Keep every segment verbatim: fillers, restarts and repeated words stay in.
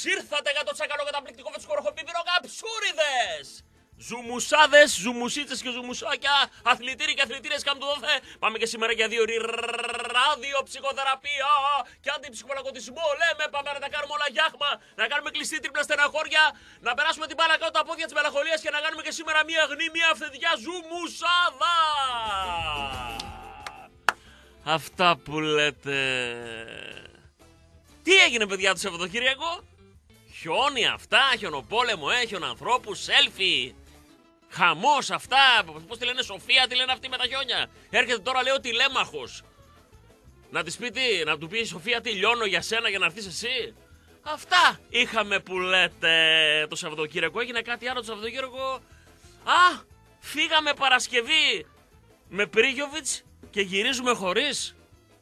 ήρθατε για το τσακαλό καταπληκτικό βετσικόροχο πίπυρο καψούριδες! Ζουμουσάδες, ζουμουσίτσες και ζουμουσάκια, αθλητήροι και αθλητήρες καμπτοδόθε. Πάμε και σήμερα για δύο ώρες ραδιοψυχοθεραπεία και αντιψυχοπαλακωτισμό. Λέμε, πάμε να τα κάνουμε όλα γιάχμα, να κάνουμε κλειστή τρίπλα στεναχώρια, να περάσουμε την μπάλα κάτω τα πόδια της μελαγχολίας και να κάνουμε και σήμερα μία αγνή, μία αυθεντικά ζουμουσάδα. Αυτά που λέτε. Τι έγινε, παιδιά, το Σαββατοκύριακο? Χιόνι αυτά, χιονοπόλεμο, ε, χιονανθρώπους, σέλφι. Χαμός αυτά, πώς τη λένε, Σοφία, τι λένε αυτοί με τα χιόνια. Έρχεται τώρα, λέω, τηλέμαχος. Να της πει τι, να του πει η Σοφία τι λιώνω για σένα για να έρθεις εσύ. Αυτά είχαμε που λέτε το Σαββατοκύριακο. Έγινε κάτι άλλο το Σαββατοκύριακο? Α, φύγαμε Παρασκευή με Πρίγιοβιτς και γυρίζουμε χωρίς.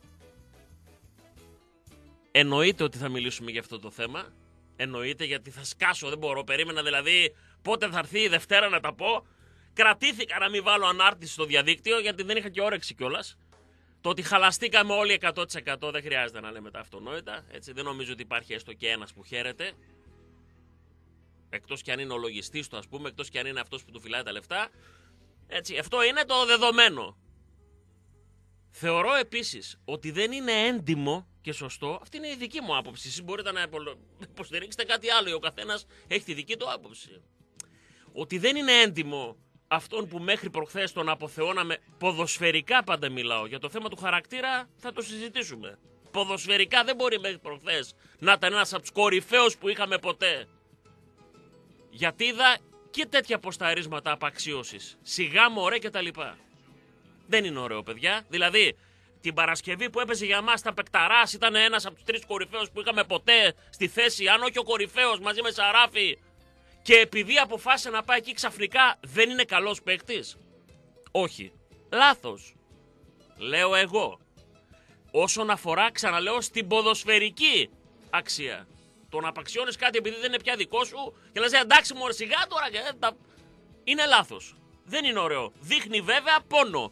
Εννοείται ότι θα μιλήσουμε για αυτό το θέμα. Εννοείται, γιατί θα σκάσω, δεν μπορώ. Περίμενα δηλαδή πότε θα έρθει η Δευτέρα να τα πω. Κρατήθηκα να μην βάλω ανάρτηση στο διαδίκτυο γιατί δεν είχα και όρεξη κιόλας. Το ότι χαλαστήκαμε όλοι εκατό τοις εκατό δεν χρειάζεται να λέμε τα αυτονόητα. Έτσι, δεν νομίζω ότι υπάρχει έστω και ένας που χαίρεται. Εκτός κι αν είναι ο λογιστής του, ας πούμε, εκτός κι αν είναι αυτός που του φυλάει τα λεφτά. Έτσι, αυτό είναι το δεδομένο. Θεωρώ επίσης ότι δεν είναι έντιμο και σωστό, αυτή είναι η δική μου άποψη. Εσείς μπορείτε να υποστηρίξετε κάτι άλλο, ο καθένας έχει τη δική του άποψη. Ότι δεν είναι έντιμο αυτόν που μέχρι προχθές τον αποθεώναμε, ποδοσφαιρικά πάντα μιλάω, για το θέμα του χαρακτήρα θα το συζητήσουμε. Ποδοσφαιρικά δεν μπορεί μέχρι προχθές να ήταν ένας από τους κορυφαίους που είχαμε ποτέ. Γιατί είδα και τέτοια ποσταρίσματα απαξίωσης. Σιγά μωρέ και τα λοιπά. Δεν είναι ωραίο, παιδιά. Δηλαδή, την Παρασκευή που έπαιζε για μας τα Πεκταράς ήταν ένας από τους τρεις κορυφαίους που είχαμε ποτέ στη θέση, αν όχι ο κορυφαίος μαζί με Σαράφη. Και επειδή αποφάσισε να πάει εκεί ξαφνικά, δεν είναι καλός παίκτης? Όχι. Λάθος. Λέω εγώ. Όσον αφορά, ξαναλέω, στην ποδοσφαιρική αξία. Το να απαξιώνεις κάτι επειδή δεν είναι πια δικό σου και λες εντάξει μωρέ σιγά τώρα και τα... είναι λάθος. Δεν είναι ωραίο. Δείχνει βέβαια πόνο.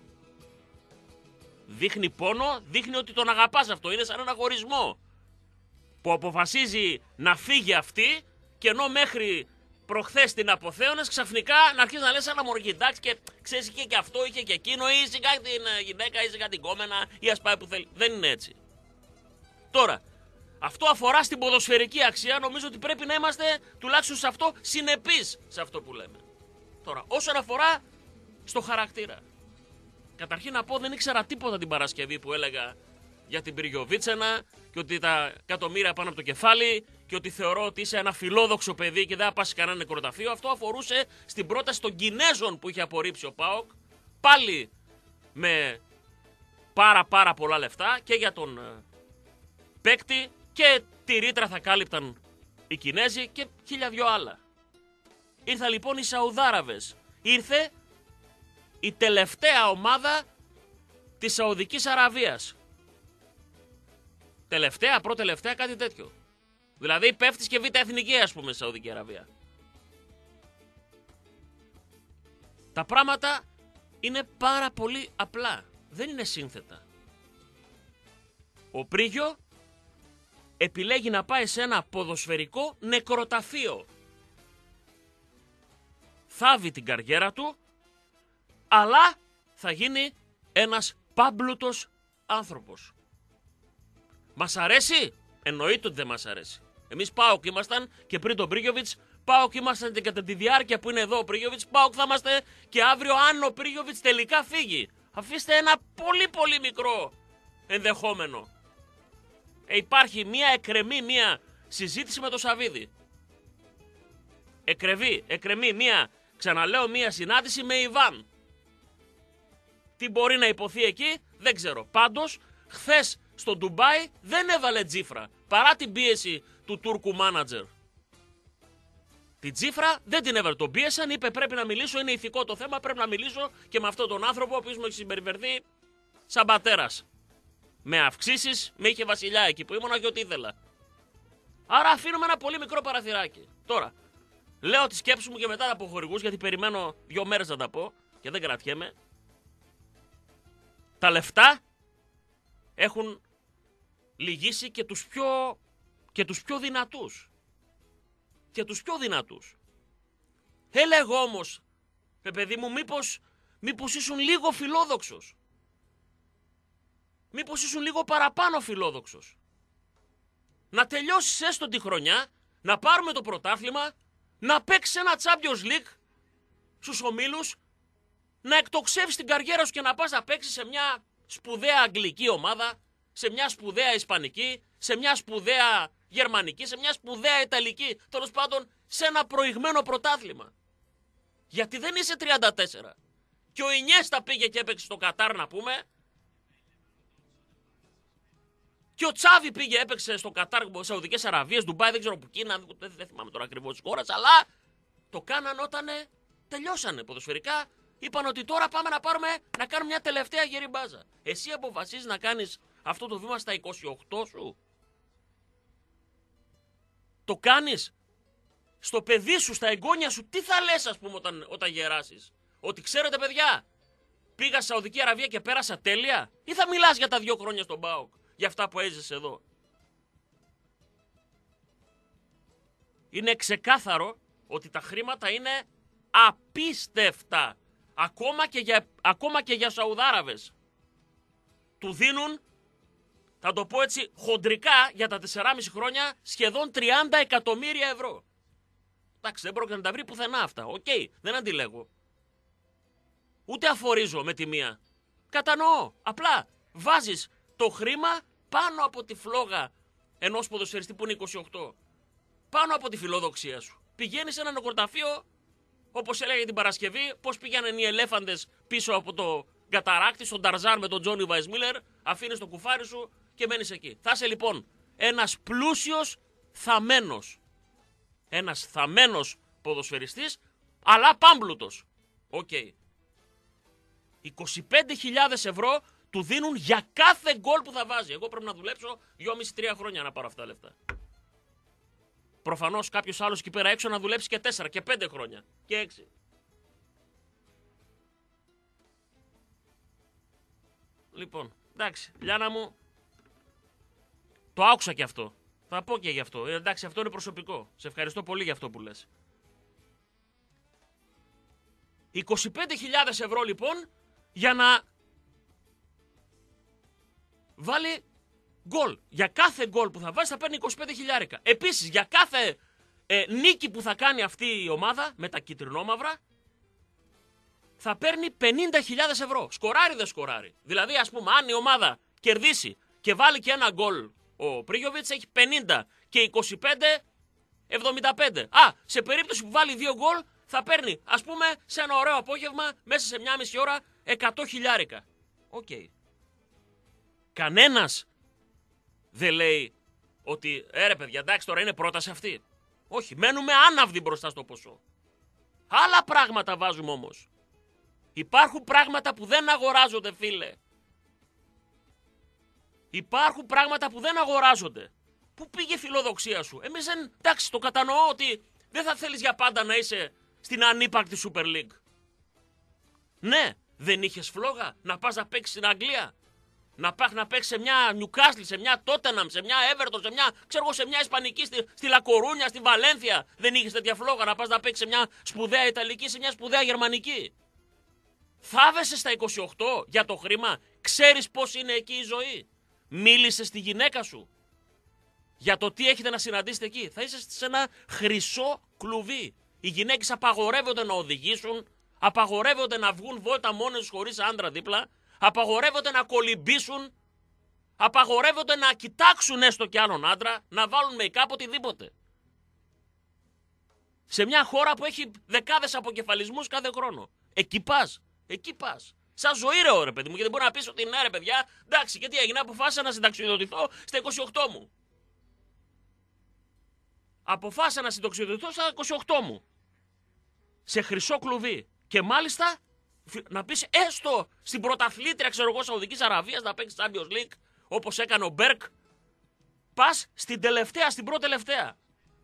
Δείχνει πόνο, δείχνει ότι τον αγαπάς αυτό. Είναι σαν ένα χωρισμό που αποφασίζει να φύγει αυτή και ενώ μέχρι προχθές την αποθέωνες, ξαφνικά να αρχίσεις να λες ένα μωρό, εντάξει και ξέρεις είχε και αυτό, είχε και εκείνο, ή είσαι κάτι την γυναίκα, είσαι κάτι την κόμενα, ή ας πάει που θέλει. Δεν είναι έτσι. Τώρα, αυτό αφορά στην ποδοσφαιρική αξία, νομίζω ότι πρέπει να είμαστε τουλάχιστον σε αυτό συνεπείς σε αυτό που λέμε. Τώρα, όσον αφορά στο χαρακτήρα. Καταρχήν να πω, δεν ήξερα τίποτα την Παρασκευή που έλεγα για την Πριγιοβίτσενα και ότι τα εκατομμύρια πάνω από το κεφάλι και ότι θεωρώ ότι είσαι ένα φιλόδοξο παιδί και δεν θα πας κανένα νεκροταφείο. Αυτό αφορούσε στην πρόταση των Κινέζων που είχε απορρίψει ο ΠΑΟΚ, πάλι με πάρα πάρα πολλά λεφτά και για τον ε, παίκτη και τη ρήτρα θα κάλυπταν οι Κινέζοι και χίλια δυο άλλα. Ήρθαν λοιπόν οι Σαουδάραβες. Ήρθε η τελευταία ομάδα της Σαουδικής Αραβίας. Τελευταία, προτελευταία, κάτι τέτοιο. Δηλαδή πέφτεις και β' εθνική, ας πούμε, στη Σαουδική Αραβία. Τα πράγματα είναι πάρα πολύ απλά. Δεν είναι σύνθετα. Ο Πρίγιο επιλέγει να πάει σε ένα ποδοσφαιρικό νεκροταφείο. Θάβει την καριέρα του, αλλά θα γίνει ένας πάμπλουτος άνθρωπος. Μας αρέσει? Εννοείται ότι δεν μας αρέσει. Εμείς ΠΑΟΚ ήμασταν και πριν τον Πρίγιοβιτς, ΠΑΟΚ ήμασταν και κατά τη διάρκεια που είναι εδώ ο Πρίγιοβιτς, ΠΑΟΚ θα είμαστε και αύριο αν ο Πρίγιοβιτς τελικά φύγει. Αφήστε ένα πολύ πολύ μικρό ενδεχόμενο. Ε, υπάρχει μία εκρεμή, μία συζήτηση με το Σαβίδη. Εκρεβεί, εκρεμεί μία, ξαναλέω, μία συνάντηση με Ιβάν. Τι μπορεί να υποθεί εκεί, δεν ξέρω. Πάντως, χθες στο Ντουμπάι δεν έβαλε τζίφρα, παρά την πίεση του Τούρκου μάνατζερ. Την τζίφρα δεν την έβαλε. Τον πίεσαν, είπε πρέπει να μιλήσω, είναι ηθικό το θέμα, πρέπει να μιλήσω και με αυτόν τον άνθρωπο ο οποίος μου έχει συμπεριφερθεί σαν πατέρας. Με αυξήσεις, με είχε βασιλιά εκεί που ήμουνα και ό,τι ήθελα. Άρα αφήνουμε ένα πολύ μικρό παραθυράκι. Τώρα, λέω τη σκέψη μου και μετά από χορηγούς, γιατί περιμένω δύο μέρες να τα πω και δεν κρατιέμαι. Τα λεφτά έχουν λυγίσει και τους πιο, και τους πιο δυνατούς. και τους πιο δυνατούς. Έλεγα όμως, παι παιδί μου, μήπως, μήπως ήσουν λίγο φιλόδοξος. Μήπως ήσουν λίγο παραπάνω φιλόδοξος. Να τελειώσεις έστω τη χρονιά, να πάρουμε το πρωτάθλημα, να παίξεις ένα Champions League στους ομίλους, να εκτοξεύσεις την καριέρα σου και να πας να παίξεις σε μια σπουδαία αγγλική ομάδα, σε μια σπουδαία ισπανική, σε μια σπουδαία γερμανική, σε μια σπουδαία ιταλική, τέλος πάντων σε ένα προηγμένο πρωτάθλημα. Γιατί δεν είσαι τριάντα τέσσερα. Και ο Ινιέστα πήγε και έπαιξε στο Κατάρ, να πούμε. Και ο Τσάβη πήγε, έπαιξε στο Κατάρ, Σαουδικές Αραβίες, Ντουμπάι, δεν ξέρω που Κίνα, δεν, δεν θυμάμαι τώρα ακριβώς τις χώρες, αλλά το κάναν όταν τελειώσανε ποδοσφαιρικά. Είπαν ότι τώρα πάμε να πάρουμε, να κάνουμε μια τελευταία γερή μπάζα. Εσύ αποφασίζεις να κάνεις αυτό το βήμα στα είκοσι οκτώ σου. Το κάνεις στο παιδί σου, στα εγγόνια σου, τι θα λες, ας πούμε, όταν, όταν γεράσεις? Ότι ξέρετε, παιδιά, πήγα στη Σαουδική Αραβία και πέρασα τέλεια? Ή θα μιλάς για τα δύο χρόνια στον ΠΑΟΚ, για αυτά που έζησες εδώ? Είναι ξεκάθαρο ότι τα χρήματα είναι απίστευτα. Ακόμα και για, ακόμα και για Σαουδάραβες. Του δίνουν, θα το πω έτσι χοντρικά, για τα τεσσεράμισι χρόνια σχεδόν τριάντα εκατομμύρια ευρώ. Εντάξει, δεν πρόκειται να τα βρει πουθενά αυτά. Οκ, okay, δεν αντιλέγω. Ούτε αφορίζω με τη μία. Κατανοώ. Απλά βάζεις το χρήμα πάνω από τη φλόγα ενός ποδοσφαιριστή που είναι είκοσι οκτώ. Πάνω από τη φιλοδοξία σου. Πηγαίνεις σε ένα νεκροταφείο, όπως έλεγε την Παρασκευή, πώς πήγαιναν οι ελέφαντες πίσω από το καταράκτη, στον Ταρζάν με τον Τζόνι Βαϊσμίλερ, αφήνεις το κουφάρι σου και μένεις εκεί. Θα είσαι λοιπόν ένας πλούσιος θαμμένος. Ένας θαμμένος ποδοσφαιριστής, αλλά πάμπλουτος. Οκ. Okay. είκοσι πέντε χιλιάδες ευρώ του δίνουν για κάθε γκολ που θα βάζει. Εγώ πρέπει να δουλέψω δυόμισι με τρία χρόνια να πάρω αυτά τα λεφτά. Προφανώς κάποιος άλλος εκεί πέρα έξω να δουλέψει και τέσσερα και πέντε χρόνια. Και έξι. Λοιπόν, εντάξει, Λιάννα μου, το άκουσα και αυτό. Θα πω και γι' αυτό. Ε, εντάξει, αυτό είναι προσωπικό. Σε ευχαριστώ πολύ για αυτό που λες. είκοσι πέντε χιλιάδες ευρώ λοιπόν για να βάλει γκολ. Για κάθε γκολ που θα βάζει θα παίρνει είκοσι πέντε χιλιάρικα. Επίσης για κάθε ε, νίκη που θα κάνει αυτή η ομάδα με τα κυτρινόμαυρα θα παίρνει πενήντα χιλιάδες ευρώ. Σκοράρει δεν σκοράρει. Δηλαδή ας πούμε αν η ομάδα κερδίσει και βάλει και ένα γκολ, ο Πρίγιοβιτς έχει πενήντα και είκοσι πέντε, εβδομήντα πέντε. Α, σε περίπτωση που βάλει δύο γκολ θα παίρνει ας πούμε σε ένα ωραίο απόγευμα μέσα σε μια μισή ώρα εκατό χιλιάρικα. Οκ. Okay. Κανένας δεν λέει ότι ε ρε παιδιά εντάξει τώρα είναι πρόταση αυτή. Όχι, μένουμε άναυδοι μπροστά στο ποσό. Άλλα πράγματα βάζουμε όμως. Υπάρχουν πράγματα που δεν αγοράζονται, φίλε. Υπάρχουν πράγματα που δεν αγοράζονται. Πού πήγε η φιλοδοξία σου? Εμείς δεν, εντάξει, το κατανοώ ότι δεν θα θέλεις για πάντα να είσαι στην ανύπαρκτη Super League. Ναι, δεν είχες φλόγα να πας να παίξεις στην Αγγλία? Να πας να παίξεις σε μια Newcastle, σε μια Tottenham, σε μια Everton, σε μια, ξέρω εγώ, σε μια Ισπανική, στη, στη Λακορούνια, στη Βαλένθια. Δεν είχες τέτοια φλόγα να πας να παίξεις σε μια σπουδαία Ιταλική, σε μια σπουδαία Γερμανική? Θάβεσαι στα είκοσι οκτώ για το χρήμα? Ξέρεις πώς είναι εκεί η ζωή? Μίλησες στη γυναίκα σου για το τι έχετε να συναντήσετε εκεί? Θα είσαι σε ένα χρυσό κλουβί. Οι γυναίκες απαγορεύονται να οδηγήσουν, απαγορεύονται να βγουν βόλτα μόνες τους χωρίς άντρα δίπλα, απαγορεύονται να κολυμπήσουν, απαγορεύονται να κοιτάξουν έστω και άλλον άντρα, να βάλουν make-up, οτιδήποτε. Σε μια χώρα που έχει δεκάδες αποκεφαλισμούς κάθε χρόνο. Εκεί πας. Εκεί πας. Σαν ζωή ρε, ρε παιδί μου, γιατί μπορεί να πεις ότι ναι ρε παιδιά, εντάξει, και τι έγινε, αποφάσισα να συνταξιοδοτηθώ στα είκοσι οκτώ μου. Αποφάσισα να συνταξιοδοτηθώ στα είκοσι οκτώ μου. Σε χρυσό κλουβί. Και μάλιστα να πεις έστω στην πρωταθλήτρια, ξέρω εγώ, Σαουδικής Αραβίας να παίξεις Champions League, όπως έκανε ο Μπέρκ, πας στην τελευταία, στην πρώτη τελευταία.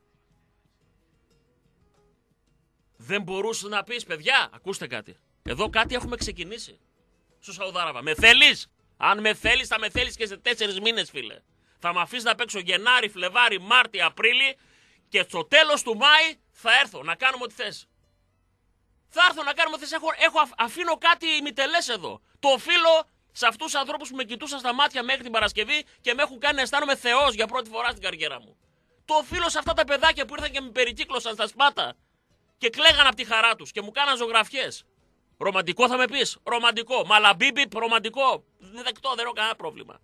Δεν μπορούσε να πεις, παιδιά, ακούστε κάτι. Εδώ κάτι έχουμε ξεκινήσει. Στο Σαουδάραβα. Με θέλεις? Αν με θέλεις, θα με θέλεις και σε τέσσερις μήνες, φίλε. Θα με αφήσεις να παίξω Γενάρη, Φλεβάρη, Μάρτι, Απρίλη Και στο τέλος του Μάη θα έρθω να κάνουμε ό,τι θες. Θα έρθω να κάνουμε ό,τι θες. Έχω, έχω, αφήνω κάτι ημιτελές εδώ. Το οφείλω σε αυτούς τους ανθρώπους που με κοιτούσαν στα μάτια μέχρι την Παρασκευή και με έχουν κάνει να αισθάνομαι θεός για πρώτη φορά στην καριέρα μου. Το οφείλω σε αυτά τα παιδάκια που ήρθαν και με περικύκλωσαν στα σπάτα και κλαίγαν από τη χαρά τους και μου κάναν ζωγραφιές. Ρομαντικό θα με πεις? Ρομαντικό. Μαλαμπίμπι, ρομαντικό. Δεκτό, δεν έχω κανένα πρόβλημα.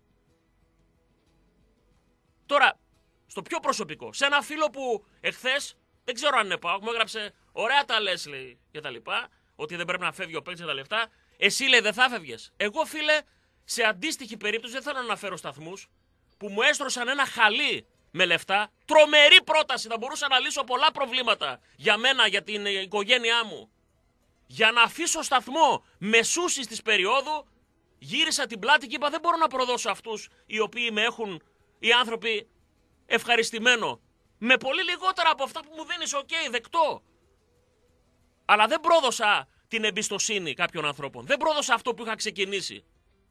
Τώρα, στο πιο προσωπικό, σε ένα φίλο που εχθές, δεν ξέρω αν είναι πάω, μου έγραψε ωραία τα λες, λέει, και τα λοιπά, ότι δεν πρέπει να φεύγει ο παίκτης για τα λεφτά. Εσύ, λέει, δεν θα φεύγες. Εγώ, φίλε, σε αντίστοιχη περίπτωση, δεν θέλω να αναφέρω σταθμούς, που μου έστρωσαν ένα χαλί με λεφτά. Τρομερή πρόταση, θα μπορούσα να λύσω πολλά προβλήματα για μένα, για την οικογένειά μου. Για να αφήσω σταθμό μεσούσης της περίοδου, γύρισα την πλάτη και είπα δεν μπορώ να προδώσω αυτούς οι οποίοι με έχουν, οι άνθρωποι, ευχαριστημένο. Με πολύ λιγότερα από αυτά που μου δίνεις, οκ, okay, δεκτό. Αλλά δεν πρόδωσα την εμπιστοσύνη κάποιων ανθρώπων. Δεν πρόδωσα αυτό που είχα ξεκινήσει.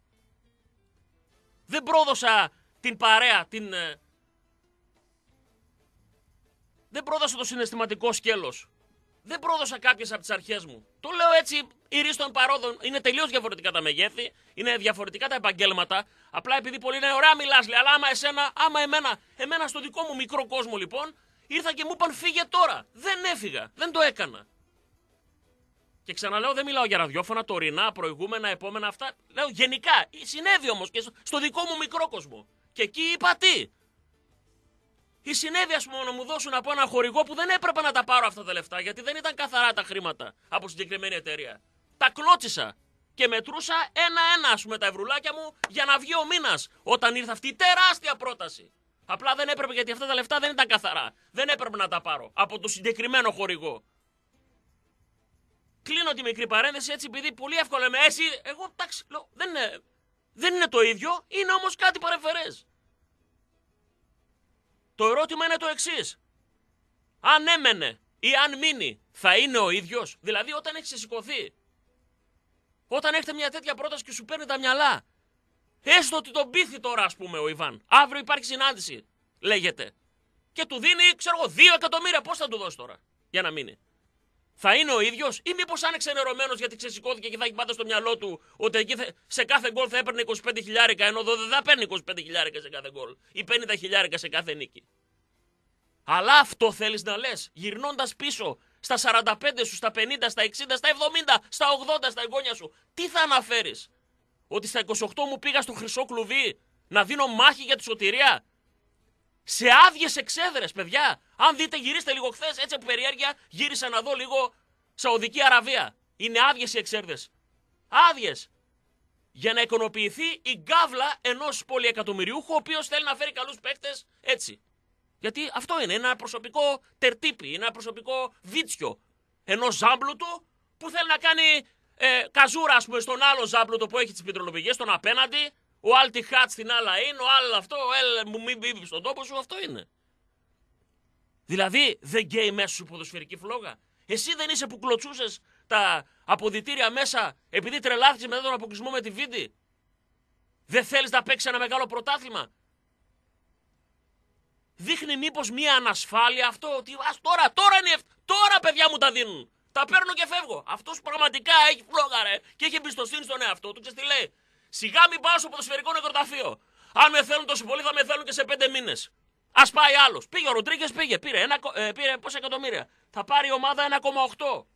Δεν πρόδωσα την παρέα, την... Δεν πρόδωσα το συναισθηματικό σκέλος. Δεν πρόδωσα κάποιες από τις αρχές μου. Το λέω έτσι, ηρίστον παρόδων. Είναι τελείως διαφορετικά τα μεγέθη, είναι διαφορετικά τα επαγγέλματα. Απλά επειδή πολλοί είναι ωραία μιλάς, λέει, αλλά άμα εσένα, άμα εμένα, εμένα στο δικό μου μικρό κόσμο λοιπόν, ήρθα και μου είπαν φύγε τώρα. Δεν έφυγα, δεν το έκανα. Και ξαναλέω, δεν μιλάω για ραδιόφωνα, τωρινά, προηγούμενα, επόμενα αυτά. Λέω γενικά, συνέβη όμως και στο δικό μου μικρό κόσμο. Και εκεί είπα τι. Η συνέβη, ας πούμε, να μου δώσουν από ένα χορηγό που δεν έπρεπε να τα πάρω αυτά τα λεφτά, γιατί δεν ήταν καθαρά τα χρήματα από συγκεκριμένη εταιρεία. Τα κλώτσισα και μετρούσα ένα-ένα, ας πούμε, τα ευρουλάκια μου για να βγει ο μήνας όταν ήρθε αυτή η τεράστια πρόταση. Απλά δεν έπρεπε, γιατί αυτά τα λεφτά δεν ήταν καθαρά. Δεν έπρεπε να τα πάρω από το συγκεκριμένο χορηγό. Κλείνω τη μικρή παρένθεση έτσι, επειδή πολύ εύκολα με εσύ. Εγώ, εντάξει, λέω, δεν είναι, δεν είναι το ίδιο, είναι όμως κάτι παρεμφερές. Το ερώτημα είναι το εξής. Αν έμενε ή αν μείνει, θα είναι ο ίδιος? Δηλαδή, όταν έχει σηκωθεί, όταν έχετε μια τέτοια πρόταση και σου παίρνει τα μυαλά, έστω ότι τον πείθει τώρα, ας πούμε, ο Ιβάν, αύριο υπάρχει συνάντηση, λέγεται, και του δίνει, ξέρω εγώ, δύο εκατομμύρια, πώς θα του δώσει τώρα για να μείνει? Θα είναι ο ίδιος, ή μήπως αν είναι ξενερωμένος γιατί ξεσηκώθηκε και θα έχει πάντα στο μυαλό του ότι εκεί σε κάθε γκολ θα έπαιρνε είκοσι πέντε χιλιάρικα, ενώ εδώ δεν θα παίρνει είκοσι πέντε χιλιάρικα σε κάθε γκολ ή πενήντα χιλιάρικα σε κάθε νίκη? Αλλά αυτό θέλεις να λες, γυρνώντας πίσω στα σαράντα πέντε σου, στα πενήντα, στα εξήντα, στα εβδομήντα, στα ογδόντα, στα εγγόνια σου, τι θα αναφέρεις? Ότι στα είκοσι οκτώ μου πήγα στο χρυσό κλουβί να δίνω μάχη για τη σωτηρία? Σε άδειες εξέδρες, παιδιά. Αν δείτε, γυρίστε λίγο χθες, έτσι από περιέργεια, γύρισα να δω λίγο Σαουδική Αραβία. Είναι άδειες οι εξέδρες. Άδειες. Για να εικονοποιηθεί η γκάβλα ενός πολυεκατομμυριούχου, ο οποίος θέλει να φέρει καλούς παίκτες έτσι. Γιατί αυτό είναι ένα προσωπικό τερτύπι, είναι ένα προσωπικό βίτσιο ενός ζάμπλουτου που θέλει να κάνει ε, καζούρα, ας πούμε, στον άλλο ζάμπλουτο που έχει τις πετρολοπηγές, τον απέναντι. Ο Άλτι Χάτ στην άλλα είναι, ο άλλο αυτό, ο Ελ μου μην μπει στον τόπο σου, αυτό είναι. Δηλαδή δεν γκέι μέσα σου ποδοσφαιρική φλόγα. Εσύ δεν είσαι που κλωτσούσες τα αποδυτήρια μέσα επειδή τρελάθηκες μετά τον αποκλεισμό με τη Βίντι? Δεν θέλεις να παίξεις ένα μεγάλο πρωτάθλημα? Δείχνει μήπως μία ανασφάλεια αυτό, ότι ας τώρα, τώρα είναι, τώρα παιδιά μου τα δίνουν. Τα παίρνω και φεύγω. Αυτός πραγματικά έχει φλόγα, ρε, και έχει εμπιστοσύνη στον εαυτό του. Ξέρεις τι λέει? Σιγά μην πάω στο ποδοσφαιρικό νεκροταφείο. Αν με θέλουν τόσο πολύ, θα με θέλουν και σε πέντε μήνες. Ας πάει άλλος. Πήγε ο Ροντρίγκες, πήγε. Πήρε, ένα, ε, πήρε πόσα εκατομμύρια? Θα πάρει η ομάδα ένα κόμμα οκτώ.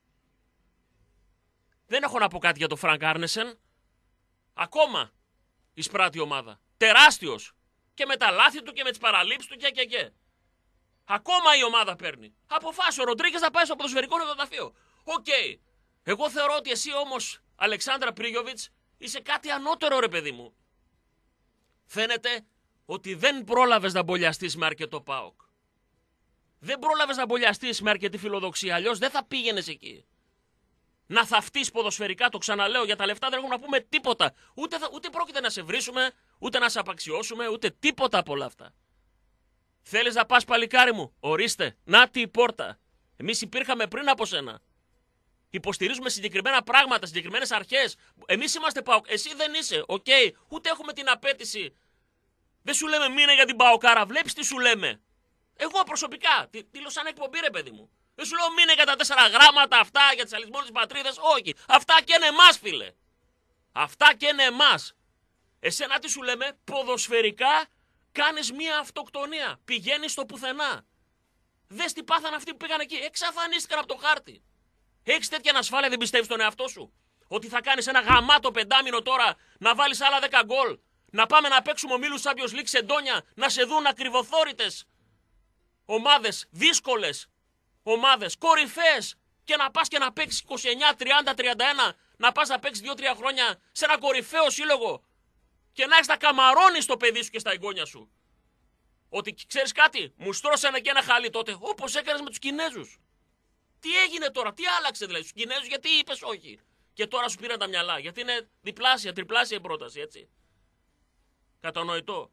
Δεν έχω να πω κάτι για τον Φρανκ Άρνεσεν. Ακόμα εισπράττει η ομάδα. Τεράστιος. Και με τα λάθη του και με τις παραλήψεις του και και και. Ακόμα η ομάδα παίρνει. Αποφάσισε ο Ροντρίγκες να πάει στο ποδοσφαιρικό νεκροταφείο. Οκ. Okay. Εγώ θεωρώ ότι εσύ όμως, Αλεξάνδρα Πρίγιοβιτς, είσαι κάτι ανώτερο, ρε παιδί μου. Φαίνεται ότι δεν πρόλαβες να μπολιαστείς με αρκετό ΠΑΟΚ. Δεν πρόλαβες να μπολιαστείς με αρκετή φιλοδοξία, αλλιώς δεν θα πήγαινες εκεί. Να θαυτείς ποδοσφαιρικά, το ξαναλέω, για τα λεφτά δεν έχουμε να πούμε τίποτα. Ούτε, θα, ούτε πρόκειται να σε βρίσουμε, ούτε να σε απαξιώσουμε, ούτε τίποτα από όλα αυτά. Θέλεις να πας, παλικάρι μου? Ορίστε, νάτι η πόρτα. Εμείς υπήρχαμε πριν από σένα. Υποστηρίζουμε συγκεκριμένα πράγματα, συγκεκριμένες αρχές. Εμείς είμαστε ΠΑΟΚ. Εσύ δεν είσαι. Οκ. Okay. Ούτε έχουμε την απέτηση. Δεν σου λέμε μείνε για την ΠΑΟΚάρα. Βλέπεις τι σου λέμε. Εγώ προσωπικά, δήλωσα σαν εκπομπή, ρε παιδί μου. Δεν σου λέω μείνε για τα τέσσερα γράμματα αυτά για τις αλυσμόνες πατρίδες. Όχι. Αυτά και είναι εμάς, φίλε. Αυτά και είναι εμάς. Εσένα τι σου λέμε, ποδοσφαιρικά κάνεις μία αυτοκτονία. Πηγαίνεις στο πουθενά. Δες τι πάθαν αυτοί που πήγαν εκεί. Εξαφανίστηκαν από το χάρτη. Έχεις τέτοια ανασφάλεια, δεν πιστεύεις στον εαυτό σου? Ότι θα κάνεις ένα γαμάτο πεντάμινο τώρα, να βάλεις άλλα δέκα γκολ, να πάμε να παίξουμε ομίλους Champions League σε ντόνια, να σε δουν ακριβοθόρητες ομάδες, δύσκολες ομάδες, κορυφαίες, και να πας και να παίξεις είκοσι εννιά, τριάντα, τριάντα ένα, να πας να παίξεις δύο τρία χρόνια σε ένα κορυφαίο σύλλογο και να έχεις να καμαρώνεις το παιδί σου και στα εγγόνια σου. Ότι ξέρεις κάτι, μου στρώσανε και ένα χαλί τότε, όπως έκανες με τους Κινέζους. Τι έγινε τώρα, τι άλλαξε δηλαδή στους Κινέζους, γιατί είπες όχι? Και τώρα σου πήραν τα μυαλά, γιατί είναι διπλάσια, τριπλάσια η πρόταση, έτσι. Κατανοητό.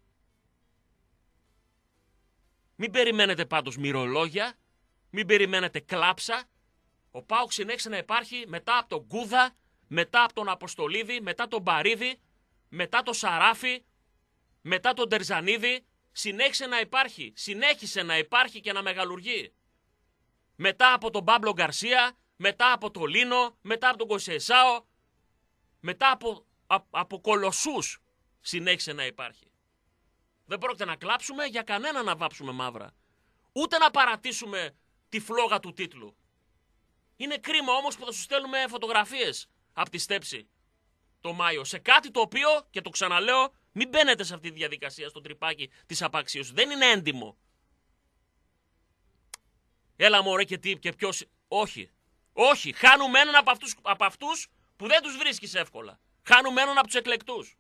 Μην περιμένετε πάντως μυρολόγια, μην περιμένετε κλάψα. Ο ΠΑΟΚ συνέχισε να υπάρχει μετά από τον Γκούδα, μετά από τον Αποστολίδη, μετά τον Μπαρίδη, μετά τον Σαράφη, μετά τον Τερζανίδη. Συνέχισε να υπάρχει, συνέχισε να υπάρχει και να μεγαλουργεί. Μετά από τον Πάμπλο Γκαρσία, μετά από τον Λίνο, μετά από τον Κοσεϊσάο, μετά από, α, από κολοσσούς συνέχισε να υπάρχει. Δεν πρόκειται να κλάψουμε για κανένα να βάψουμε μαύρα. Ούτε να παρατήσουμε τη φλόγα του τίτλου. Είναι κρίμα όμως που θα σου στέλνουμε φωτογραφίες από τη Στέψη το Μάιο. Σε κάτι το οποίο, και το ξαναλέω, μην μπαίνετε σε αυτή τη διαδικασία, στο τρυπάκι της απαξίωσης. Δεν είναι έντιμο. Έλα μωρέ και τι και ποιος... Όχι. Όχι. Χάνουμε έναν από αυτούς, από αυτούς που δεν τους βρίσκεις εύκολα. Χάνουμε έναν από τους εκλεκτούς.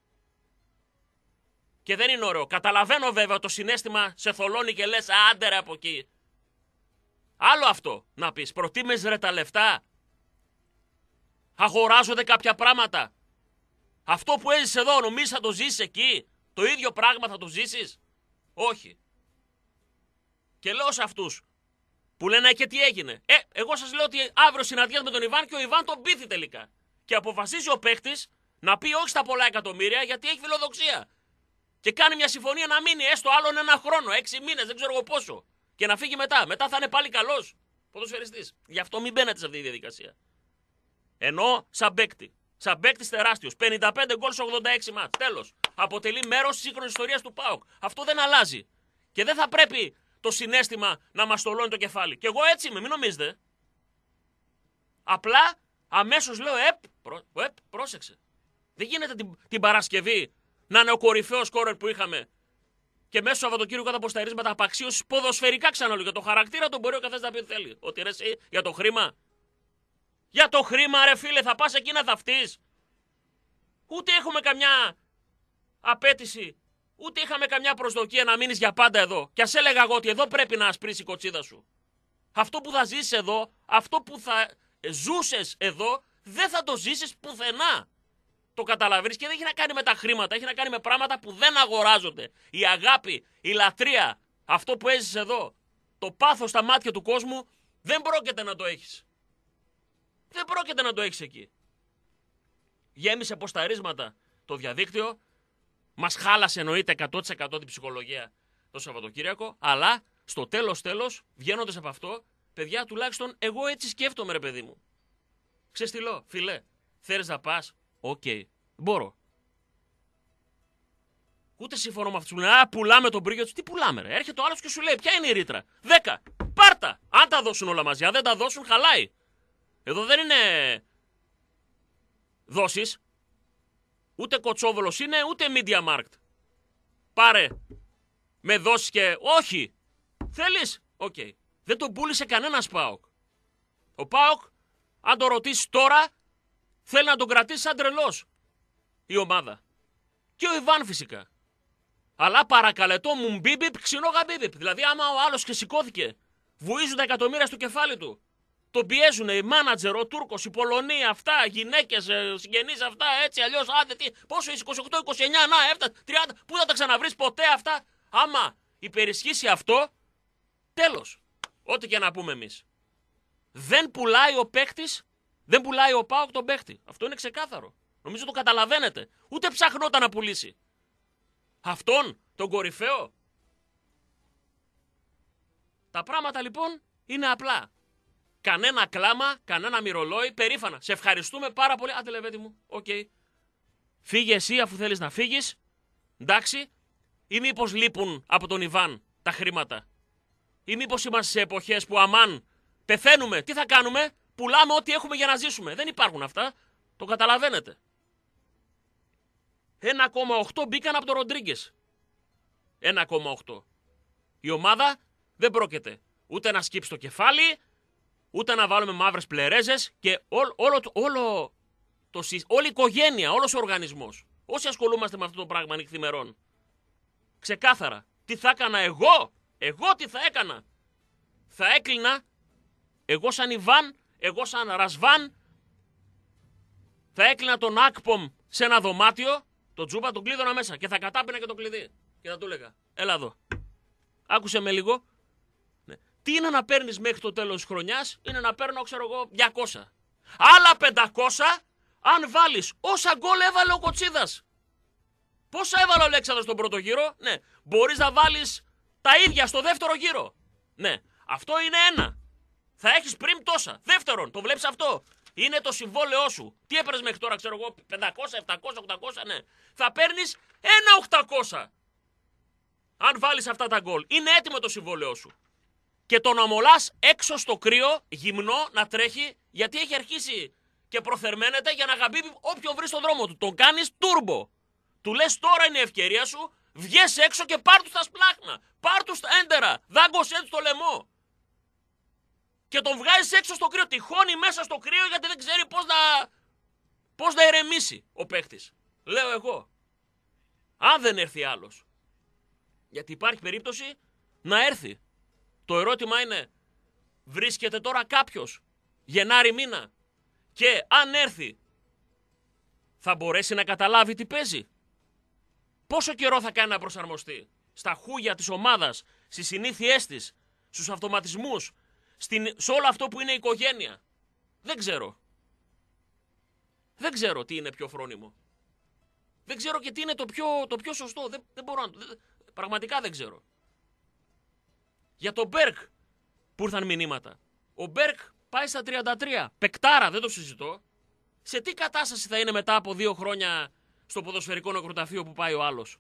Και δεν είναι ωραίο. Καταλαβαίνω βέβαια το συναίσθημα σε θολώνει και λες άντε ρε από εκεί. Άλλο αυτό να πεις. Προτίμες ρε τα λεφτά. Αγοράζονται κάποια πράγματα. Αυτό που έζησες εδώ νομίζεις θα το ζήσεις εκεί? Το ίδιο πράγμα θα το ζήσεις? Όχι. Και λέω σε αυτούς που λένε και τι έγινε. Ε, εγώ σας λέω ότι αύριο συναντιέται με τον Ιβάν και ο Ιβάν τον πείθει τελικά. Και αποφασίζει ο παίχτης να πει όχι στα πολλά εκατομμύρια γιατί έχει φιλοδοξία. Και κάνει μια συμφωνία να μείνει έστω άλλον ένα χρόνο, έξι μήνες, δεν ξέρω εγώ πόσο. Και να φύγει μετά. Μετά θα είναι πάλι καλός ποδοσφαιριστής. Γι' αυτό μην μπαίνετε σε αυτή τη διαδικασία. Ενώ σαν παίκτη. Σαν παίκτης τεράστιος. πενήντα πέντε γκολ σε ογδόντα έξι μάτς. Τέλος. Αποτελεί μέρος της σύγχρονης ιστορίας του ΠΑΟΚ. Αυτό δεν αλλάζει. Και δεν θα πρέπει το συναίσθημα να μας τολώνει το κεφάλι. Και εγώ έτσι είμαι, μην νομίζετε. Απλά αμέσως λέω, επ, προ, επ πρόσεξε. Δεν γίνεται την, την Παρασκευή να είναι ο κορυφαίος σκόρερ που είχαμε και μέσα στο Σαββατοκύριακο θα αποσταρίσματα απαξίωσης ποδοσφαιρικά ξαναλέω. Για το χαρακτήρα τον μπορεί ο καθένας να πει ό,τι θέλει. Ότι ρε εσύ, για το χρήμα. Για το χρήμα ρε φίλε, θα πας εκεί να θαυτείς. Ούτε έχουμε καμιά απέτηση, ούτε είχαμε καμιά προσδοκία να μείνεις για πάντα εδώ. Και ας έλεγα εγώ ότι εδώ πρέπει να ασπρίσει η κοτσίδα σου. Αυτό που θα ζήσεις εδώ, αυτό που θα ζούσες εδώ, δεν θα το ζήσεις πουθενά. Το καταλαβαίνεις και δεν έχει να κάνει με τα χρήματα, έχει να κάνει με πράγματα που δεν αγοράζονται. Η αγάπη, η λατρεία, αυτό που έζησες εδώ, το πάθος στα μάτια του κόσμου, δεν πρόκειται να το έχεις. Δεν πρόκειται να το έχεις εκεί. Γέμισε ποσταρίσματα το διαδίκτυο, μας χάλασε εννοείται εκατό τοις εκατό την ψυχολογία το Σαββατοκύριακο, αλλά στο τέλος τέλος, βγαίνοντας από αυτό, παιδιά τουλάχιστον εγώ έτσι σκέφτομαι ρε παιδί μου. Ξεστηλώ, φιλέ, θέλεις να πας? Οκ, okay. Μπορώ. Ούτε συμφωνώ με αυτούς που λένε α, πουλάμε τον πρίγιο του. Τι πουλάμε, ρε. Έρχεται ο άλλος και σου λέει, ποια είναι η ρήτρα? Δέκα. Πάρτα. Αν τα δώσουν όλα μαζί. Αν δεν τα δώσουν, χαλάει. Εδώ δεν είναι δόσεις. Ούτε Κοτσόβολος είναι, ούτε Media Markt. Πάρε με δόσεις και. Όχι. Θέλεις? Οκ. Okay. Δεν τον πούλησε κανένας ΠΑΟΚ. Ο ΠΑΟΚ, αν το ρωτήσει τώρα, θέλει να τον κρατήσει σαν τρελός η ομάδα. Και ο Ιβάν φυσικά. Αλλά παρακαλετό μου μπίμπιπ, ξινό γαμπίμπιπ. Δηλαδή άμα ο άλλος ξεσηκώθηκε, βουίζουν τα εκατομμύρια στο κεφάλι του, τον πιέζουν οι μάνατζερ, ο Τούρκος, οι Πολωνοί, αυτά, γυναίκες, συγγενείς, αυτά, έτσι, αλλιώς, άντε τι, πόσο είσαι, είκοσι οκτώ, είκοσι εννιά, να, έφτασε, τριάντα, πού θα τα ξαναβρεις ποτέ αυτά? Άμα υπερισχύσει αυτό, τέλος. Ό,τι και να πούμε εμείς. Δεν πουλάει ο παίκτης, δεν πουλάει ο ΠΑΟΚ τον παίκτη. Αυτό είναι ξεκάθαρο. Νομίζω το καταλαβαίνετε. Ούτε ψαχνόταν να πουλήσει. Αυτόν, τον κορυφαίο. Τα πράγματα λοιπόν είναι απλά. Κανένα κλάμα, κανένα μυρολόι, περήφανα. Σε ευχαριστούμε πάρα πολύ. Άντε Λεβέντη μου, οκ. Okay. Φύγε εσύ αφού θέλεις να φύγεις. Εντάξει. Ή μήπως λείπουν από τον Ιβάν τα χρήματα. Ή μήπως είμαστε σε εποχές που αμάν πεθαίνουμε. Τι θα κάνουμε? Πουλάμε ό,τι έχουμε για να ζήσουμε. Δεν υπάρχουν αυτά. Το καταλαβαίνετε. ένα κόμμα οκτώ μπήκαν από τον Ροντρίγκες. ένα κόμμα οκτώ. Η ομάδα δεν πρόκειται ούτε να σκύψει το κεφάλι, ούτε να βάλουμε μαύρες πλερέζες και όλο, όλο, όλο το, όλη η οικογένεια, όλος ο οργανισμός. Όσοι ασχολούμαστε με αυτό το πράγμα νυχθημερών. Ξεκάθαρα. Τι θα έκανα εγώ, εγώ τι θα έκανα. Θα έκλεινα, εγώ σαν Ιβάν, εγώ σαν Ρασβάν, θα έκλεινα τον Ακπομ σε ένα δωμάτιο, τον Τζούπα, τον κλείδωνα μέσα και θα κατάπινα και το κλειδί. Και θα του έλεγα, έλα εδώ. Άκουσε με λίγο. Ναι. Τι είναι να παίρνεις μέχρι το τέλος της χρονιάς? Είναι να παίρνω, ξέρω εγώ, διακόσια. Άλλα πεντακόσια αν βάλεις όσα γκολ έβαλε ο Κοτσίδας. Πόσα έβαλε ο Αλέξανδρος στον πρώτο γύρο? Ναι. Μπορείς να βάλεις τα ίδια στο δεύτερο γύρο. Ναι. Αυτό είναι ένα. Θα έχεις πριν τόσα. Δεύτερον, το βλέπεις αυτό? Είναι το συμβόλαιό σου. Τι έπαιρνες μέχρι τώρα, ξέρω εγώ, πεντακόσια, επτακόσια, οκτακόσια, ναι. Θα παίρνεις ένα οκτακόσια. Αν βάλεις αυτά τα γκολ. Είναι έτοιμο το συμβόλαιό σου. Και τον αμολάς έξω στο κρύο, γυμνό, να τρέχει, γιατί έχει αρχίσει και προθερμαίνεται για να γαμπεί όποιον βρει στον δρόμο του. Τον κάνεις τούρμπο. Του λες τώρα είναι η ευκαιρία σου, βγες έξω και πάρ' του στα σπλάχνα. Πάρ' του στα έντερα. Δάγκωσέ του στο λαιμό. Και τον βγάζεις έξω στο κρύο. Τυχώνει μέσα στο κρύο γιατί δεν ξέρει πώς να, πώς να ηρεμήσει ο παίκτης. Λέω εγώ. Αν δεν έρθει άλλος. Γιατί υπάρχει περίπτωση να έρθει. Το ερώτημα είναι, βρίσκεται τώρα κάποιος Γενάρη μήνα και αν έρθει θα μπορέσει να καταλάβει τι παίζει? Πόσο καιρό θα κάνει να προσαρμοστεί στα χούγια της ομάδας, στις συνήθειές της, στους αυτοματισμούς, στην, σε όλο αυτό που είναι η οικογένεια? Δεν ξέρω. Δεν ξέρω τι είναι πιο φρόνιμο. Δεν ξέρω και τι είναι το πιο, το πιο σωστό. Δεν, δεν μπορώ να το... Δεν, πραγματικά δεν ξέρω. Για τον Μπέρκ που ήρθαν μηνύματα. Ο Μπέρκ πάει στα τριάντα τρία. Πεκτάρα, δεν το συζητώ. Σε τι κατάσταση θα είναι μετά από δύο χρόνια στο ποδοσφαιρικό νεκροταφείο που πάει ο άλλος?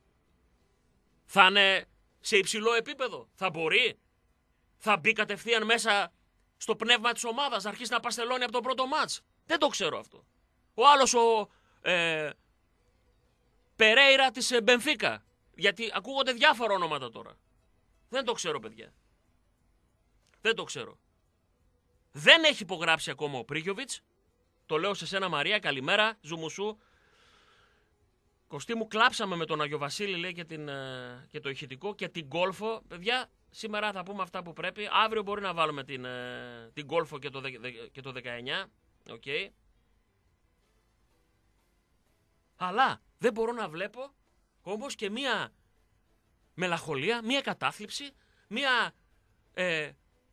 Θα είναι σε υψηλό επίπεδο? Θα μπορεί? Θα μπει κατευθείαν μέσα στο πνεύμα της ομάδας, να αρχίσει να παστελώνει από το πρώτο μάτς? Δεν το ξέρω αυτό. Ο άλλος ο ε, Περέιρα της Μπενφίκα. Γιατί ακούγονται διάφορα ονόματα τώρα. Δεν το ξέρω, παιδιά. Δεν το ξέρω. Δεν έχει υπογράψει ακόμα ο Πρίγιοβιτς. Το λέω σε σένα, Μαρία. Καλημέρα. Ζουμουσού. Κωστή μου, κλάψαμε με τον Αγιο Βασίλη, λέει, και, την, ε, και το ηχητικό και την Γκόλφο. Παιδιά, σήμερα θα πούμε αυτά που πρέπει. Αύριο μπορεί να βάλουμε την, ε, την Γκόλφο και το, δε, δε, και το δεκαεννιά. Οκ. Okay. Αλλά δεν μπορώ να βλέπω όμως και μία μελαγχολία, μία κατάθλιψη, μία ε,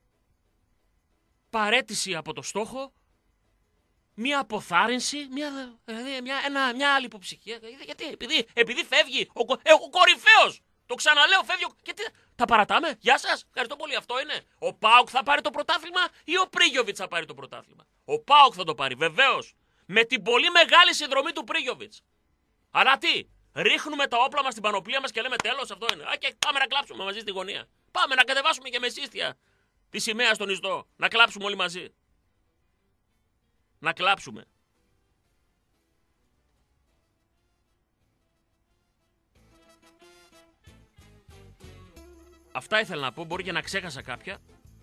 παρέτηση από το στόχο, μία αποθάρρυνση, μία, δηλαδή, μια, ένα, μια άλλη υποψυχία. Γιατί, επειδή, επειδή φεύγει ο, ε, ο κορυφαίος, το ξαναλέω, φεύγει ο... Και τι, τα παρατάμε, γεια σας, ευχαριστώ πολύ, αυτό είναι. Ο ΠΑΟΚ θα πάρει το πρωτάθλημα ή ο Πρίγιοβιτς θα πάρει το πρωτάθλημα? Ο ΠΑΟΚ θα το πάρει, βεβαίως, με την πολύ μεγάλη συνδρομή του Πρίγιοβιτς. Αλλά τι, ρίχνουμε τα όπλα μας στην πανοπλία μας και λέμε τέλος, αυτό είναι. Α, και πάμε να κλάψουμε μαζί στη γωνία. Πάμε να κατεβάσουμε και με σύστια τη σημαία στον ιστό. Να κλάψουμε όλοι μαζί. Να κλάψουμε. Αυτά ήθελα να πω, μπορεί και να ξέχασα κάποια.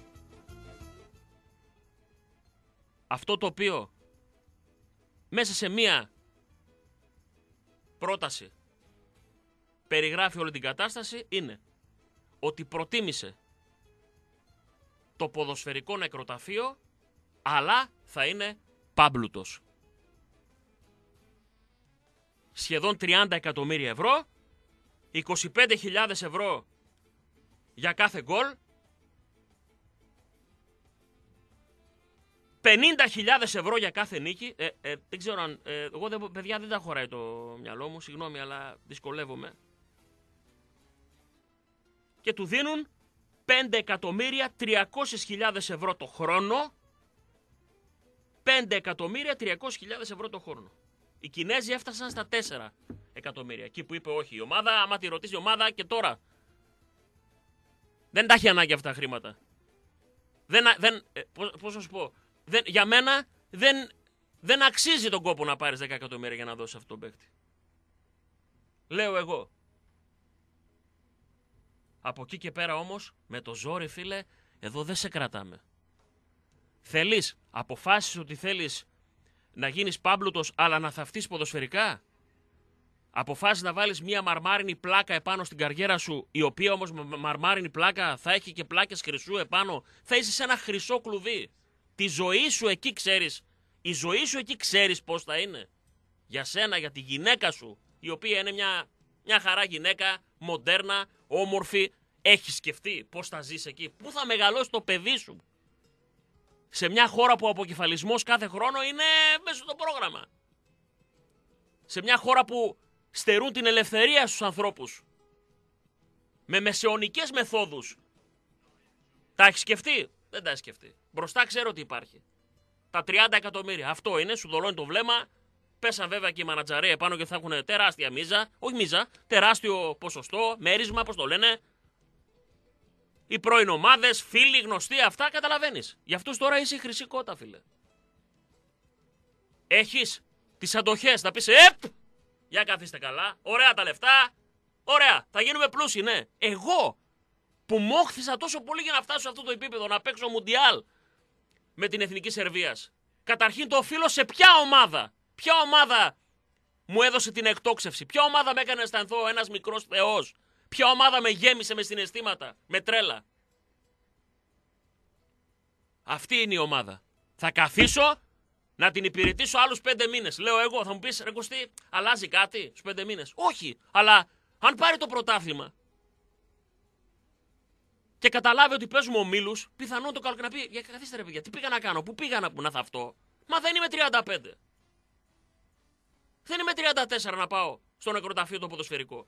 Αυτό το οποίο μέσα σε μία πρόταση περιγράφει όλη την κατάσταση είναι ότι προτίμησε το ποδοσφαιρικό νεκροταφείο, αλλά θα είναι πάμπλουτος. Σχεδόν τριάντα εκατομμύρια ευρώ, είκοσι πέντε χιλιάδες ευρώ για κάθε γκολ, πενήντα χιλιάδες ευρώ για κάθε νίκη. Ε, ε, δεν ξέρω αν... Ε, εγώ, δεν, παιδιά, δεν τα χωράει το μυαλό μου, συγγνώμη, αλλά δυσκολεύομαι. Και του δίνουν πέντε εκατομμύρια τριακόσιες χιλιάδες ευρώ το χρόνο. πέντε εκατομμύρια τριακόσιες χιλιάδες ευρώ το χρόνο. Οι Κινέζοι έφτασαν στα τέσσερα εκατομμύρια. Εκεί που είπε όχι η ομάδα, άμα τη ρωτήσει η ομάδα και τώρα. Δεν τα έχει ανάγκη αυτά τα χρήματα. Δεν, δεν, πώς, πώς θα σου πω, δεν, για μένα δεν, δεν αξίζει τον κόπο να πάρεις δέκα εκατομμύρια για να δώσεις αυτόν τον παίκτη. Λέω εγώ. Από εκεί και πέρα όμως, με το ζόρι φίλε, εδώ δεν σε κρατάμε. Θέλεις, αποφάσεις ότι θέλεις να γίνεις πάμπλουτος αλλά να θαυτείς ποδοσφαιρικά. Αποφάσεις να βάλεις μία μαρμάρινη πλάκα επάνω στην καριέρα σου, η οποία όμως μαρμάρινη πλάκα θα έχει και πλάκες χρυσού επάνω. Θα είσαι σε ένα χρυσό κλουβί. Τη ζωή σου εκεί ξέρεις, η ζωή σου εκεί ξέρεις πώς θα είναι. Για σένα, για τη γυναίκα σου, η οποία είναι μια, μια χαρά γυναίκα, μοντέρνα, όμορφη. Έχεις σκεφτεί πώς θα ζεις εκεί, πού θα μεγαλώσει το παιδί σου. Σε μια χώρα που ο αποκεφαλισμός κάθε χρόνο είναι μέσα στο πρόγραμμα. Σε μια χώρα που στερούν την ελευθερία στους ανθρώπους. Με μεσαιωνικές μεθόδους. Τα έχεις σκεφτεί? Δεν τα έχεις σκεφτεί. Μπροστά ξέρω ότι υπάρχει. Τα τριάντα εκατομμύρια. Αυτό είναι, σου δολώνει το βλέμμα. Πέσαν βέβαια και οι μανατζαρέ επάνω και θα έχουν τεράστια μίζα. Όχι μίζα, τεράστιο ποσοστό, μέρισμα, πώς το λένε. Οι πρώην ομάδες, φίλοι, γνωστοί, αυτά καταλαβαίνεις. Για αυτούς τώρα είσαι η χρυσή κότα, φίλε. Έχεις τις αντοχές, θα πεις «Επ! Για καθίστε καλά, ωραία τα λεφτά, ωραία, θα γίνουμε πλούσιοι, ναι». Εγώ που μόχθησα τόσο πολύ για να φτάσω σε αυτό το επίπεδο, να παίξω μουντιάλ με την Εθνική Σερβίας. Καταρχήν το οφείλω σε ποια ομάδα, ποια ομάδα μου έδωσε την εκτόξευση, ποια ομάδα με έκανε να αισθανθώ ένας μικρός θεός. Ποια ομάδα με γέμισε με συναισθήματα, με τρέλα. Αυτή είναι η ομάδα. Θα καθίσω να την υπηρετήσω άλλους πέντε μήνες. Λέω εγώ, θα μου πεις ρε Κωστή, αλλάζει κάτι στους πέντε μήνες. Όχι, αλλά αν πάρει το πρωτάθλημα και καταλάβει ότι παίζουμε ομίλους, πιθανόν το καλοκαίρι να πει, για καθίστε ρε παιδιά, τι πήγα να κάνω, πού πήγα να, να θαυτώ. Μα δεν είμαι τριάντα πέντε. Δεν είμαι τριάντα τέσσερα να πάω στο νεκροταφείο το ποδοσφαιρικό.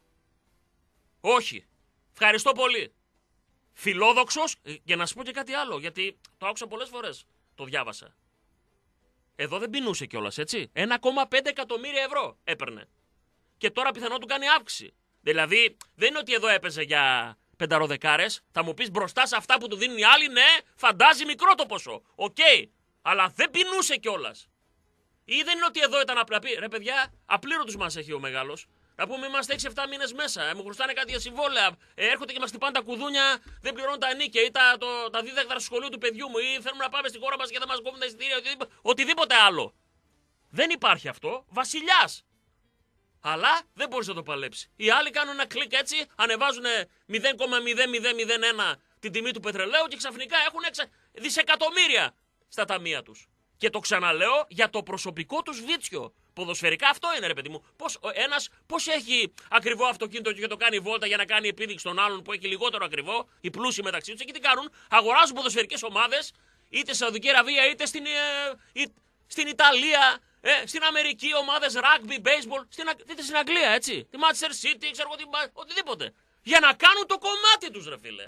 Όχι. Ευχαριστώ πολύ. Φιλόδοξος, και να σου πω και κάτι άλλο, γιατί το άκουσα πολλές φορές. Το διάβασα. Εδώ δεν πεινούσε κιόλας, έτσι. ένα κόμμα πέντε εκατομμύρια ευρώ έπαιρνε. Και τώρα πιθανόν του κάνει αύξηση. Δηλαδή, δεν είναι ότι εδώ έπαιζε για πενταροδεκάρες. Θα μου πεις μπροστά σε αυτά που του δίνουν οι άλλοι, ναι, φαντάζει μικρό το ποσό. Οκ. Okay. Αλλά δεν πεινούσε κιόλας. Ή δεν είναι ότι εδώ ήταν απλά πει, ρε παιδιά, απλήρωτους μας έχει ο μεγάλος. Να πούμε, είμαστε έξι εφτά μήνες μέσα. Ε, μου χρωστάνε κάτι για συμβόλαια. Ε, έρχονται και μας χτυπάνε τα κουδούνια, δεν πληρώνουν τα ενίκια ή τα, το, τα δίδακτρα στο σχολείο του παιδιού μου. Ή θέλουμε να πάμε στη χώρα μας και δεν μας κόβουν τα εισιτήρια. Οτιδήποτε, οτιδήποτε άλλο. Δεν υπάρχει αυτό. Βασιλιάς. Αλλά δεν μπορείς να το παλέψει. Οι άλλοι κάνουν ένα κλικ έτσι, ανεβάζουν μηδέν κόμμα μηδέν μηδέν μηδέν ένα την τιμή του πετρελαίου και ξαφνικά έχουν εξα... δισεκατομμύρια στα ταμεία τους. Και το ξαναλέω για το προσωπικό τους βίτσιο. Ποδοσφαιρικά αυτό είναι, ρε παιδί μου. Πώς, ένας πώς έχει ακριβό αυτοκίνητο και το κάνει βόλτα για να κάνει επίδειξη των άλλων που έχει λιγότερο ακριβό, οι πλούσιοι μεταξύ τους. Και τι κάνουν, αγοράζουν ποδοσφαιρικές ομάδες, είτε στη Σαουδική Αραβία, είτε στην, ε, ή, στην Ιταλία, ε, στην Αμερική, ομάδες rugby, baseball, στην, είτε στην Αγγλία, έτσι. Τη Manchester City, ξέρω εγώ, οτιδήποτε. Για να κάνουν το κομμάτι τους, ρε φίλε.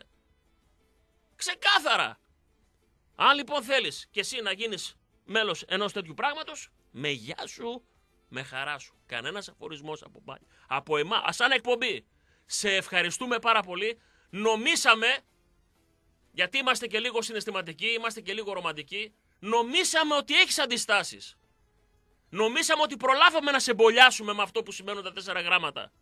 Ξεκάθαρα. Αν λοιπόν θέλεις και εσύ να γίνεις μέλος ενός τέτοιου πράγματος, με γεια σου, με χαρά σου. Κανένας αφορισμός από πάλι. Από εμάς, σαν εκπομπή. Σε ευχαριστούμε πάρα πολύ. Νομίσαμε, γιατί είμαστε και λίγο συναισθηματικοί, είμαστε και λίγο ρομαντικοί, νομίσαμε ότι έχεις αντιστάσεις. Νομίσαμε ότι προλάβαμε να σε μπολιάσουμε με αυτό που σημαίνουν τα τέσσερα γράμματα.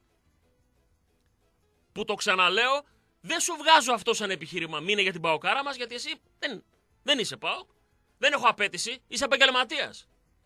Που το ξαναλέω, δεν σου βγάζω αυτό σαν επιχείρημα. Μείνε για την παοκάρα μας, γιατί εσύ δεν, δεν είσαι πάω. Δεν έχω απέτηση, είσαι επαγγελματίας.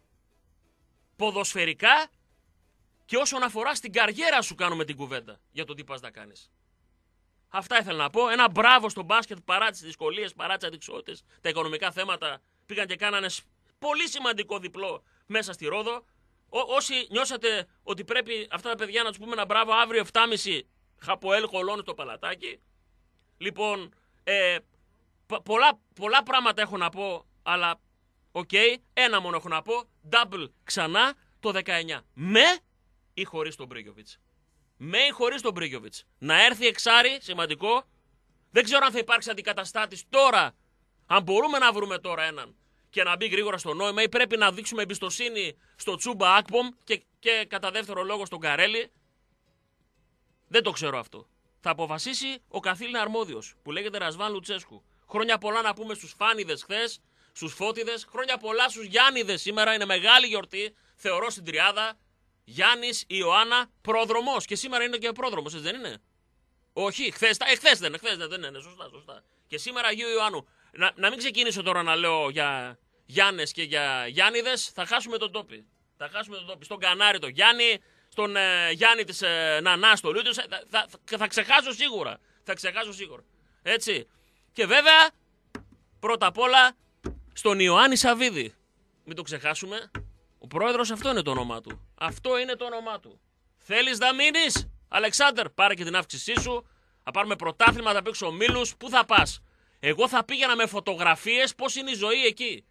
Ποδοσφαιρικά και όσον αφορά στην καριέρα σου κάνουμε την κουβέντα για το τι πας να κάνεις. Αυτά ήθελα να πω. Ένα μπράβο στο μπάσκετ παρά τις δυσκολίες, παρά τις αντικσότητες, τα οικονομικά θέματα πήγαν και κάνανε πολύ σημαντικό διπλό μέσα στη Ρόδο. Ό, όσοι νιώσατε ότι πρέπει αυτά τα παιδιά να τους πούμε ένα μπράβο αύριο εφτά και μισή Χαποέλ Χολών στο Παλατάκι. Λοιπόν, ε, πολλά, πολλά πράγματα έχω να πω, αλλά οκ, okay, ένα μόνο έχω να πω. Double ξανά το δεκαεννιά. Με ή χωρίς τον Μπρίγιοβιτς. Με ή χωρίς τον Μπρίγιοβιτς. Να έρθει εξάρι, σημαντικό, Δεν ξέρω αν θα υπάρξει αντικαταστάτης τώρα. Αν μπορούμε να βρούμε τώρα έναν και να μπει γρήγορα στο νόημα, ή πρέπει να δείξουμε εμπιστοσύνη στο Τσούμπα Ακπομ και, και κατά δεύτερο λόγο στον Καρέλη. Δεν το ξέρω αυτό. Θα αποφασίσει ο καθήλυνα αρμόδιος που λέγεται Ρασβάν Λουτσέσκου. Χρόνια πολλά να πούμε στους Φάνηδες χθες, στους Φώτιδες. Χρόνια πολλά στους Γιάννηδες. Σήμερα είναι μεγάλη γιορτή. Θεωρώ στην τριάδα. Γιάννης, Ιωάννα, πρόδρομος. Και σήμερα είναι και πρόδρομος, έτσι δεν είναι? Όχι, χθες, ε, χθες δεν είναι, χθες δεν είναι, σωστά, σωστά. Και σήμερα Αγίου Ιωάννου. Να, να μην ξεκινήσω τώρα να λέω για Γιάννες και για Γιάννηδες, θα χάσουμε τον τόπι. Θα χάσουμε τον τόπι. Στον Κανάρι το Γιάννη, στον ε, Γιάννη της ε, Νανά, στο Λούτιος, θα, θα, θα, θα ξεχάσω σίγουρα. Θα ξεχάσω σίγουρα. Έτσι. Και βέβαια, πρώτα απ' όλα, στον Ιωάννη Σαββίδη. Μην το ξεχάσουμε. Ο πρόεδρος, αυτό είναι το όνομά του. Αυτό είναι το όνομά του. Θέλεις να μείνεις? Αλεξάνδερ, πάρε και την αύξησή σου. Θα πάρουμε πρωτάθλημα, θα παίξω ομίλους. Πού θα πας? Εγώ θα πήγαινα με φωτογραφίες πώς είναι η ζωή εκεί.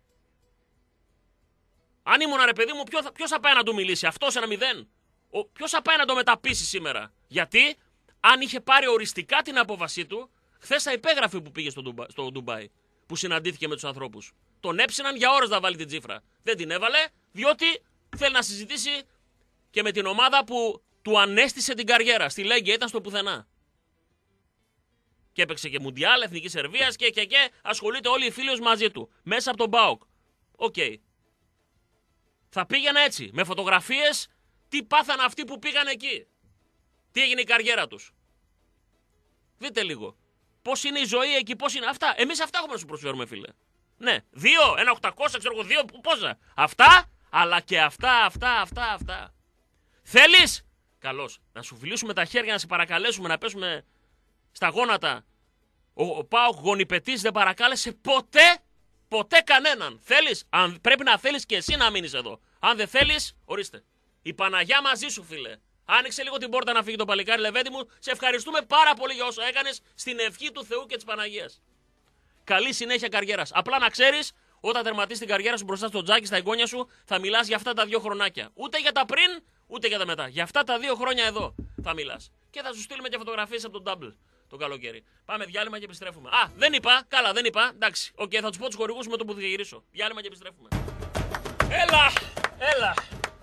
Αν ήμουν ρε παιδί μου, ποιος θα, ποιος θα πάει να του μιλήσει? Αυτός ένα μηδέν. Ποιος θα πάει να το μεταπίσει σήμερα? Γιατί αν είχε πάρει οριστικά την απόφασή του, χθες θα υπέγραφε που πήγε στο, Ντουμπα, στο Ντουμπάι, που συναντήθηκε με τους ανθρώπους. Τον έψιναν για ώρες να βάλει την τσίφρα. Δεν την έβαλε, διότι θέλει να συζητήσει και με την ομάδα που του ανέστησε την καριέρα. Στη Λέγκια ήταν στο πουθενά. Και έπαιξε και Μουντιάλ, Εθνική Σερβίας και, και, και ασχολείται όλοι οι φίλοι μαζί του. Μέσα από τον ΠΑΟΚ. Οκ. Okay. Θα πήγαινε έτσι, με φωτογραφίες, τι πάθαν αυτοί που πήγαν εκεί. Τι έγινε η καριέρα τους. Δείτε λίγο. Πώς είναι η ζωή εκεί, πώς είναι αυτά. Εμείς αυτά έχουμε να σου προσφέρουμε, φίλε. Ναι, δύο, ένα οκτακόσια, ξέρω εγώ, δύο, πόσα. Αυτά, αλλά και αυτά, αυτά, αυτά, αυτά. Θέλεις? Καλώς. Να σου φιλήσουμε τα χέρια, να σε παρακαλέσουμε, να πέσουμε στα γόνατα. Ο, ο Πάοκ γονιπετής δεν παρακάλεσε ποτέ, ποτέ κανέναν. Θέλεις? Αν, πρέπει να θέλεις και εσύ να μείνεις εδώ. Αν δεν θέλεις, ορίστε. Η Παναγιά μαζί σου, φίλε. Άνοιξε λίγο την πόρτα να φύγει το παλικάρι, Λεβέντη μου. Σε ευχαριστούμε πάρα πολύ για όσα έκανες, στην ευχή του Θεού και της Παναγίας. Καλή συνέχεια καριέρας. Απλά να ξέρεις, όταν τερματίσεις την καριέρα σου μπροστά στο τζάκι, στα εγγόνια σου, θα μιλάς για αυτά τα δύο χρονάκια. Ούτε για τα πριν, ούτε για τα μετά. Για αυτά τα δύο χρόνια εδώ θα μιλάς. Και θα σου στείλουμε και φωτογραφίες από τον Double το καλοκαίρι. Πάμε διάλειμμα και επιστρέφουμε. Α, δεν είπα, καλά, δεν είπα. Εντάξει, οκ, okay, θα του πω τους χορηγούς με το που θα γυρίσω. Διάλειμμα και επιστρέφουμε. Έλα, έλα.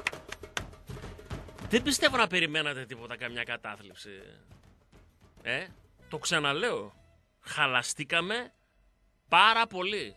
Δεν πιστεύω να περιμένατε τίποτα, καμιά κατάθλιψη. Ε, το ξαναλέω. Χαλαστήκαμε πάρα πολύ.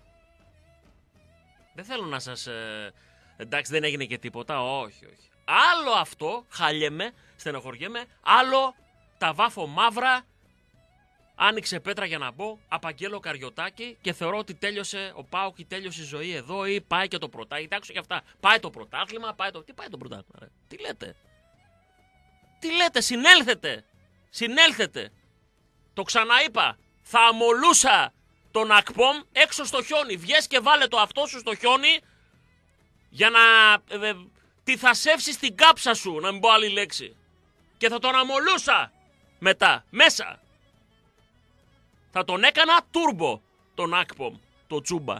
Δεν θέλω να σας... Ε, εντάξει, δεν έγινε και τίποτα. Όχι, όχι. Άλλο αυτό, χαλιέμαι, στενοχωριέμαι. Άλλο τα βάφω μαύρα. Άνοιξε πέτρα για να μπω. Απαγγέλω Καριωτάκη και θεωρώ ότι τέλειωσε ο ΠΑΟΚ, τέλειωσε η ζωή εδώ ή πάει και το πρωτάθλημα. Άκουσα και αυτά. Πάει το πρωτάθλημα, πάει το... Τι πάει το πρωτάθλημα, ρε? Τι λέτε? Τι λέτε, συνέλθετε. Συνέλθετε. Το ξαναείπα. Θα αμολούσα τον Ακπομ έξω στο χιόνι. Βγες και βάλε το αυτό σου στο χιόνι για να ε, ε, τη θα σεύσεις την κάψα σου, να μην πω άλλη λέξη. Και θα τον αμολούσα μετά, μέσα. Θα τον έκανα τούρμπο τον Ακπομ, το Τσούμπα.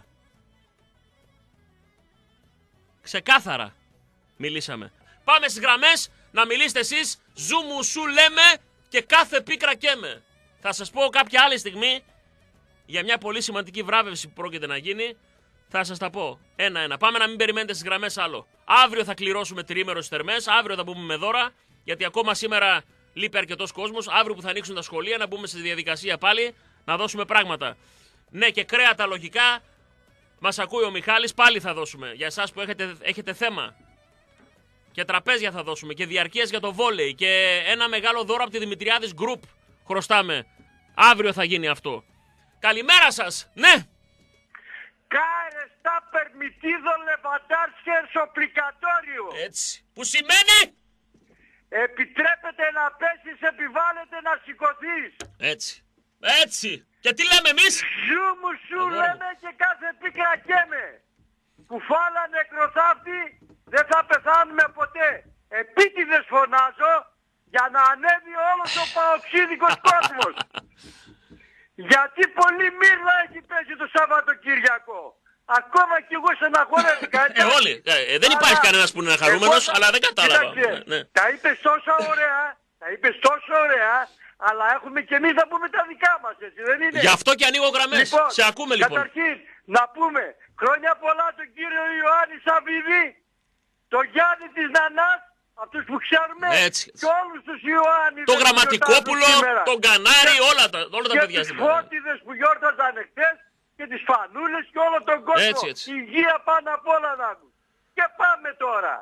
Ξεκάθαρα μιλήσαμε. Πάμε στις γραμμές να μιλήσετε εσείς. Ζου μου σου λέμε και κάθε πίκρα καίμε. Θα σας πω κάποια άλλη στιγμή για μια πολύ σημαντική βράβευση που πρόκειται να γίνει. Θα σας τα πω ένα-ένα. Πάμε να μην περιμένετε στις γραμμές άλλο. Αύριο θα κληρώσουμε τριήμερο στις θερμές. Αύριο θα μπούμε με δώρα. Γιατί ακόμα σήμερα λείπει αρκετός κόσμος. Αύριο που θα ανοίξουν τα σχολεία να μπούμε στη διαδικασία πάλι να δώσουμε πράγματα. Ναι, και κρέατα λογικά. Μας ακούει ο Μιχάλης. Πάλι θα δώσουμε. Για εσάς που έχετε, έχετε θέμα. Και τραπέζια θα δώσουμε. Και διαρκείας για το βόλεϊ. Και ένα μεγάλο δώρο από τη Δημητριάδης Group χρωστάμε. Αύριο θα γίνει αυτό. Καλημέρα σας. Ναι. Κάρε στα permitido levantarse el suplicatorio. Έτσι. Που σημαίνει? Επιτρέπεται να πέσεις, επιβάλλεται να σηκωθείς. Έτσι. Έτσι. Και τι λέμε εμείς? Ζου μου σου λέμε και κάθε πίκρα καίμε. Κουφάλα νεκροθάφτη, δεν θα πεθάνουμε ποτέ. Επίτηδες φωνάζω για να ανέβει όλος ο παοξίδικος κόσμος. Γιατί πολύ μύρλα έχει πέσει το Σαββατοκύριακο. Ακόμα κι εγώ στεναχωρέθηκα. Ε, όλοι. Ε, δεν υπάρχει αλλά... κανένας που είναι χαρούμενος, εγώ... αλλά δεν κατάλαβα. Ναι, ναι. Τα είπες τόσο ωραία, τα είπες τόσο ωραία, αλλά έχουμε και εμείς να πούμε τα δικά μας, έτσι δεν είναι? Γι' αυτό και ανοίγω γραμμές. Λοιπόν, σε ακούμε λοιπόν. Καταρχήν, να πούμε χρόνια πολλά τον κύριο Ιωάννη Σαββίδη, τον Γιάννη της Νανάς, αυτούς που ξέρουμε, Έτσι. και όλους τους Ιωάννης. Τον Γραμματικόπουλο, τον Κανάρη, όλα τα, όλα τα και παιδιά τις στην Ελλάδα. Φώτιδες που γιόρταζαν εχθές και τις Φανούλες και όλο τον κόσμο. Έτσι, έτσι. Υγεία πάνω απ' όλα να έχουν. Και πάμε τώρα.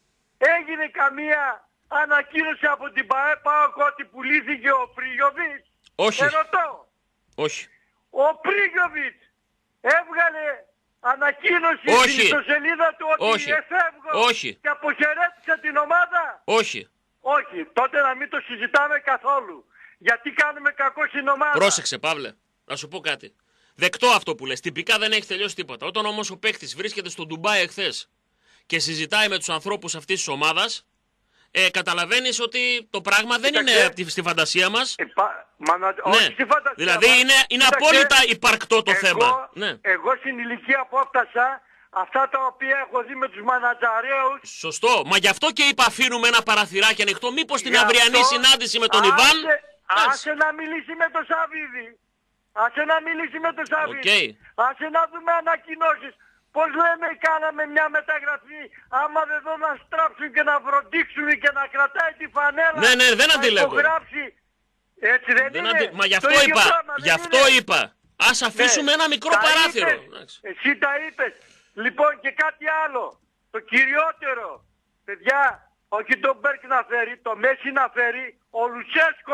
Έγινε καμία ανακοίνωση από την ΠΑΕ ΠΑΟΚ ότι πουλήθηκε ο Πρίγιοβιτς? Όχι. Ερωτώ. Όχι. Ο Πρίγιοβιτς έβγαλε ανακοίνωση Όχι. στην ιστοσελίδα του ότι Όχι. εφεύγω Όχι. και αποχαιρέτησα την ομάδα? Όχι. Όχι. Τότε να μην το συζητάμε καθόλου. Γιατί κάνουμε κακό στην ομάδα. Πρόσεξε, Παύλε. Να σου πω κάτι. Δεκτό αυτό που λες. Τυπικά δεν έχει τελειώσει τίποτα. Όταν όμως ο παίκτης βρίσκεται στο Ντουμπάι εχθές και συζητάει με τους ανθρώπους αυτής της ομάδας, ε, καταλαβαίνεις ότι το πράγμα δεν Κοίταξε. είναι από τη- στη φαντασία μας. Ε, πα- μα να- Ναι. όχι στη φαντασία Δηλαδή μας. είναι, είναι Κοίταξε, απόλυτα υπαρκτό το εγώ, θέμα. Ναι. Εγώ στην ηλικία που έφτασα, αυτά τα οποία έχω δει με τους μανατζαρέους. Σωστό. Μα γι' αυτό και είπα αφήνουμε ένα παραθυράκι ανοιχτό. Μήπως την γι' αυριανή αυτό συνάντηση με τον άσε- Ιβάν. Άσε να μιλήσει με τον Σαββίδη. Άσε να μιλήσει με τον Σαββίδη. Οκ. Άσε να δούμε ανακοινώσεις. Πώς λέμε κάναμε μια μεταγραφή, άμα δεν δω να στράψουν και να βροντίξουν και να κρατάει τη φανέλα. Ναι, ναι, δεν να αντιλέγω. υπογράψει. Έτσι δεν, Δεν είναι? αντι... Μα γι' Το αυτό ίδιο είπα. πράγμα, δεν Γι' αυτό είναι? είπα. Ας αφήσουμε Ναι. ένα μικρό Τα παράθυρο. είπες. Εντάξει. Εσύ τα είπες. Λοιπόν και κάτι άλλο. Το κυριότερο. Παιδιά, όχι τον Μπέρκ να φέρει, το Μέση να φέρει, ο Λουτσέσκο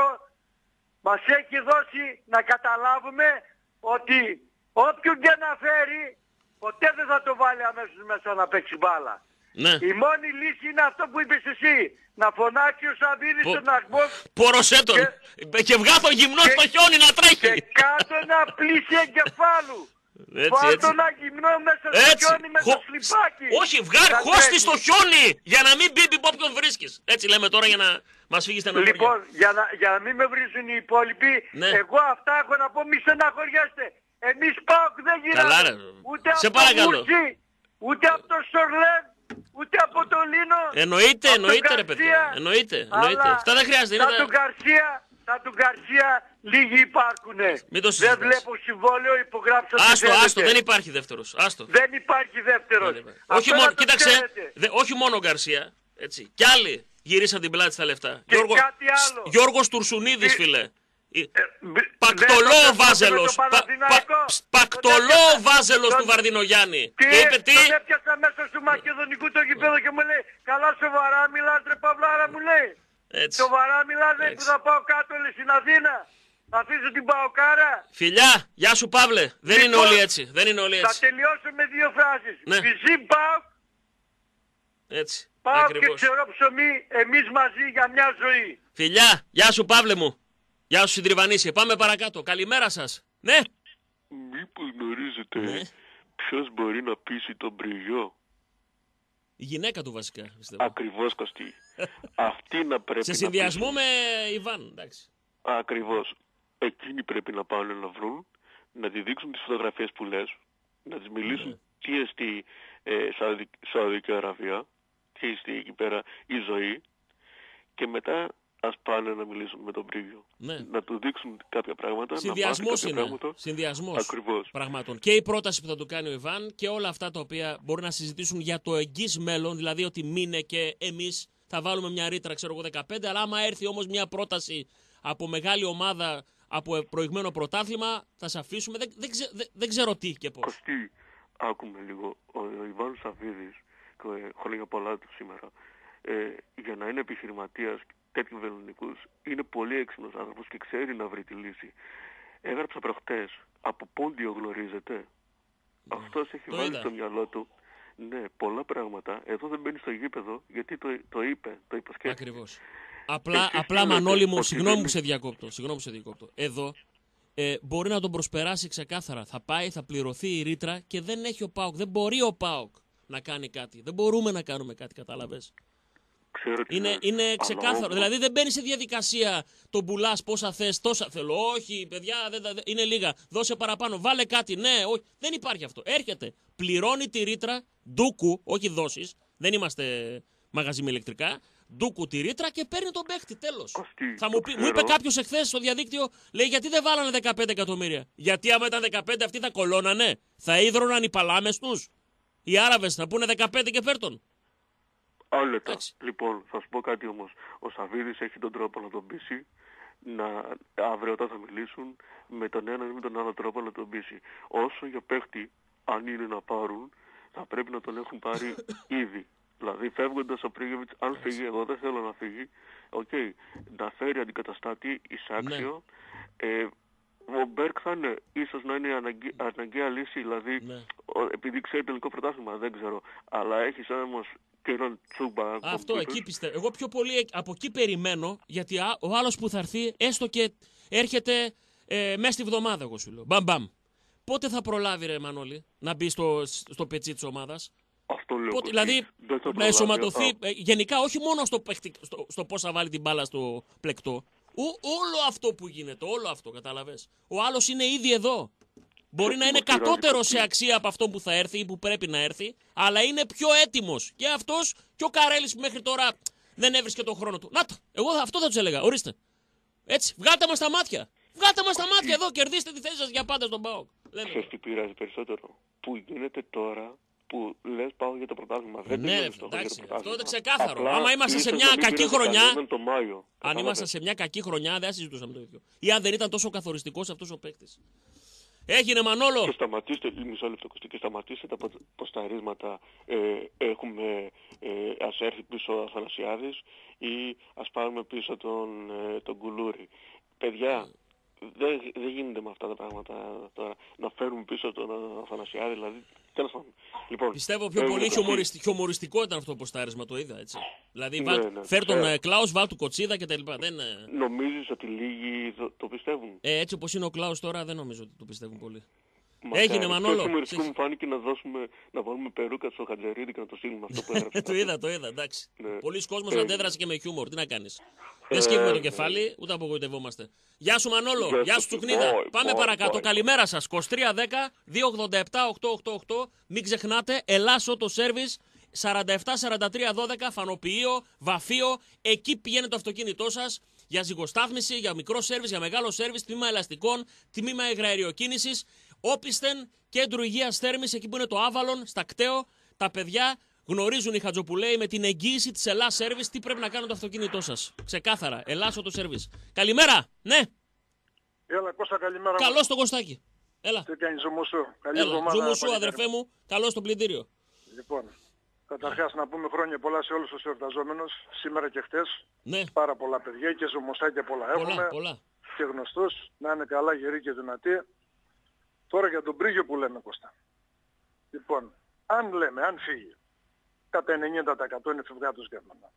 μας έχει δώσει να καταλάβουμε ότι όποιον και να φέρει, ποτέ δεν θα το βάλει αμέσως μέσα να παίξει μπάλα. Ναι. Η μόνη λύση είναι αυτό που είπες εσύ. Να φωνάξει ο Σαββίδης Πο- στον Αγμό Πόρωσέ τον. Και- Και βγάλω γυμνό και- στο χιόνι να και τρέχει. κάτω ένα πλήση εγκεφάλου. Έτσι, Βάλ' έτσι. το να γυμνώ μέσα στο Έτσι. χιόνι με Χω- το σλιπάκι. Όχι, βγάλει Να χώστη τρέχει. στο χιόνι για να μην μπει από όποιον βρίσκεις. Έτσι λέμε τώρα για να μας φύγει στεναχώρια. Λοιπόν, για να, για να μην με βρίζουν οι υπόλοιποι, Ναι. εγώ αυτά έχω να πω, μη στεναχωριέστε. Εμείς ΠΑΟΚ δεν Καλά, γυρνάμε. ρε. Ούτε Σε από το παρακαλώ. Μούρτσι, ούτε από το Σορλέν, ούτε από το Λίνο. Εννοείται, από τον εννοείται ρε Γκαρσία. παιδιά. Εννοείται, εννοείται. Αλλά Αυτά δεν χρειάζεται. Είναι σαν τα- τον Γκαρσία, σαν τον Γκαρσία, λίγοι υπάρχουνε. Μην το Δεν συζητάς. βλέπω συμβόλαιο, υπογράψα τι Άστο, θέλετε. άστο, δεν υπάρχει δεύτερος. Άστο. Δεν υπάρχει δεύτερος. Δεν υπάρχει. Αυτό Όχι να μόνο, το κοίταξε, ξέρετε. δε- όχι μόνο ο Γκαρσία. Έτσι. Κι άλλοι γυρίσαν την πλάτη στα λεφτά. Και κάτι άλλο. Γιώργος Τουρσουνίδης, Τι- φίλε. Ε, μπ- Πακτολό δεν ο το Βάζελος. με το Παναθηναϊκό. Πακτολό ο Τον Βάζελος τον- του Βαρδινογιάννη. Τι, Και είπε τι. τον έπιασα μέσα στο μακεδονικού το γηπέδο και μου λέει καλά σοβαρά μιλάς ρε Παυλάρα, μου λέει. Έτσι. Σοβαρά μιλάς, λέει, που Έτσι. θα πάω κάτω λέει, στην Αθήνα. Θα αφήσω την Παοκάρα. Φιλιά, γεια σου Παύλε. Δεν είναι Λοιπόν, όλοι έτσι. Δεν είναι όλοι Θα έτσι. τελειώσω με δύο φράσεις. Ναι. Βυζί ΠΑΟΚ, Έτσι. ΠΑΟΚ και Ακριβώς. ξερό ψωμί, εμείς μαζί για μια ζωή. Φιλιά, γεια σου Παύλε μου. Γεια σου Συντριβανίσια. Πάμε παρακάτω. Καλημέρα σας. Ναι. Μήπως γνωρίζετε Ναι. ποιος μπορεί να πείσει τον Πριγιό? Η γυναίκα του βασικά. πιστεύω. Ακριβώς, Κωστή. Αυτή να πρέπει Σε να συνδυασμό πείσει. με Ιβάν. Εντάξει. Ακριβώς. Εκείνοι πρέπει να πάνε να βρουν, να τη δείξουν τις φωτογραφίες που λες, να τις μιλήσουν Ναι. τι εστί ε, Σαουδι- Σαουδική Αραβία, τι εστί εκεί πέρα η ζωή, και μετά ας πάνε να μιλήσουν με τον Πρίγιο. Ναι. Να του δείξουν κάποια πράγματα, Συνδυασμός να μάθει κάποια είναι. πράγματα. Συνδυασμός Ακριβώς. πραγμάτων. Και η πρόταση που θα του κάνει ο Ιβάν και όλα αυτά τα οποία μπορεί να συζητήσουν για το εγγύς μέλλον, δηλαδή ότι μείνε και εμείς θα βάλουμε μια ρήτρα, ξέρω εγώ, δεκαπέντε, αλλά άμα έρθει όμως μια πρόταση από μεγάλη ομάδα, από προηγμένο πρωτάθλημα, θα σε αφήσουμε. Δεν, δεν, ξε- δεν, δεν ξέρω τι και πώς. Κωστή, άκουμε λίγο. Ο, ο Ιβάν Σαββίδης, και, ε, χρόνια πολλά του σήμερα, ε, για να είναι επιχειρηματίας τέτοιου βελονικούς, είναι πολύ έξυπνος άνθρωπος και ξέρει να βρει τη λύση. Έγραψα προχτές, από πόντιο γνωρίζετε. Αυτός έχει το βάλει είδα. στο μυαλό του, ναι, πολλά πράγματα. Εδώ δεν μπαίνει στο γήπεδο, γιατί το, το είπε, το υποσχέθηκε. Ακριβώς. Απλά, Εσείς απλά λέτε Μανώλη μου, ότι συγγνώμη δεν που σε είναι- διακόπτω. Συγγνώμη που σε διακόπτω. Εδώ ε, μπορεί να τον προσπεράσει ξεκάθαρα. Θα πάει, θα πληρωθεί η ρήτρα και δεν έχει ο ΠΑΟΚ. Δεν μπορεί ο ΠΑΟΚ να κάνει κάτι. Δεν μπορούμε να κάνουμε κάτι, κατάλαβες. Ξέρω τι Είναι, λες, είναι αλλά ξεκάθαρο. όμως- Δηλαδή δεν μπαίνει σε διαδικασία τον πουλά πόσα θε, τόσα θέλω. Όχι, παιδιά, δεν, δεν- είναι λίγα. Δώσε παραπάνω. Βάλε κάτι. Ναι, όχι. Δεν υπάρχει αυτό. Έρχεται, πληρώνει τη ρήτρα ντούκου, όχι δόσει. Δεν είμαστε μαγαζί με ηλεκτρικά. ντούκου τη ρήτρα και παίρνει τον παίχτη. Τέλος. Αυτή, Θα μου, πει, μου είπε κάποιος εχθές στο διαδίκτυο, λέει γιατί δεν βάλανε δεκαπέντε εκατομμύρια. Γιατί άμα ήταν δεκαπέντε αυτοί θα κολώνανε, θα ίδρωναν οι παλάμες τους. Οι Άραβες θα πούνε δεκαπέντε και φέρτον. Άλλετα. Λοιπόν, θα σου πω κάτι όμως. Ο Σαββίδης έχει τον τρόπο να τον πείσει, να, αύριο όταν θα μιλήσουν, με τον έναν ή με τον άλλο τρόπο να τον πείσει. Όσο για παίχτη, αν είναι να πάρουν, θα πρέπει να τον έχουν πάρει ήδη. Δηλαδή φεύγοντας ο Πρίγεβιτς, αν φύγει, εγώ δεν θέλω να φύγει, okay, να φέρει αντικαταστάτη εισάξιο. Ναι. Ε, ο Μπέρκ θα είναι, ίσως να είναι αναγκαία, αναγκαία λύση, δηλαδή, ναι. ο, επειδή ξέρει τελικό πρωτάθλημα, δεν ξέρω. Αλλά έχεις όμως και έναν Τσούμπα. Αυτό εκεί πιστεύω. Εγώ πιο πολύ από εκεί περιμένω, γιατί ο άλλος που θα έρθει, έστω και έρχεται ε, μέσα στη βδομάδα, εγώ σου λέω. Μπαμ μπαμ. Πότε θα προλάβει, ρε Μανώλη, να μπει στο, στο πετσί της ομάδας. Αυτό λέω. Πότε, δηλαδή να ενσωματωθεί ε, γενικά, όχι μόνο στο, στο, στο πώς θα βάλει την μπάλα στο πλεκτό. Ο, όλο αυτό που γίνεται, όλο αυτό, κατάλαβες. Ο άλλος είναι ήδη εδώ. Μπορεί να είναι κατώτερο σε αξία από αυτό που θα έρθει ή που πρέπει να έρθει, αλλά είναι πιο έτοιμος. Και αυτός και ο Καρέλης που μέχρι τώρα δεν έβρισκε τον χρόνο του. Να το, εγώ αυτό θα τους έλεγα. Ορίστε. Έτσι, βγάτε μας τα μάτια. Βγάτε μας τα μάτια εδώ, κερδίστε τη θέση σας για πάντα στον ΠΑΟΚ. Ξέρεις τι πειράζει περισσότερο. Που γίνεται τώρα που λες πάω για το πρωτάθλημα. Δεν ναι, είναι στο εντάξει, για το αυτό είναι ξεκάθαρο. Απλά, άμα ήμασταν σε μια κακή χρονιά. Το Μάιο, αν ήμασταν σε μια κακή χρονιά, δεν συζητούσαμε το ίδιο. Ή αν δεν ήταν τόσο καθοριστικός αυτός ο παίκτης. Έγινε, Μανόλο. Και σταματήστε, μισό λεπτό, και σταματήστε τα ποσταρίσματα. Ε, έχουμε, ε, ας έρθει πίσω ο Αθανασιάδης ή ας πάρουμε πίσω τον, ε, τον Κουλούρη. Παιδιά, δεν, δεν γίνονται με αυτά τα πράγματα τώρα. Να φέρουμε πίσω τον Αθανασιάδη, δηλαδή. Τέλος πάντων. Λοιπόν, πιστεύω πιο πολύ χιουμοριστικό, χιουμοριστικό ήταν αυτό το ποστάρισμα, το είδα έτσι. Δηλαδή, ναι, βάλ, ναι, φέρ τον ε, Κλάους, βάλ του Κοτσίδα κτλ. Δεν... Νομίζεις ότι λίγοι το, το πιστεύουν? Ε, έτσι όπως είναι ο Κλάους τώρα, δεν νομίζω ότι το πιστεύουν πολύ. Μακάρι. Έγινε, Μανόλο. Το χιουμοριστικό μου φάνηκε να, δώσουμε, να βάλουμε περούκα στο Χατζερίδη και να το στείλουμε αυτό που έγραψε. Το είδα, το είδα, εντάξει. Ναι. Πολλοί κόσμος ε, αντέδρασε και με χιούμορ. Τι να κάνεις. Δεν σκύβουμε το κεφάλι, ούτε απογοητευόμαστε. Γεια σου, Μανόλο. Γεια, Γεια σου, Τσουκνίδα. Boy, Πάμε boy, παρακάτω. Boy. Καλημέρα σας. είκοσι τρία δέκα δύο ογδόντα επτά οκτακόσια ογδόντα οκτώ. Μην ξεχνάτε, Ελλάς Auto Service σαράντα επτά σαράντα τρία δώδεκα. Φανοποιείο, βαφείο. Εκεί πηγαίνει το αυτοκίνητό σας για ζυγοστάθμιση, για μικρό σέρβις, για μεγάλο σέρβις, τμήμα ελαστικών, τμήμα υγραεριοκίνησης. Όπισθεν, κέντρο υγείας θέρμης, εκεί που είναι το Άβαλον, στα Κταίο. Τα παιδιά γνωρίζουν οι Χατζοπουλέοι με την εγγύηση της Ελλάς Service τι πρέπει να κάνουν το αυτοκίνητό σας. Ξεκάθαρα. Ελλάς Auto Service. Καλημέρα. Ναι. Έλα, Κώστα, καλημέρα. Καλώς στο Κωστάκι. Έλα. Τι κάνεις, Ζουμουσού? Καλή Έλα. εβδομάδα. Ζουμουσού, αδερφέ μου. Καλώς στο πλυντήριο. Λοιπόν, καταρχάς να πούμε χρόνια πολλά σε όλους τους εορταζόμενους. Σήμερα και χτες. Ναι. Πάρα πολλά παιδιά και ζουμουσάκια πολλά έχουμε. Πολλά, πολλά. Και γνωστούς. Να είναι καλά, γεροί και δυνατοί. Τώρα για τον Πρίγιο που λέμε, Κώστα. Λοιπόν, αν λέμε, αν φύγει, κατά ενενήντα τοις εκατό είναι φευγάτος Γερμανά.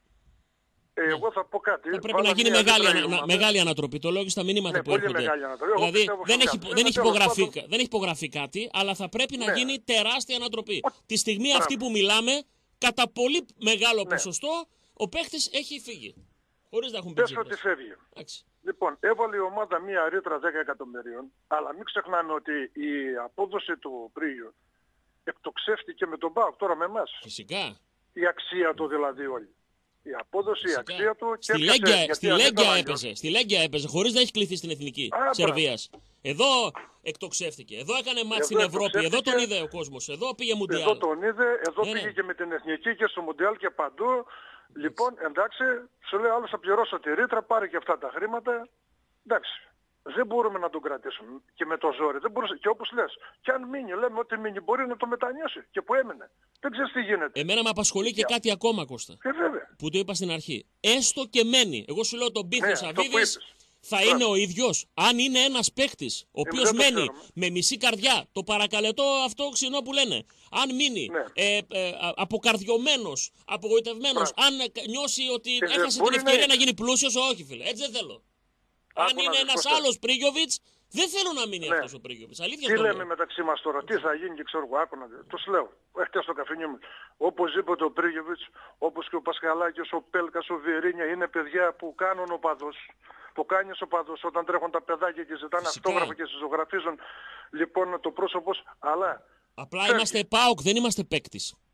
Ε, ναι. Εγώ θα πω κάτι. Θα πρέπει να γίνει μεγάλη, ανα, μεγάλη ανατροπή. Το λόγιο στα μηνύματα ναι, που έρχονται. Δηλαδή δεν έχει, δεν, έχει υπογραφεί, πάντων... δεν έχει υπογραφεί κάτι, αλλά θα πρέπει να ναι. γίνει τεράστια ανατροπή. Ο... Τη στιγμή Άρα. αυτή που μιλάμε, κατά πολύ μεγάλο ναι. ποσοστό, ο παίχτης έχει φύγει. Χωρίς να έχουν πει. Πες ότι φεύγει. Άξι. Λοιπόν, έβαλε η ομάδα μία ρήτρα δέκα εκατομμυρίων, αλλά μην ξεχνάμε ότι η απόδοση του Πρίγιου εκτοξεύτηκε με τον ΠΑΟΚ, τώρα με εμάς. Φυσικά. Η αξία του δηλαδή όλη. Η απόδοση, Φυσικά. η αξία του και στη Λέγκια, στη Λέγκια έπαιζε, στη Λέγκια έπαιζε, χωρίς να έχει κληθεί στην εθνική Σερβίας. Εδώ εκτοξεύτηκε, εδώ έκανε μάτς στην Ευρώπη, εδώ τον είδε ο κόσμος, εδώ πήγε Μουντιάλ. Εδώ τον είδε, εδώ ναι, πήγε ναι. και με την εθνική και στο Μουντιάλ και παντού. Λοιπόν, εντάξει, σου λέει άλλος θα πληρώσω τη ρήτρα, πάρε και αυτά τα χρήματα. Εντάξει. Δεν μπορούμε να τον κρατήσουμε και με το ζόρι. Δεν μπορούσε. Και όπως λες, και αν μείνει, λέμε ότι μείνει, μπορεί να το μετανιώσει. Και που έμεινε. Δεν ξέρεις τι γίνεται. Εμένα με απασχολεί και κάτι ακόμα, Κώστα. Ε, βέβαια. Που το είπα στην αρχή. Έστω και μένει. Εγώ σου λέω τον Μπίθο ναι, Σαββίδης θα Πράγμα. είναι ο ίδιος. Αν είναι ένας παίχτης, ο οποίος ε, μένει με μισή καρδιά, το παρακαλετό αυτό ξινό που λένε. Αν μείνει ναι. ε, ε, αποκαρδιωμένος, απογοητευμένος, αν νιώσει ότι ε, έχασε την ευκαιρία να... να γίνει πλούσιος, όχι φίλε. Έτσι δεν θέλω. Αν είναι ένας άλλος Πρίγιοβιτς, δεν θέλω να μείνει ναι. αυτός ο Πρίγιοβιτς. Αλήθεια. Τι λέμε μεταξύ μας τώρα, τι θα γίνει και ξέρω εγώ, άκου να δει. Τους λέω, χτες στο καφενείο μου. Οπωσδήποτε ο Πρίγιοβιτς, όπως και ο Πασχαλάκης, ο Πέλκας, ο Βιερίνια, είναι παιδιά που κάνουν οπαδούς. Που κάνεις οπαδούς όταν τρέχουν τα παιδάκια και ζητάνε Φυσικά. αυτόγραφα και συζωγραφίζουν λοιπόν το πρόσωπος, αλλά... Απλά φεύγει. Είμαστε ΠΑΟΚ, δεν είμαστε παίκτης.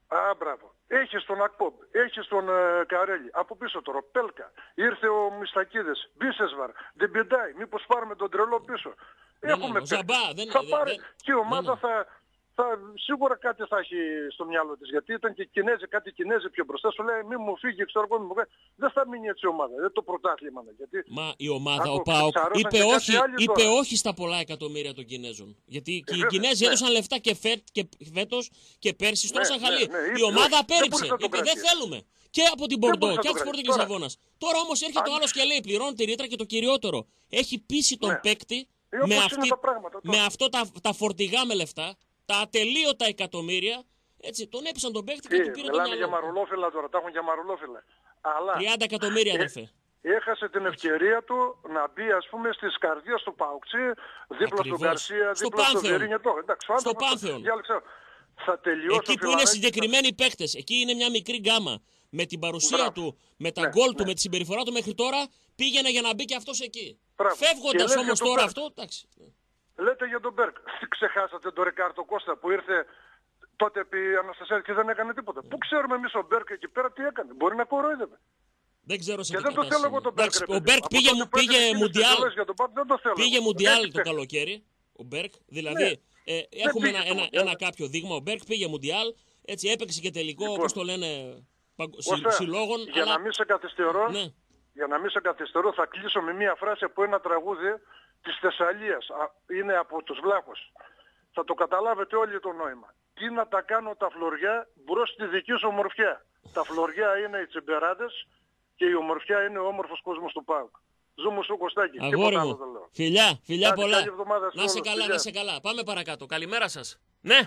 Α, μπράβο. Έχεις τον Ακπόμπ, έχεις τον ε, Καρέλη. Από πίσω τώρα, Πέλκα. Ήρθε ο Μιστακίδης, Μπίσεσβαρ, Ντεμπιντάι. Μήπως πάρουμε τον τρελό πίσω. Ναι, Έχουμε ναι, Ζαμπά, δεν, θα δεν, πάρει δεν, και η ομάδα ναι, ναι. θα, θα, σίγουρα κάτι θα έχει στο μυαλό της. Γιατί ήταν και Κινέζοι, κάτι Κινέζοι πιο μπροστά. Σου λέει μη μου φύγει, ξέρω εγώ, μη μου φύγει. Δεν θα μείνει έτσι η ομάδα, δεν το πρωτάθλημα. Γιατί... Μα η ομάδα, Άκου, ο ΠΑΟΚ, είπε, όχι, είπε τώρα. όχι στα πολλά εκατομμύρια των Κινέζων. Γιατί Ε, και οι βέβαια, Κινέζοι ναι. έδωσαν λεφτά και, φε, και φέτος και πέρσι στο Ναι, σαν ναι, χαλί. ναι, Η είπε, ομάδα όχι, απέρριψε. δεν μπορείς να το Είπε δεν κρατήσεις. θέλουμε. Και από την Δεν Μπορντό μπορείς να και το από τη Sporting κρατήσεις. Λισαβόνας. Τώρα όμως έρχεται Αν- ο άλλος και λέει πληρώνει τη ρήτρα και το κυριότερο. Έχει πείσει τον Ναι. παίκτη Ε, όπως με, είναι αυτή, τα πράγματα τώρα. με αυτό τα, τα φορτηγά με λεφτά, τα ατελείωτα εκατομμύρια. Έτσι, τον έπεισαν τον παίκτη και Τι, του πήρε το μιλάμε για μυαλό. μαρολόφυλλα τώρα, τα έχουν για μαρολόφυλλα. Αλλά τριάντα εκατομμύρια, ε, αδερφέ. έχασε την ευκαιρία του να μπει, ας πούμε, στις καρδιές του Παουξή, δίπλα στον Ακριβώς. Γκαρσία, Στο δίπλα στον Πάνθεον. Βιερίνια. Το, εντάξει, ο Στο άνθρωπος Πάνθεον. διάλεξε. Θα τελειώσει Εκεί ο που είναι Φιλαράκης, συγκεκριμένοι παίκτες, εκεί είναι μια μικρή γκάμα. Με την παρουσία Μπράβο. του, με τα Ναι, γκολ του, ναι. με τη συμπεριφορά του μέχρι τώρα, πήγαινε για να μπει και αυτός εκεί. Μπράβο. Και Φεύγοντας λες όμως για τον τώρα Μπέρκ. αυτό, εντάξει. Λέτε για τον Μπέρκ. Ξεχάσατε τον Ρικάρτο Κώστα που ήρθε τότε επί Αναστασιάδη και δεν έκανε τίποτα. Πού ξέρουμε εμείς ο Μπέρκ εκεί πέρα τι έκανε. Μπορεί να κοροϊδεύε. Δεν ξέρω σε Και τι δεν το κατάσταση θέλω εγώ τον είναι. Μπέρκ. Εντάξει, ρε ο παιδί Μπέρκ μου. πήγε, Από τότε που πήγε έδινε εκείνες τις Μουντιάλ. εντολές για τον Μπέρκ, δεν το θέλω Πήγε εγώ. Μουντιάλ Δεν το έχει καλοκαίρι. Ο Μπέρκ. Δηλαδή, Ναι. ε, έχουμε πήγε ένα, στο ένα, Μουντιάλ. ένα κάποιο δείγμα. Ο Μπέρκ πήγε Μουντιάλ. Έτσι έπαιξε και τελικό, Λοιπόν. όπως το λένε, παγκο- συ- Κώστα, συλλόγων. για αλλά... να μην σε καθυστερώ, Ναι. για να μην σε καθυστερώ, θα κλείσω με μία φράση από ένα τραγούδι της Θεσσαλίας. Α, είναι από τους Βλάχους. Θα το καταλάβετε όλοι το νόημα. Τι να τα κάνω τα φλωριά μπρος στη δική σου ομορφιά. Τα φλωριά είναι οι τσιμπεράδες και η ομορφιά είναι ο όμορφος κόσμος του ΠΑΟΚ. Ζούμε σου Κωστάκη. Αγόρι Τίποτα άλλο μου. δεν λέω. Φιλιά, φιλιά Άντε, πολλά. καλή εβδομάδα σε Να σε όλους. καλά, Φιλιά. να σε καλά. Πάμε παρακάτω. Καλημέρα σας. Ναι,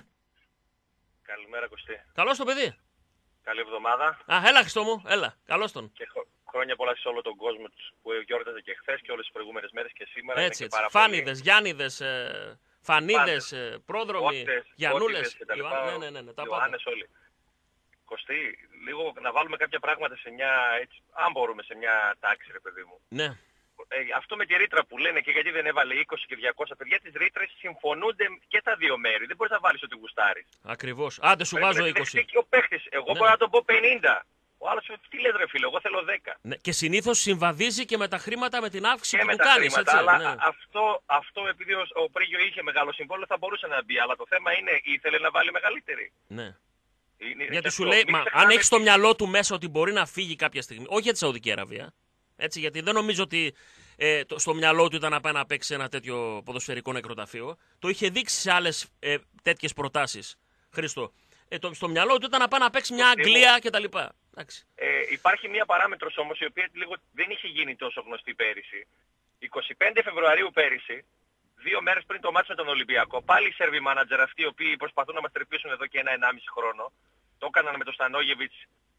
Καλημέρα Κωστή. καλώς το παιδί. Καλή εβδομάδα Α, έλα Χριστό μου, έλα. Καλώς τον. και χρο- χρόνια πολλά σε όλο τον κόσμο τους που γιόρταζε και χθες και όλες τις προηγούμενες μέρες και σήμερα. Έτσι, είναι έτσι. και πάρα Φάνηδες, Γιάννηδες, ε, Φανίδες, ε, πρόδρομοι, Πόντες, Γιαννούλες. Πότιδες και τα λοιπά, Ιωάννη- Ναι, ναι, ναι, ναι, τα πάντα. Ιωάννες όλοι. Κωστή, λίγο να βάλουμε κάποια πράγματα σε μια, έτσι, αν μπορούμε, σε μια τάξη ρε παιδί μου. Ναι. Ε, αυτό με τη ρήτρα που λένε και γιατί δεν έβαλε είκοσι και διακόσια παιδιά, τις ρήτρες συμφωνούνται και τα δύο μέρη. Δεν μπορείς να βάλεις ότι γουστάρεις. Ακριβώς. Άντε σου βάζω Πρέπει να είκοσι. δεχτεί και ο παίχτης. Εγώ Ναι. μπορώ να τον πω πενήντα. Ο άλλος τι λες ρε φίλε, εγώ θέλω δέκα. Ναι. Και συνήθως συμβαδίζει και με τα χρήματα, με την αύξηση Και που με του τα κάνεις, χρήματα, έτσι. αλλά Ναι. αυτό, αυτό επειδή ο, ο Πρίγιο είχε μεγάλο συμβόλαιο θα μπορούσε να μπει, αλλά το θέμα είναι ήθελε να βάλει μεγαλύτερη. Ναι. Είναι, είναι Γιατί και σου αυτό. λέει, Μην μα, αν ξεχνάμε έχει στο τι- μυαλό του μέσα ότι μπορεί να φύγει κάποια στιγμή, όχι για τη Σαουδική Αραβία. Έτσι, γιατί δεν νομίζω ότι ε, το, στο μυαλό του ήταν να πάει να παίξει ένα τέτοιο ποδοσφαιρικό νεκροταφείο. Το είχε δείξει σε άλλες ε, τέτοιες προτάσεις. Χρήστο. Ε, το, στο μυαλό του ήταν να πάει να παίξει μια Κωστή μου. Αγγλία κτλ. Εντάξει. Ε, υπάρχει μια παράμετρος όμως η οποία λίγο δεν είχε γίνει τόσο γνωστή πέρυσι. εικοστή πέμπτη Φεβρουαρίου πέρυσι, δύο μέρες πριν το μάτς με τον Ολυμπιακό, πάλι οι Σέρβοι μάνατζερ αυτοί οι οποίοι προσπαθούν να μας τρυπήσουν εδώ και ένα ενάμιση χρόνο, το έκαναν με τον Στανόγεβιτς,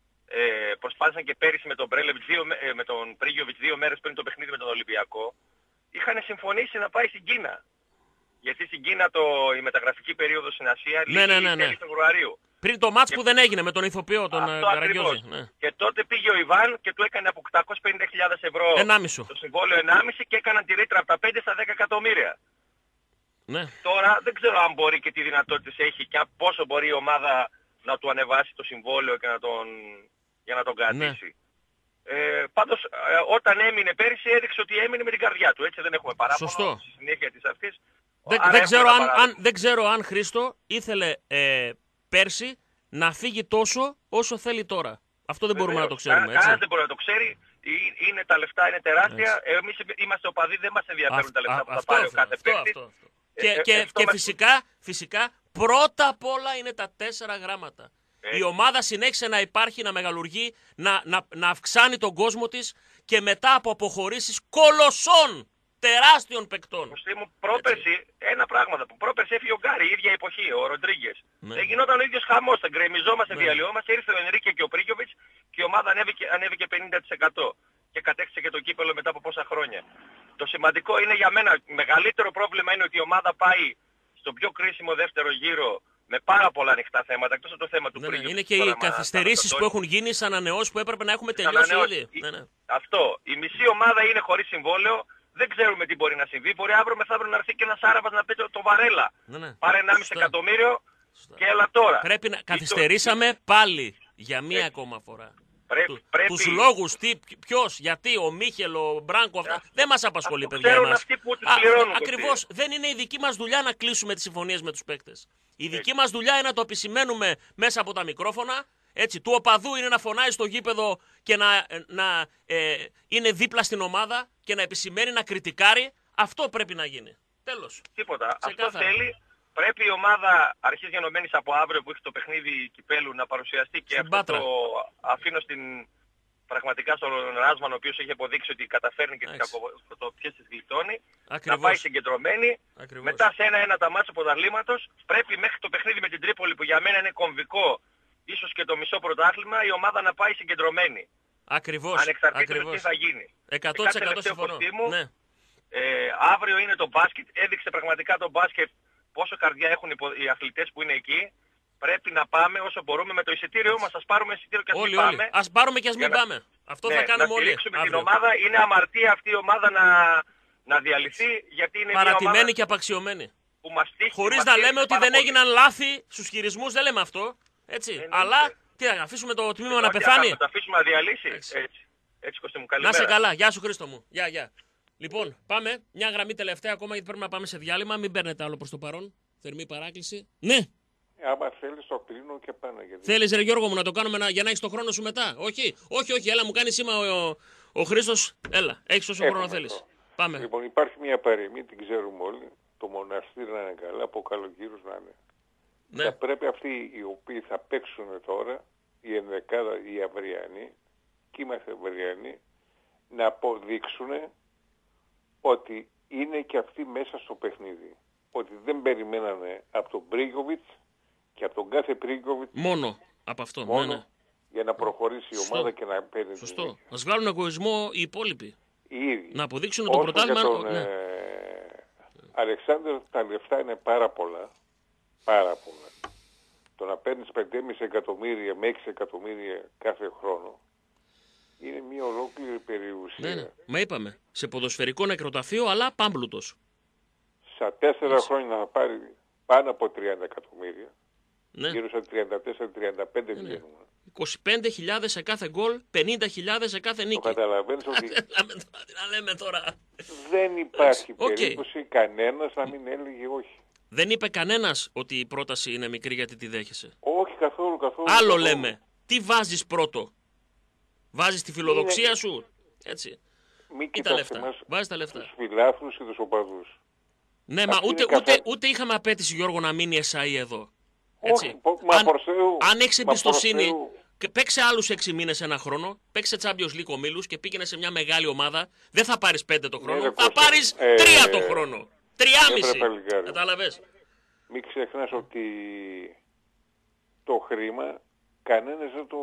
ε, προσπάθησαν και πέρυσι με τον Μπρέλεβιτς, δύο, ε, με τον Πρίγιοβιτς δύο μέρες πριν το παιχνίδι με τον Ολυμπιακό, είχαν συμφωνήσει να πάει στην Κίνα. Γιατί στην Κίνα το, η μεταγραφική περίοδος στην Ασία Ναι, ναι, ναι, ναι. τέλη Φεβρουαρίου. Πριν το μάτς που δεν έγινε με τον ηθοποιό, τον Αυτό Καραγκιόζη. ακριβώς. Ναι. Και τότε πήγε ο Ιβάν και του έκανε από οκτακόσιες πενήντα χιλιάδες ευρώ Ενάμισο. το συμβόλαιο ενάμιση και έκαναν τη ρήτρα από τα πέντε στα δέκα εκατομμύρια. Ναι. Τώρα δεν ξέρω αν μπορεί και τι δυνατότητες έχει και πόσο μπορεί η ομάδα να του ανεβάσει το συμβόλαιο και να τον, για να τον κρατήσει. Ε, πάντως ε, όταν έμεινε πέρυσι έδειξε ότι έμεινε με την καρδιά του. Έτσι δεν έχουμε παράπονο. Σωστό. Στη συνέχεια της αυτής. Δεν, Άρα δεν, έχουμε ξέρω ένα αν, παράδειγμα. αν, δεν ξέρω αν Χρήστο ήθελε ε, πέρσι να φύγει τόσο όσο θέλει τώρα. Αυτό δεν μπορούμε να το ξέρουμε. Κανένας Έτσι. δεν μπορεί να το ξέρει. Ε, Είναι, τα λεφτά είναι τεράστια. Εμείς είμαστε οπαδοί, δεν μας ενδιαφέρουν Αυ- τα λεφτά α- που θα αυτό, πάρει ο αυτό, κάθε αυτό, παίκτης. αυτό, αυτό. Ε, Και, ε, και, αυτό και μας- φυσικά, φυσικά πρώτα απ' όλα είναι τα τέσσερα γράμματα. Ε. Η ομάδα συνέχισε να υπάρχει, να μεγαλουργεί, να, να, να αυξάνει τον κόσμο της και μετά από αποχωρήσεις κολοσσών τεράστιων παικτών. Κωστή μου, πρόπερση, ένα πράγμα θα πω. Πρόπερση έφυγε ο Γκάρι, η ίδια εποχή, ο Ροντρίγκες. Ναι. Δεν γινόταν ο ίδιος χαμός, θα γκρεμιζόμαστε, Ναι. διαλυόμαστε, ήρθε ο Ενρίκε και ο Πρίγιοβιτς και η ομάδα ανέβηκε, ανέβηκε πενήντα τοις εκατό και κατέκτησε και το κύπελο μετά από πόσα χρόνια. Το σημαντικό είναι για μένα, μεγαλύτερο πρόβλημα είναι ότι η ομάδα πάει στον πιο κρίσιμο δεύτερο γύρο με πάρα πολλά ανοιχτά θέματα, εκτός από το θέμα του Ναι, ναι. Πρίγιοβιτς. Είναι και τώρα οι μα- καθυστερήσεις στα- που έχουν γίνει σαν ανανεώσεις που έπρεπε να έχουμε τελειώσει ανανεώσει. ήδη. Η- Ναι, ναι. Αυτό. Η μισή ομάδα είναι χωρίς συμβόλαιο. Δεν ξέρουμε τι μπορεί να συμβεί. Μπορεί αύριο μεθαύριο να έρθει και ένας Άραβας να πει το, το Βαρέλα. Ναι, ναι. Πάρε ενάμιση Σωστά. εκατομμύριο Σωστά. Και έλα τώρα. Πρέπει να καθυστερήσαμε πάλι για μία ακόμα φορά. Πρέπει, Του, πρέπει... Τους λόγους, τι, ποιος, γιατί, ο Μίχελ, ο Μπράνκο, αυτά, δεν μας απασχολεί, παιδιά ξέρουν μας. αυτοί που τους πληρώνουν. Ακριβώς, δεν είναι η δική μας δουλειά να κλείσουμε τις συμφωνίες με τους παίκτες. Η δική μας δουλειά είναι να το επισημαίνουμε μέσα από τα μικρόφωνα. Έτσι, του οπαδού είναι να φωνάει στο γήπεδο και να, να ε, είναι δίπλα στην ομάδα και να επισημαίνει, να κριτικάρει. Αυτό πρέπει να γίνει. Τέλος. Τίποτα. Ξεκάθαρα. Αυτό θέλει. Πρέπει η ομάδα αρχής γενομένης από αύριο που έχει το παιχνίδι κυπέλου να παρουσιαστεί και Στην αυτό Πάτρα. το αφήνω στην, πραγματικά στον Ράσμαν, ο οποίος έχει αποδείξει ότι καταφέρνει και τις κακοπιές της γλιτώνει. Ακριβώς. Να πάει συγκεντρωμένη. Ακριβώς. Μετά σε ένα-ένα τα μάτσα ποδαρλήματος πρέπει μέχρι το παιχνίδι με την Τρίπολη που για μένα είναι κομβικό, ίσως και το μισό πρωτάθλημα, η ομάδα να πάει συγκεντρωμένη. Ακριβώς. Ανεξαρτήτως τι θα γίνει. εκατό τοις εκατό συμφωνώ. Μου, ναι. ε, αύριο είναι το μπάσκετ. Έδειξε πραγματικά το μπάσκετ πόσο καρδιά έχουν οι αθλητές που είναι εκεί. Πρέπει να πάμε όσο μπορούμε με το εισιτήριό μας. Ας πάρουμε εισιτήριο και ας όλοι, μην πάμε. όλοι. Ας πάρουμε και ας μην να... πάμε. Αυτό ναι, θα κάνουμε να όλοι. Να στηρίξουμε την αύριο. ομάδα. Είναι αμαρτία αυτή η ομάδα να, να διαλυθεί. Γιατί είναι παρατημένη μια ομάδα και απαξιωμένη. Που μας τύχει, χωρίς μας να τύχει λέμε ότι πάρα δεν πολύ. έγιναν λάθη στους χειρισμούς, δεν λέμε αυτό. Έτσι. Εννοείται. Αλλά τι να αφήσουμε το τμήμα Ε, να τι πεθάνει. Να το αφήσουμε να διαλύσει. Έτσι. Έτσι. Έτσι, Κωστή μου, Να καλημέρα. σε καλά. Γεια σου, Χρήστο μου. Γεια, γεια. Λοιπόν, πάμε. Μια γραμμή τελευταία ακόμα γιατί πρέπει να πάμε σε διάλειμμα. Μην παίρνετε άλλο προς το παρόν. Θερμή παράκληση. Ναι. Άμα θέλεις το κλείνω και πάνε. Γιατί... Θέλεις, ρε Γιώργο μου, να το κάνουμε να... για να έχεις το χρόνο σου μετά. Όχι, όχι, όχι. Έλα, μου κάνει σήμα ο, ο, ο Χρήστος. Έλα, έχεις όσο Έχουμε χρόνο θέλεις. το. Πάμε. Λοιπόν, υπάρχει μια παροιμία, την ξέρουμε όλοι. Το μοναστήρι να είναι καλά, από καλοκύρους να είναι. Ναι. Θα πρέπει αυτοί οι οποίοι θα παίξουν τώρα, η ενδεκάδα, οι αυριανοί, και είμαστε αυριανοί, να αποδείξουν ότι είναι και αυτοί μέσα στο παιχνίδι. Ότι δεν περιμένανε από τον Μπρίγκοβιτς και από τον κάθε Μπρίγκοβιτς Μόνο από αυτό. μόνο Ναι, ναι. για να προχωρήσει η Σωστό. ομάδα και να παίρνει Σωστό. την νίκη. Να βγάλουν εγωισμό οι υπόλοιποι. Οι ίδιοι. Να αποδείξουν το Όσο πρωτάθλημα. για τον, Ναι. ε, Αλεξάνδρου, τα λεφτά είναι πάρα πολλά. Πάρα πολλά. Το να παίρνεις πέντε κόμμα πέντε εκατομμύρια με έξι εκατομμύρια κάθε χρόνο είναι μια ολόκληρη περιουσία. Ναι, ναι. Μα είπαμε. Σε ποδοσφαιρικό νεκροταφείο, αλλά πάμπλουτος. Στα τέσσερα Έτσι. χρόνια θα πάρει πάνω από τριάντα εκατομμύρια. Ναι. Γύρω στα τριάντα τέσσερα τριάντα πέντε ναι. βγαίνουμε. είκοσι πέντε χιλιάδες σε κάθε γκολ, πενήντα χιλιάδες σε κάθε Το νίκη. καταλαβαίνεις ότι Τι να λέμε τώρα. δεν υπάρχει Οκ. περίπτωση κανένας να μην έλεγε όχι. Δεν είπε κανένας ότι η πρόταση είναι μικρή γιατί τη δέχεσαι. Όχι καθόλου, καθόλου. Άλλο καθόλου. λέμε. Τι βάζεις πρώτο. Βάζεις τη φιλοδοξία Είναι- σου. Έτσι. Μην Ή τα κοιτάς λεφτά. εμάς Βάζεις τα λεφτά. τους φιλάθλους και τους οπαδούς. Ναι, μα Αυτή ούτε, είναι ούτε, καθα- ούτε είχαμε απέτηση, Γιώργο, να μείνει εσάι εδώ. Έτσι. Όχι, πο- μα αν, προς Θεού, αν έχεις μα εμπιστοσύνη, προς Θεού. και παίξε άλλους έξι μήνες ένα χρόνο, παίξε Champions League ομίλους και πήγαινε σε μια μεγάλη ομάδα, δεν θα πάρεις πέντε το χρόνο, ρε θα Κώστα, πάρεις ε, τρία το χρόνο. Τριάμιση. ρε παλικάρι. Κατάλαβες. Μην ξεχνάς ότι το χρήμα κανένας δεν το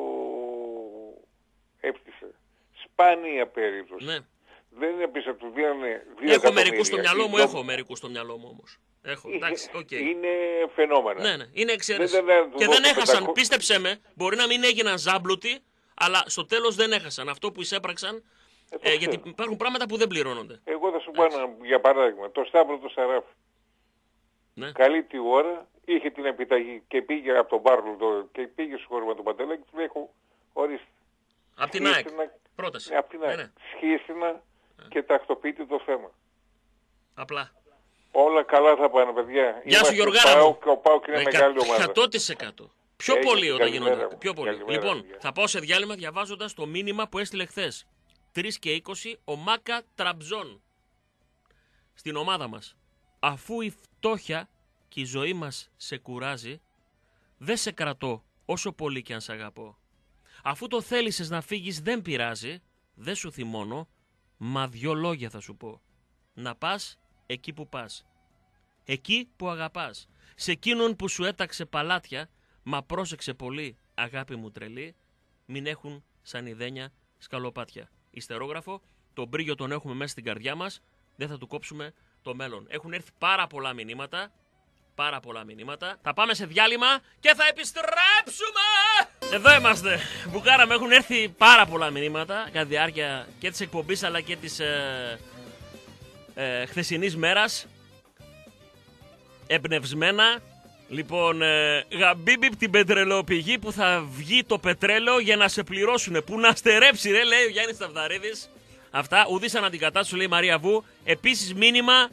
έπτυσε. Σπάνια περίπτωση. Ναι. Δεν είναι πίσω του δίνανε δύο Έχω μερικούς στο εκατομμύρια. μυαλό μου, Είναι- έχω μερικούς στο μυαλό μου όμως. Έχω, εντάξει, οκ. Είναι φαινόμενα. Ναι, ναι, είναι εξαίρεση. Δεν- δεν- Και του δεν δώσω έχασαν, πεντακόσια. πίστεψέ με, μπορεί να μην έγιναν ζάμπλουτοι, αλλά στο τέλος δεν έχασαν. Αυτό που εισέπραξαν, Ε, το ε, ξέρω. γιατί υπάρχουν πράγματα που δεν πληρώνονται. Εγώ θα σου πω ένα, για παράδειγμα, το Σταύρο το Σαράφι. Ναι. Καλή τη ώρα, είχε την επιταγή και πήγε από τον Πάρλο το, και πήγε στο χώρο με τον Παντελάκη και του λέει, έχω ορίστε. Απ' την ΑΕΚ. Σχίστηνα- Πρόταση. Ναι, απ' την Ναι, ΑΕΚ. ναι. Σχίστηνα και τακτοποιείται το θέμα. Απλά. Όλα καλά θα πάνε, παιδιά. Γεια σου, Είμαστε Γιωργάρα ΠΑΟΚ μου. και ο ΠΑΟΚ είναι Εκα- μεγάλη ομάδα. εκατό τοις εκατό. Πιο Έγινε, πολύ όταν καλημέρα γίνονται. μου. Πιο πολύ. Καλημέρα, Λοιπόν, παιδιά. θα πάω σε διάλειμμα διαβάζοντας το μήνυμα που έστειλε χθες. τρεις και είκοσι ο Μάκα Τραμπζόν. Στην ομάδα μας. Αφού η φτώχεια και η ζωή μας σε κουράζει, δεν σε κρατώ όσο πολύ κι αν σ' αγαπώ. Αφού το θέλησες να φύγεις δεν πειράζει, δεν σου θυμώνω, μα δυο λόγια θα σου πω. Να πας εκεί που πας. Εκεί που αγαπάς. Σε εκείνον που σου έταξε παλάτια, μα πρόσεξε πολύ, αγάπη μου τρελή, μην έχουν σαν ιδένια σκαλοπάτια. Ιστερόγραφο, τον Μπρίγιο τον έχουμε μέσα στην καρδιά μας, δεν θα του κόψουμε το μέλλον. Έχουν έρθει πάρα πολλά μηνύματα, πάρα πολλά μηνύματα. Θα πάμε σε διάλειμμα και θα επιστρέψουμε! Εδώ είμαστε. Μπουκάρα, με έχουν έρθει πάρα πολλά μηνύματα κατά τη διάρκεια και της εκπομπής αλλά και της ε, ε, χθεσινής μέρας. Εμπνευσμένα, Λοιπόν, ε, γαμπίμπιπ την πετρελαιοπηγή που θα βγει το πετρέλαιο για να σε πληρώσουνε. Που να στερέψει, ρε, λέει ο Γιάννης Σταυδαρίδης. Αυτά, ουδής αναντικατάσταση, λέει η Μαρία Βου. Επίσης, μήνυμα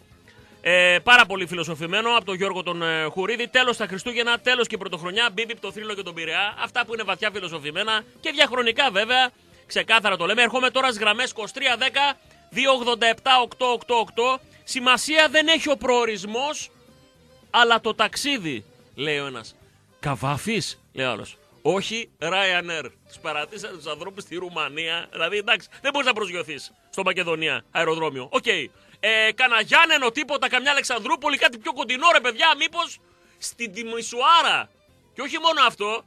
ε, πάρα πολύ φιλοσοφημένο από τον Γιώργο τον ε, Χουρίδη. Τέλος τα Χριστούγεννα, τέλος και πρωτοχρονιά. Μπίμπιπ το θρύλο και τον Πειραιά. Αυτά που είναι βαθιά φιλοσοφημένα και διαχρονικά βέβαια. Ξεκάθαρα το λέμε. Ερχόμαι τώρα στις γραμμές είκοσι τρία δέκα δύο ογδόντα επτά οκτακόσια ογδόντα οκτώ. Σημασία δεν έχει ο προορισμός, αλλά το ταξίδι, λέει ο ένας. Καβάφης, λέει ο άλλος. Όχι, Ryanair. Τους παρατήσαν τους ανθρώπους στη Ρουμανία. Δηλαδή, εντάξει, δεν μπορείς να προσγειωθείς στο Μακεδονία αεροδρόμιο. Οκ. Okay. Ε, κάνα Γιάννενο τίποτα, καμιά Αλεξανδρούπολη, κάτι πιο κοντινό, ρε παιδιά, μήπως στην Τιμισοάρα. Και όχι μόνο αυτό,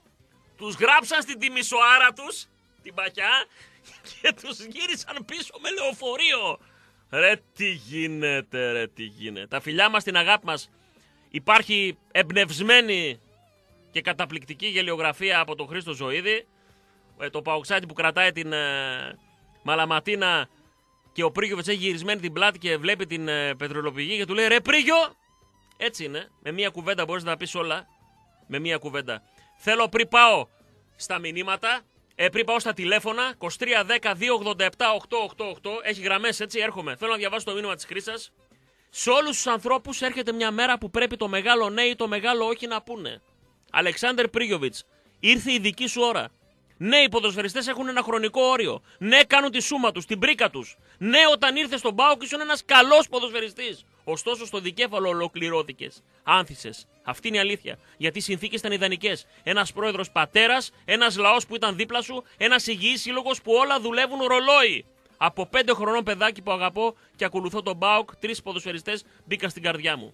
τους γράψαν στην Τιμισοάρα τους, την πακιά, και τους γύρισαν πίσω με λεωφορείο. Ρε τι γίνεται, ρε τι γίνεται. Τα φιλιά μας, την αγάπη μας. Υπάρχει εμπνευσμένη και καταπληκτική γελιογραφία από τον Χρήστο Ζωήδη. Ε, το παοξάτι που κρατάει την ε, Μαλαματίνα και ο Πρίγιοβιτς έχει γυρισμένη την πλάτη και βλέπει την ε, πετρελοπηγή και του λέει ρε Πρίγιο. Έτσι είναι. Με μία κουβέντα μπορείς να τα πεις όλα. Με μία κουβέντα. Θέλω πριν πάω στα μηνύματα. Ε, πριν πάω στα τηλέφωνα, είκοσι τρία δέκα δύο ογδόντα επτά οκτακόσια ογδόντα οκτώ, έχει γραμμές, έτσι, έρχομαι. Θέλω να διαβάσω το μήνυμα της Χρύσας. Σε όλους τους ανθρώπους έρχεται μια μέρα που πρέπει το μεγάλο ναι ή το μεγάλο όχι να πούνε. Αλεξάνδερ Πρίγιοβιτς, ήρθε η δική σου ώρα. Ναι, οι ποδοσφαιριστές έχουν ένα χρονικό όριο. Ναι, κάνουν τη σούμα τους, την πρίκα τους. Ναι, όταν ήρθε στον ΠΑΟΚ ήσουν ένας καλός ποδοσφαιριστής. Ωστόσο, στο δικέφαλο ολοκληρώθηκες. Άνθησες. Αυτή είναι η αλήθεια. Γιατί οι συνθήκες ήταν ιδανικές. Ένας πρόεδρος πατέρας, ένας λαός που ήταν δίπλα σου, ένας υγιής σύλλογος που όλα δουλεύουν ρολόι. Από πέντε χρονών παιδάκι που αγαπώ και ακολουθώ τον ΠΑΟΚ, τρεις ποδοσφαιριστές μπήκαν στην καρδιά μου.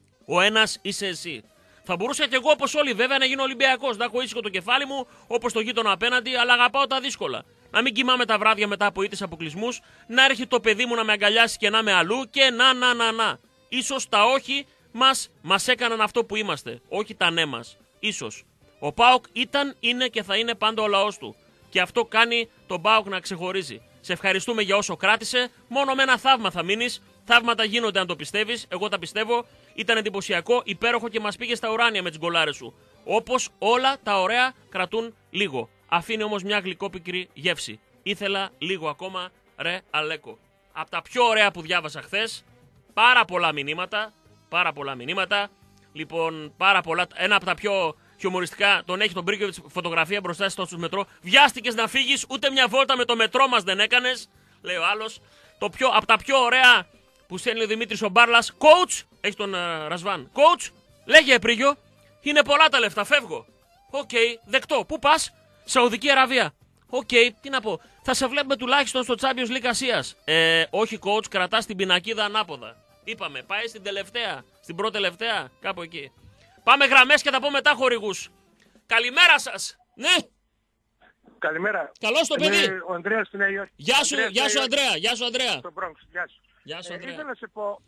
Ο ένας είσαι εσύ. Θα μπορούσα κι εγώ όπως όλοι βέβαια να γίνω Ολυμπιακός. Να έχω ήσυχο το κεφάλι μου όπως το γείτονα απέναντι, αλλά αγαπάω τα δύσκολα. Να μην κοιμάμαι τα βράδια μετά από ήττες αποκλεισμούς, να έρχεται το παιδί μου να με αγκαλιάσει και να είμαι αλλού και να, να, να, να. Ίσως τα όχι μας μας έκαναν αυτό που είμαστε, όχι τα ναι μας. Ίσως. Ο ΠΑΟΚ ήταν, είναι και θα είναι πάντα ο λαός του. Και αυτό κάνει τον ΠΑΟΚ να ξεχωρίζει. Σε ευχαριστούμε για όσο κράτησε. Μόνο με ένα θαύμα θα μείνεις. Θαύματα γίνονται αν το πιστεύεις. Εγώ τα πιστεύω. Ήταν εντυπωσιακό, υπέροχο και μας πήγε στα ουράνια με τις γκολάρες σου. Όπως όλα τα ωραία κρατούν λίγο. Αφήνει όμως μια γλυκόπικρη γεύση. Ήθελα λίγο ακόμα, ρε Αλέκο. Από τα πιο ωραία που διάβασα χθες. Πάρα πολλά μηνύματα. Πάρα πολλά μηνύματα. Λοιπόν, πάρα πολλά. Ένα από τα πιο χιουμοριστικά, τον έχει τον Μπρίκοβιτς φωτογραφία μπροστά στο μετρό. Βιάστηκες να φύγεις, ούτε μια βόλτα με το μετρό μας δεν έκανες. Λέει ο άλλος. Το πιο, από τα πιο ωραία που στέλνει ο Δημήτρης ο Μπάρλας. Coach, έχει τον uh, Ρασβάν. Coach, λέγε Πρίγιο, είναι πολλά τα λεφτά, φεύγω. Οκ, okay, δεκτό. Πού πας? Σαουδική Αραβία. Οκ, okay, τι να πω. Θα σε βλέπουμε τουλάχιστον στο Champions League Ασίας. Ε, όχι coach, κρατάς την πινακίδα ανάποδα. Είπαμε, πάει στην τελευταία, στην πρώτη τελευταία, κάπου εκεί. Πάμε γραμμές και θα πω μετά χορηγούς. Καλημέρα σας. Ναι. Καλημέρα. Καλώς το παιδί. Είναι ο Ανδρέας στη Νέα Υόρκη. Γεια σου, Ανδρέας, γεια σου Ανδρέα. Γεια σου Ανδρέα. Στο Bronx. Γεια σου. Γεια σου Ανδρέα. Ε, ήθελα να σε πω,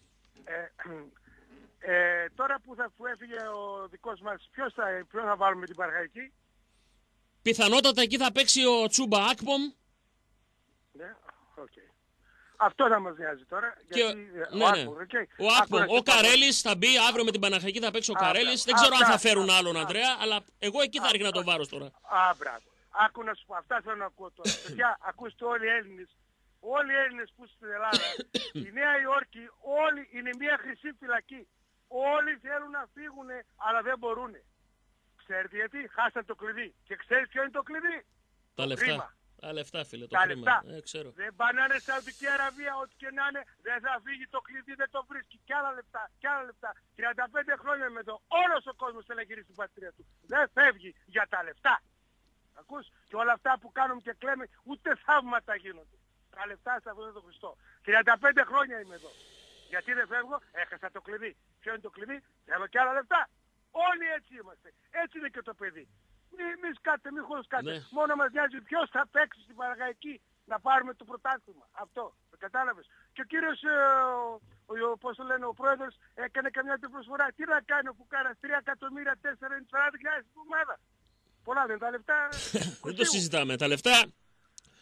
ε, ε, τώρα που, θα, που έφυγε ο δικός μας, ποιος θα, ποιος θα βάλουμε την Παναχαϊκή? Πιθανότατα εκεί θα παίξει ο Τσούμπα Ακπομ. Ναι, οκ. Okay. Αυτό θα μας νοιάζει τώρα. Και, γιατί, ναι, ο ναι. Ακπομ, okay. Ο Ακπομ. Ο Καρέλης θα μπει αύριο με την Παναχαϊκή, θα παίξει ο Καρέλης. Δεν ξέρω αν θα φέρουν άλλον Ανδρέα, αλλά εγώ εκεί θα ρίχνα το βάρος τώρα. Α, μπράβο. Άκου να σου πω, αυτά θέλω να ακούω τώρα. Παιδιά, ακούστε όλοι οι Έλληνες. Όλοι οι Έλληνες που στην Ελλάδα, η Νέα Υόρκη, όλοι είναι μια χρυσή φυλακή. Όλοι θέλουν να φύγουν, αλλά δεν μπορούν. Ξέρετε γιατί? Χάσαν το κλειδί. Και ξέρεις ποιο είναι το κλειδί? Τα το λεφτά. Κρίμα. Τα λεφτά, φίλε. Το Τα κρίμα. λεφτά. Ε, ξέρω. Δεν πάνε να είναι Σαουδική Αραβία, ό,τι και να είναι. Δεν θα φύγει το κλειδί, δεν το βρίσκει. Κι άλλα λεφτά, κι άλλα λεφτά. τριάντα πέντε χρόνια με εδώ. Όλος ο κόσμος θέλει να γυρίσει στην πατρίδα του. Δεν φεύγει για τα λεφτά. Ακούς? Και όλα αυτά που κάνουμε και κλαίμε, ούτε θαύματα γίνονται. Τα λεφτά σε αυτόν τον Χριστό. τριάντα πέντε χρόνια είμαι εδώ. Γιατί δεν φεύγω? Έχασα το κλειδί. Ποιο είναι το κλειδί? Θέλω και άλλα λεφτά. Όλοι έτσι είμαστε. Έτσι είναι και το παιδί. Μη, μη σκάτε, μη χωροσκάτε. Ναι. Μόνο μας νοιάζει ποιος θα παίξει στην Παναχαϊκή να πάρουμε το πρωτάθλημα. Αυτό. Το κατάλαβες? Και ο κύριος, ε, ο, ο, πώς το λένε, ο πρόεδρος έκανε καμιά την προσφορά. Τι να κάνει που κάνα τρία εκατομμύρια τέσσερα σαράντα χιλιάδες την εβδομάδα. Πολλά δεν τα λεφτά. Δεν το συζητάμε. Τα λεφτά.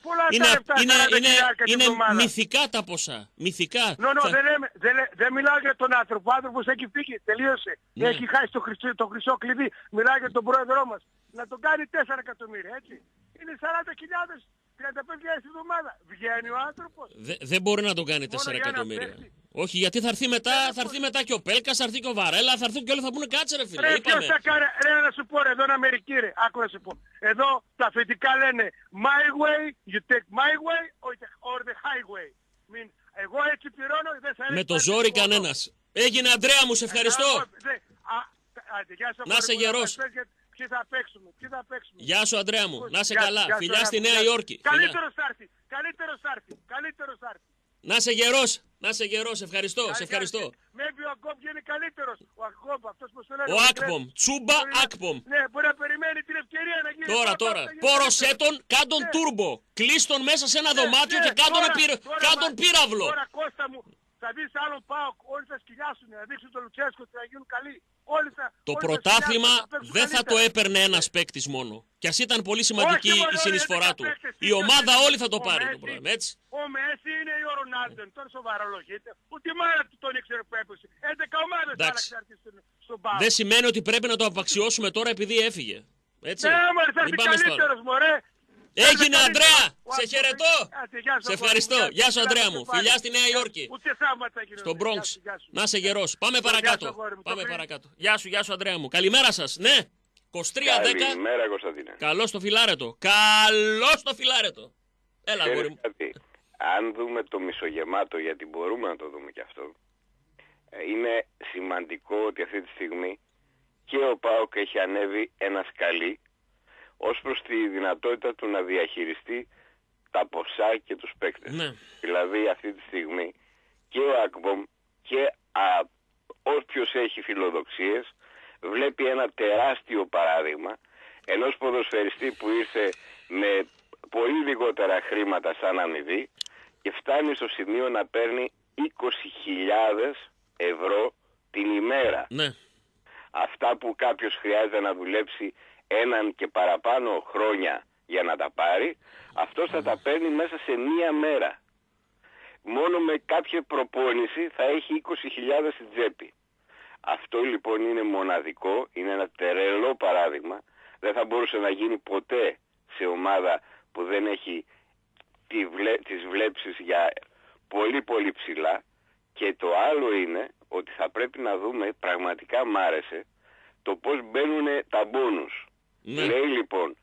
πολλά είναι, τα λεφτά. είναι, είναι, είναι εβδομάδα. μυθικά τα ποσά. Μυθικά. No, no, Θα... δεν, λέμε, δεν, λέ, δεν μιλάω για τον άνθρωπο. Ο άνθρωπος έχει φύγει, τελείωσε. Ναι. Έχει χάσει το χρυσό, το χρυσό κλειδί. Μιλάω για τον πρόεδρό μας. Να τον κάνει τέσσερα εκατομμύρια, έτσι. Είναι σαράντα χιλιάδες, τριάντα πέντε χιλιάδες τη βδομάδα. Βγαίνει ο άνθρωπος. Δε, δεν μπορεί να τον κάνει τέσσερα για να εκατομμύρια. παίξει. Όχι, γιατί θα έρθει μετά, θα έρθει μετά και ο Πέλκας, θα έρθει και ο Βαρέλα, θα έρθουν και όλοι θα πούνε κάτσε ρε φίλε. Ρε, Είπαμε. ποιος θα κάνει, ρε, να σου πω ρε, εδώ είναι Αμερική ρε, άκου να σου πω. Εδώ τα αφεντικά λένε my way, you take my way or the highway. Μην, εγώ έτσι πληρώνω, δεν θα Με το ζόρι κανένας. Έγινε Αντρέα μου, σε ευχαριστώ. Να σε γερός. Ποιοι θα παίξουμε, ποιοι θα παίξουμε. Γεια σου Αντρέα μου, να σε Γεια- καλά. γεια σου, Φιλιά αγάπη στη μου, Νέα γεια σου. Υόρκη. Φιλιά. Καλύτερος θα έρθει, καλύτερος θα έρθει, καλύτερος θα έρθει. Να σε γερός, να σε γερός, ευχαριστώ, σε ευχαριστώ. Maybe ο Ακόμ είναι καλύτερος. Ο Ακόμ, αυτός που στο λένε. Ο Ακπομ, Τσούμπα Ακπομ. Ναι, μπορεί να περιμένει την ευκαιρία να γίνει. Τώρα, τώρα. Πόρωσέ τον, κάν τον Ναι. τούρμπο. Κλείς τον μέσα σε ένα Ναι, δωμάτιο ναι, και κάν τον τώρα, πυρα- τώρα, κάν τον μα- πύραυλο. Τώρα Κώστα μου, θα δεις άλλον ΠΑΟΚ, όλοι θα σκυλιάσουν, να δείξουν τον Λουτσέσκο ότι θα γίνουν καλοί. Όλοι θα, Το όλοι θα πρωτάθλημα σκυλιάσουν, θα παίξουν δεν θα το καλύτερα. έπαιρνε ένας παίκτης μόνο. Κι ας ήταν πολύ σημαντική Όχι, η μωρέ, συνεισφορά έντεκα του. παίκτες, Η τι ομάδα παίκτες. όλη θα το Ο πάρει το Μέση- πρόβλημα, έτσι. Ο Μέση είναι ή ο Ρονάλντο, τώρα σοβαρολογείται. Ούτε η μάνα του τον ήξερε που έπαιζε. έντεκα ομάδες Εντάξει. άλλαξε να έρθει στον- στον ΠΑΟΚ. Δεν σημαίνει ότι πρέπει να το απαξιώσουμε τώρα επειδή έφυγε. Έτσι. Ναι, μωρέ, θα Μην έρθει πάμε στο άλλο. καλύτερος, μωρέ. Έγινε Αντρέα! Ο Σε Άκπομ- χαιρετώ! Άντε, γεια σου, Σε Άκπομ. ευχαριστώ. Γεια σου Αντρέα μου. Γεια σου, Φιλιά πάλι. στη Νέα Υόρκη. Ούτε θαύματα γίνονται. Στον Γεια Bronx. σου, γεια σου. Να σε γερός. Πάμε Γεια σου, παρακάτω. αγόρι μου, το Πάμε πριν. παρακάτω. Γεια σου, γεια σου Αντρέα μου. Καλημέρα σας. Ναι. είκοσι τρία δέκα. Καλημέρα Κωνσταντίνε. Καλώ στο φιλάρετο. Καλώ στο φιλάρετο. Έλα, Ξέρεις αγόρι μου. κάτι, αν δούμε το μισογεμάτο, γιατί μπορούμε να το δούμε και αυτό, ε, είναι σημαντικό ότι αυτή τη στιγμή και ο ΠΑΟΚ έχει ανέβει ένα σκαλί ως προς τη δυνατότητα του να διαχειριστεί τα ποσά και τους παίκτες. Ναι. Δηλαδή αυτή τη στιγμή και ο Ακμπομ και α, όποιος έχει φιλοδοξίες βλέπει ένα τεράστιο παράδειγμα ενός ποδοσφαιριστή που ήρθε με πολύ λιγότερα χρήματα σαν αμοιβή και φτάνει στο σημείο να παίρνει είκοσι χιλιάδες ευρώ την ημέρα. Ναι. Αυτά που κάποιος χρειάζεται να δουλέψει έναν και παραπάνω χρόνια για να τα πάρει, αυτός θα τα παίρνει μέσα σε μία μέρα. Μόνο με κάποια προπόνηση θα έχει είκοσι χιλιάδες στην τσέπη. Αυτό λοιπόν είναι μοναδικό, είναι ένα τερελό παράδειγμα. Δεν θα μπορούσε να γίνει ποτέ σε ομάδα που δεν έχει τη βλέ... τις βλέψεις για πολύ πολύ ψηλά. Και το άλλο είναι ότι θα πρέπει να δούμε, πραγματικά μ' άρεσε, το πώς μπαίνουν τα μπόνους. Ναι. Λέει λοιπόν,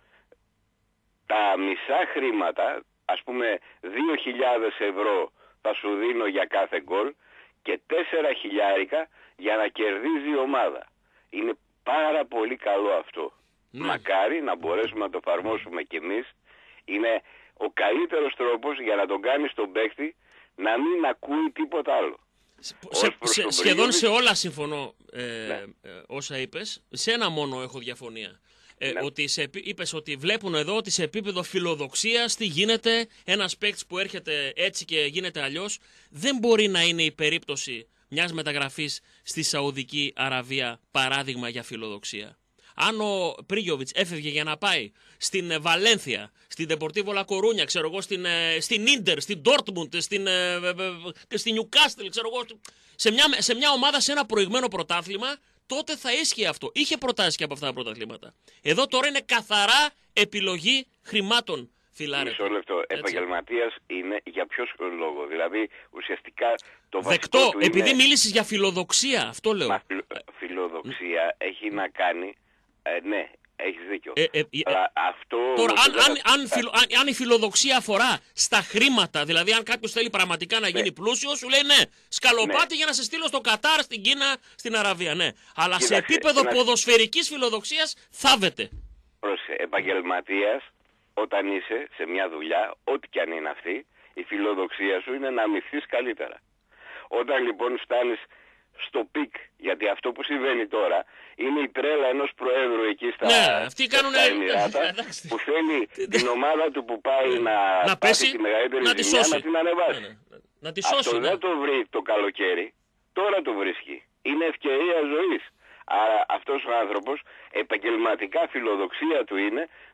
τα μισά χρήματα, ας πούμε δύο χιλιάδες ευρώ θα σου δίνω για κάθε γκολ και τέσσερα χιλιάρικα για να κερδίζει η ομάδα. Είναι πάρα πολύ καλό αυτό. Ναι. Μακάρι να μπορέσουμε να το εφαρμόσουμε κι εμείς. Είναι ο καλύτερος τρόπος για να τον κάνεις τον παίκτη να μην ακούει τίποτα άλλο. Σε, Ως προς σε, τον σχεδόν Μπρίγοβιτς, σε όλα συμφωνώ ε, Ναι. ε, όσα είπες. Σε ένα μόνο έχω διαφωνία. Ε, Ναι. ότι σε, επί- είπες ότι βλέπουν εδώ ότι σε επίπεδο φιλοδοξίας τι γίνεται, ένας παίκτης που έρχεται έτσι και γίνεται αλλιώς, δεν μπορεί να είναι η περίπτωση μιας μεταγραφής στη Σαουδική Αραβία παράδειγμα για φιλοδοξία. Αν ο Πρίγιοβιτς έφευγε για να πάει στην ε, Βαλένθια, στην Ντεπορτίβο Λα Κορούνια, ξέρω εγώ, στην, ε, στην Ίντερ, στην Ντόρτμουντ, στην, ε, ε, ε, στην Νιουκάστελ, ξέρω εγώ, σε μια, σε μια ομάδα σε ένα προηγμένο πρωτάθλημα, τότε θα ίσχυε αυτό. Είχε προτάσει και από αυτά τα πρωταθλήματα. Εδώ τώρα είναι καθαρά επιλογή χρημάτων, φιλάρε. Μισό λεπτό. Επαγγελματίας είναι για ποιο λόγο? Δηλαδή ουσιαστικά το βασικό Δεκτό, του επειδή είναι... μίλησες για φιλοδοξία, αυτό λέω. Μα, φιλο- φιλοδοξία έχει να κάνει... Ε, ναι, έχεις δίκιο. Ε, ε, ε, Αλλά αυτό... Τώρα, όμως αν, δεν αν, θα- αν, φιλο- αν, αν η φιλοδοξία αφορά στα χρήματα, δηλαδή αν κάποιος θέλει πραγματικά να γίνει Ναι. πλούσιος, σου λέει ναι, σκαλοπάτι για να σε στείλω στο Κατάρ, στην Κίνα, στην Αραβία, ναι. Αλλά σε Κοίταξε, επίπεδο ένα- ποδοσφαιρικής φιλοδοξίας θάβεται. Πρόσεχε, επαγγελματίας, όταν είσαι σε μια δουλειά, ό,τι και αν είναι αυτή, η φιλοδοξία σου είναι να αμυφθείς καλύτερα. Όταν λοιπόν φτάνεις στο πικ, γιατί αυτό που συμβαίνει τώρα είναι η τρέλα ενός προέδρου εκεί στα, Ναι, αυτοί κάνουνε- στα Εμιράτα, εντάξει. που θέλει την ομάδα του που πάει να, Να πάθει πέσει, τη μεγαλύτερη να τη ζημιά σώσει. να την ανεβάσει. Ναι, ναι. Να τη σώσει, Αυτό ναι. δεν το βρει το καλοκαίρι, τώρα το βρίσκει. Είναι ευκαιρία ζωής. Άρα αυτός ο άνθρωπος επαγγελματικά φιλοδοξία του είναι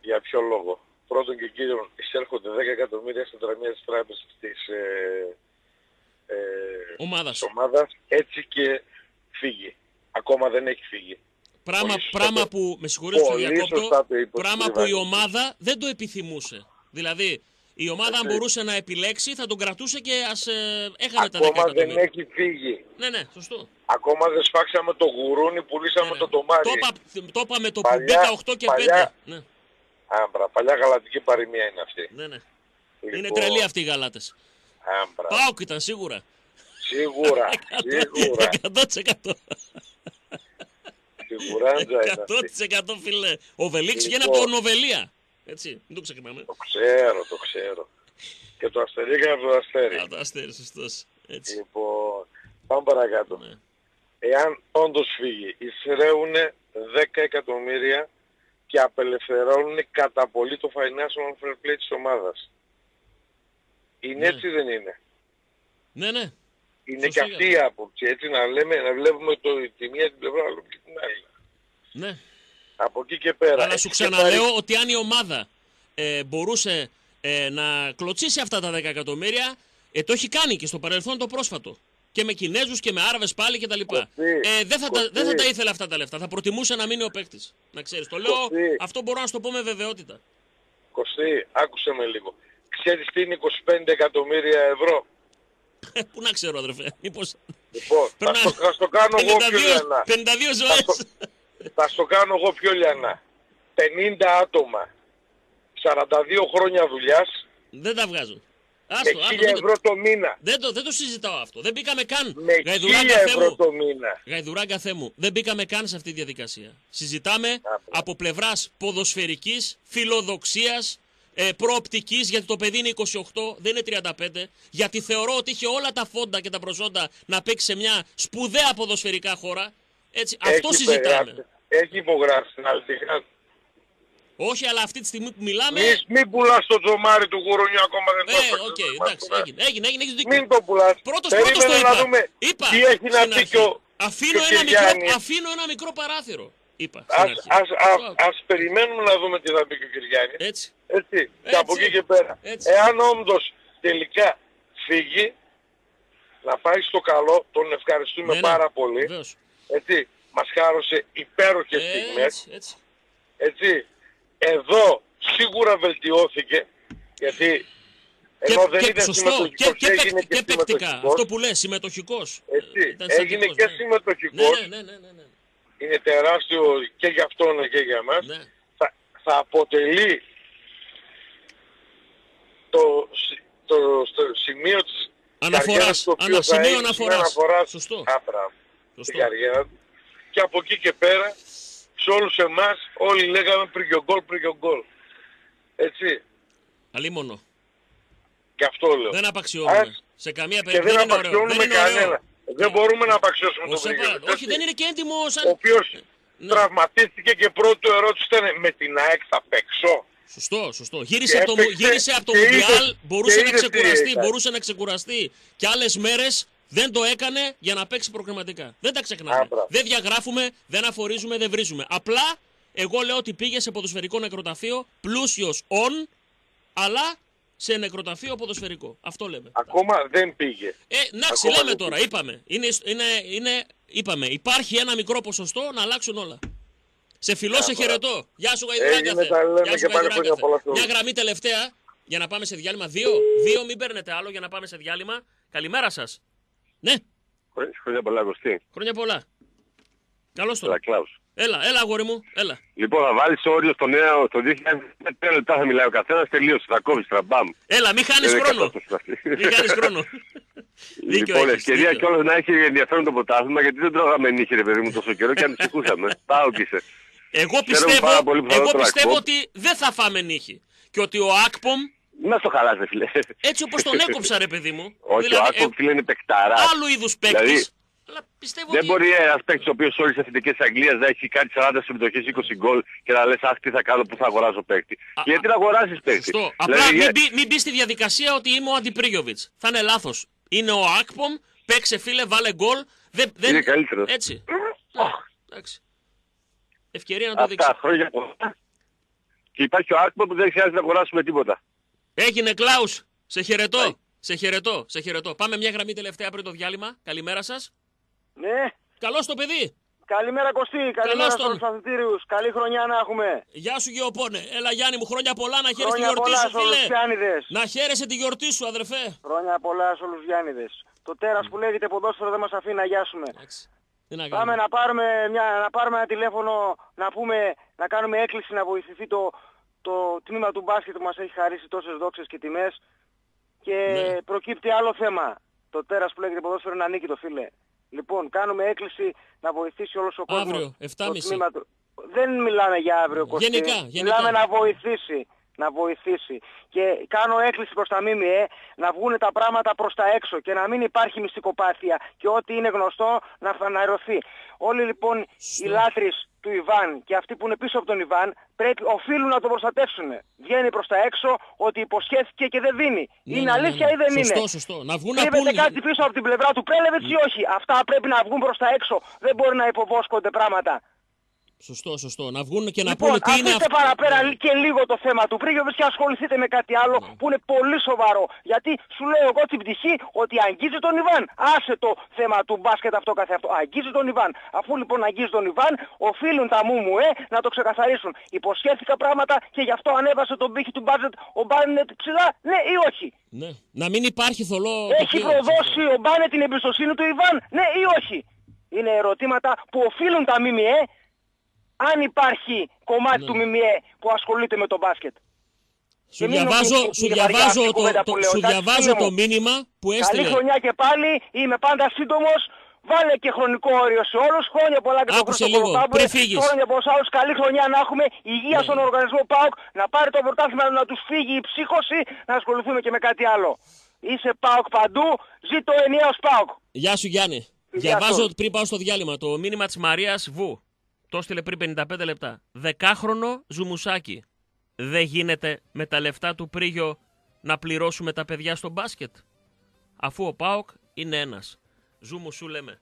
Για ποιο λόγο? Πρώτον και κύριον, εισέρχονται δέκα εκατομμύρια στην τραμεία της τράπεζας της ε, ε, ομάδας. ομάδας, έτσι και φύγει. Ακόμα δεν έχει φύγει. Πράγμα, πράγμα που, με συγχωρείτε στο διακόπτω, πράγμα που η ομάδα δεν το επιθυμούσε. Δηλαδή, η ομάδα αν μπορούσε να επιλέξει θα τον κρατούσε και ας ε, έχανε τα δέκα εκατομμύρια. Ακόμα δεν έχει φύγει. Ναι, ναι, σωστό. Ακόμα δεν σφάξαμε το γουρούνι, πουλήσαμε ναι, ναι. το τομάρι. Το είπαμε το που μπήκα οκτώ και πέντε. Ναι. Άμπρα, παλιά γαλατική παροιμία είναι αυτή. Ναι, ναι. Λοιπόν... Είναι τρελοί αυτοί οι γαλάτες. Άμπρα. Πάοκ ήταν σίγουρα. Σίγουρα, σίγουρα. εκατό τοις εκατό. Σιγουράντζα είναι εκατό τοις εκατό φίλε. Ο Βελίξ βγαίνει από τον Οβελία. Έτσι, μην το ξεχνάμε. Το ξέρω, το ξέρω. Και το Αστερί και από το Αστέρι. Α, το Αστέρι, σωστός. Έτσι. Λοιπόν, πάμε παρακάτω. Ναι. Εάν όντως φύγει, εισραίουν δέκα εκατομμύρια και απελευθερώνουν κατά πολύ το financial fair play της ομάδας. Είναι ναι. έτσι δεν είναι? Ναι, ναι. Είναι και αυτή η άποψη, έτσι να λέμε, να βλέπουμε το, τη μία την πλευρά, αλλά και την άλλη. Ναι. Από εκεί και πέρα. Αλλά σου ξαναλέω πάρει... ότι αν η ομάδα ε, μπορούσε ε, να κλωτσίσει αυτά τα δέκα εκατομμύρια, ε, το έχει κάνει και στο παρελθόν το πρόσφατο. Και με Κινέζους και με Άραβες πάλι και τα λοιπά. Ε, δεν, θα τα, δεν θα τα ήθελε αυτά τα λεφτά. Θα προτιμούσε να μείνει ο παίκτης. Να ξέρεις. Το λέω, Κωστή. Αυτό μπορώ να σου το πω με βεβαιότητα. Κωστή, άκουσε με λίγο. Ξέρεις τι είναι είκοσι πέντε εκατομμύρια ευρώ? Πού να ξέρω, αδερφέ. Μήπως... Λοιπόν, θα, στο, θα στο κάνω εγώ πιο λιανά. πενήντα δύο ζωές. Θα, θα στο κάνω εγώ πιο λιανά. πενήντα άτομα, σαράντα δύο χρόνια δουλειάς. Δεν τα βγάζουν. Άστο, με χίλια ευρώ το μήνα. Δεν το, δεν το συζητάω αυτό. Δεν μπήκαμε καν. Με χίλια ευρώ το μήνα. Γαϊδουράγκα Θέμου. Δεν μπήκαμε καν σε αυτή τη διαδικασία. Συζητάμε Α, από πλευράς ποδοσφαιρικής, φιλοδοξίας, ε, προοπτικής, γιατί το παιδί είναι είκοσι οκτώ, δεν είναι τριάντα πέντε. Γιατί θεωρώ ότι είχε όλα τα φόντα και τα προσόντα να παίξει σε μια σπουδαία ποδοσφαιρικά χώρα. Έτσι, αυτό συζητάμε. Έχει υπογράψει την άλλη. Όχι, αλλά αυτή τη στιγμή που μιλάμε... Μην μη πουλάς το τζομάρι του γουρουνιού, ακόμα δεν το ε, οκ, okay, εντάξει, έγινε, έγινε, έγινε, έχεις δίκιο. Μην το πουλάς. Πρώτος, πρώτος το είπα. Δούμε είπα τι έχει να πει και ο αφήνω, ένα μικρό, αφήνω ένα μικρό παράθυρο, είπα. Ας, ας, ας, ας περιμένουμε να δούμε τι θα πει και ο Κυριάννης. Έτσι. Έτσι. Έτσι. Και από εκεί και πέρα. Έτσι. Εάν όντως τελικά φύγει, να πάει στο καλό, τον ευχαριστούμε ναι, πάρα ναι. πολύ. Βεβαίως. Έτσι. Μας χάρωσε υπέροχες ε, στιγμές. Έτσι, έτσι. έτσι. Εδώ σίγουρα βελτιώθηκε, γιατί ενώ δεν και, ήταν σωστό, συμμετοχικός, και, έγινε και, και συμμετοχικός. Αυτό που λες, συμμετοχικός. Έτσι, ε, έγινε και ναι. συμμετοχικός. Ναι, ναι, ναι, ναι, ναι. Είναι τεράστιο και για αυτόν και για εμάς. Ναι. Θα, θα αποτελεί το, το, το σημείο της αναφοράς, το ανα, σημείο αναφοράς. αναφοράς. Σωστό. Άπρα, στην καριέρα του. Και από εκεί και πέρα, σε όλους εμάς, όλοι λέγαμε πριν και ο γκολ, πριν και ο γκολ. Έτσι. Αλίμονο. Και αυτό λέω. Δεν απαξιώνουμε. Ας... Σε καμία περίπτωση. δεν, δεν απαξιώνουμε κανένα. Δεν μπορούμε να απαξιώσουμε τον Βρύγιο. Όχι, δεν είναι και έντιμο σαν... Ο οποίος ναι. τραυματίστηκε και πρώτο ερώτηση ήταν με την ΑΕΚ θα παίξω. Σωστό, σωστό. Γύρισε από το, γύρισε από το Μουντιάλ, μπορούσε να ξεκουραστεί, μπορούσε να ξεκουραστεί. Και άλλες μέρες δεν το έκανε για να παίξει προκριματικά. Δεν τα ξεχνάμε. Άπρα. Δεν διαγράφουμε, δεν αφορίζουμε, δεν βρίζουμε. Απλά εγώ λέω ότι πήγε σε ποδοσφαιρικό νεκροταφείο, πλούσιος on, αλλά σε νεκροταφείο ποδοσφαιρικό. Αυτό λέμε. Ακόμα δεν πήγε. Ε, εντάξει, λέμε τώρα, πήγε. είπαμε. Είναι, είναι, είναι, είπαμε. Υπάρχει ένα μικρό ποσοστό να αλλάξουν όλα. Σε φιλό, σε χαιρετώ. Γεια σου, Γαϊδουράκαθε. Γεια σου, Γαϊδουράκαθε. Μια γραμμή τελευταία για να πάμε σε διάλειμμα. Δύο, δύο, μην παίρνετε άλλο για να πάμε σε διάλειμμα. Καλημέρα σας. Ναι. Χρόνια πολλά, Κωστή. Χρόνια πολλά. Καλώς τώρα. Έλα, Κλάους. Έλα, έλα, αγόρι μου, έλα. Λοιπόν, θα βάλεις όριο στο νέο, το δύο χιλιάδες πέντε λεπτά θα μιλάει ο καθένας, τελείωσε, θα κόβεις, τραμπάμ. Έλα, μην χάνεις χρόνο. Μην χάνεις χρόνο. Λοιπόν, ευκαιρία κιόλας να έχει ενδιαφέρον το πρωτάθλημα, γιατί δεν τρώγαμε νύχη, ρε παιδί μου, τόσο καιρό και ανησυχούσαμε. Πάω και είσαι. Εγώ πιστεύω, εγώ πιστεύω ότι δεν θα φάμε νύχη. Και ότι ο Ακπομ... Να στο χαλάς, φίλε. Έτσι όπως τον έκοψα, ρε παιδί μου. Όχι, δηλαδή, ο Ακπομ, φίλε, είναι παικταράς. Άλλου είδους παίκτης. Δηλαδή, αλλά πιστεύω δεν ότι... μπορεί ένας παίκτης ο οποίος όλες τις εθνικές της Αγγλίας να έχει κάνει σαράντα συμμετοχές, είκοσι γκολ και να λες αχ τι θα κάνω, πού θα αγοράζω παίκτη. Α, γιατί να αγοράζεις παίκτη. Σωστό. Δηλαδή, απλά μην, μπει, μην μπει στη διαδικασία ότι είμαι ο Αντιπρίγιοβιτς. Θα είναι λάθος. Είναι ο Ακπομ, παίξε φίλε, βάλε γκολ. Δεν, δεν... Είναι καλύτερος. Έτσι. Εντάξει. Ευκαιρία να το δείξει. Αυτά χρόνια πολλά. Και υπάρχει ο Άρκπο που δεν χρειάζεται να αγοράσουμε τίποτα. Έγινε, Κλάους. Σε χαιρετώ. Yeah. Σε χαιρετώ. Σε χαιρετώ. Πάμε μια γραμμή τελευταία πριν το διάλειμμα. Καλημέρα σας. Ναι. Καλώς το παιδί. Καλημέρα Κωστή, καλημέρα στον... στους αθλητήριους. Καλή χρονιά να έχουμε. Γεια σου Γεωπόνε. Έλα Γιάννη μου, χρόνια πολλά να χαίρεσαι τη γιορτή σου, φίλε. Να χαίρεσαι τη γιορτή σου, αδερφέ. Χρόνια πολλά σε όλους τους Γιάννηδες. Το τέρας που λέγεται ποδόσφαιρο δεν μας αφήνει να γιάσουμε. Να Πάμε να πάρουμε, μια, να πάρουμε ένα τηλέφωνο, να, πούμε, να κάνουμε έκκληση να βοηθηθεί το, το τμήμα του μπάσκετ που μας έχει χαρίσει τόσες δόξες και τιμές. Και ναι. προκύπτει άλλο θέμα. Το τέρας που λέγεται ποδόσφαιρο να ανήκει το φίλε. Λοιπόν, κάνουμε έκκληση να βοηθήσει όλος ο κόσμος. Αύριο, εφτά και μισή. Του... Δεν μιλάμε για αύριο, Κωστή. Γενικά, γενικά. Μιλάμε να βοηθήσει. Να βοηθήσει. Και κάνω έκκληση προς τα ΜΜΕ να βγουν τα πράγματα προς τα έξω και να μην υπάρχει μυστικοπάθεια και ό,τι είναι γνωστό να φαναρωθεί. Όλοι λοιπόν Σω. οι λάτρεις του Ιβάν και αυτοί που είναι πίσω από τον Ιβάν πρέπει, οφείλουν να τον προστατεύσουν. Βγαίνει προς τα έξω ότι υποσχέθηκε και δεν δίνει. Ναι, είναι ναι, αλήθεια ναι, ναι. ή δεν σωστό, είναι. Σωστό. Να βγουν Κρύβεται πούν... κάτι πίσω από την πλευρά του Πρέλεβιτς ή όχι. Αυτά πρέπει να βγουν προς τα έξω. Δεν μπορεί να υποβόσκονται πράγματα. Σωστό, σωστό. Να βγουν και να λοιπόν, πούνε τι είναι αυτό. Αφήστε παραπέρα ναι. και λίγο το θέμα του Πρίγιοβιτς και ασχοληθείτε με κάτι άλλο ναι. που είναι πολύ σοβαρό. Γιατί σου λέω εγώ την πτυχή ότι αγγίζει τον Ιβάν. Άσε το θέμα του μπάσκετ αυτό καθε αυτό. Αγγίζει τον Ιβάν. Αφού λοιπόν αγγίζει τον Ιβάν, οφείλουν τα μούμου ε, να το ξεκαθαρίσουν. Υποσχέθηκα πράγματα και γι' αυτό ανέβασε τον πύχη του μπάσκετ ο Μπάνετ ψηλά, ναι ή όχι. Ναι. Να μην υπάρχει θολό. Έχει προδώσει ο Μπάνετ την εμπιστοσύνη του Ιβάν, ναι ή όχι. Είναι ερωτήματα που οφείλουν τα ΜΜΕ. Αν υπάρχει κομμάτι ναι. του ΜΜΕ που ασχολείται με το μπάσκετ. Σου διαβάζω, σου διαβάζω, το, το, το, σου διαβάζω το μήνυμα που έστειλε. Καλή χρονιά και πάλι, είμαι πάντα σύντομος. Βάλε και χρονικό όριο σε όλους. Χρόνια πολλά και Άκουσε λίγο, πριν φύγεις. Χρόνια πολλούς άλλους. Καλή χρονιά να έχουμε. Υγεία ναι. στον οργανισμό ΠΑΟΚ. Να πάρει το πρωτάθλημα να τους φύγει η ψύχωση. Να ασχοληθούμε και με κάτι άλλο. Είσαι ΠΑΟΚ παντού. Ζήτω ενιαίος ΠΑΟΚ. Γεια σου Γιάννη. Διαβάζω πριν πάω στο διάλειμμα το μήνυμα της Μαρίας Βου. Το έστειλε πριν πενήντα πέντε λεπτά. Δεκάχρονο ζουμουσάκι. Δεν γίνεται με τα λεφτά του Πρίγιο να πληρώσουμε τα παιδιά στο μπάσκετ. Αφού ο ΠΑΟΚ είναι ένας. Ζουμουσού λέμε.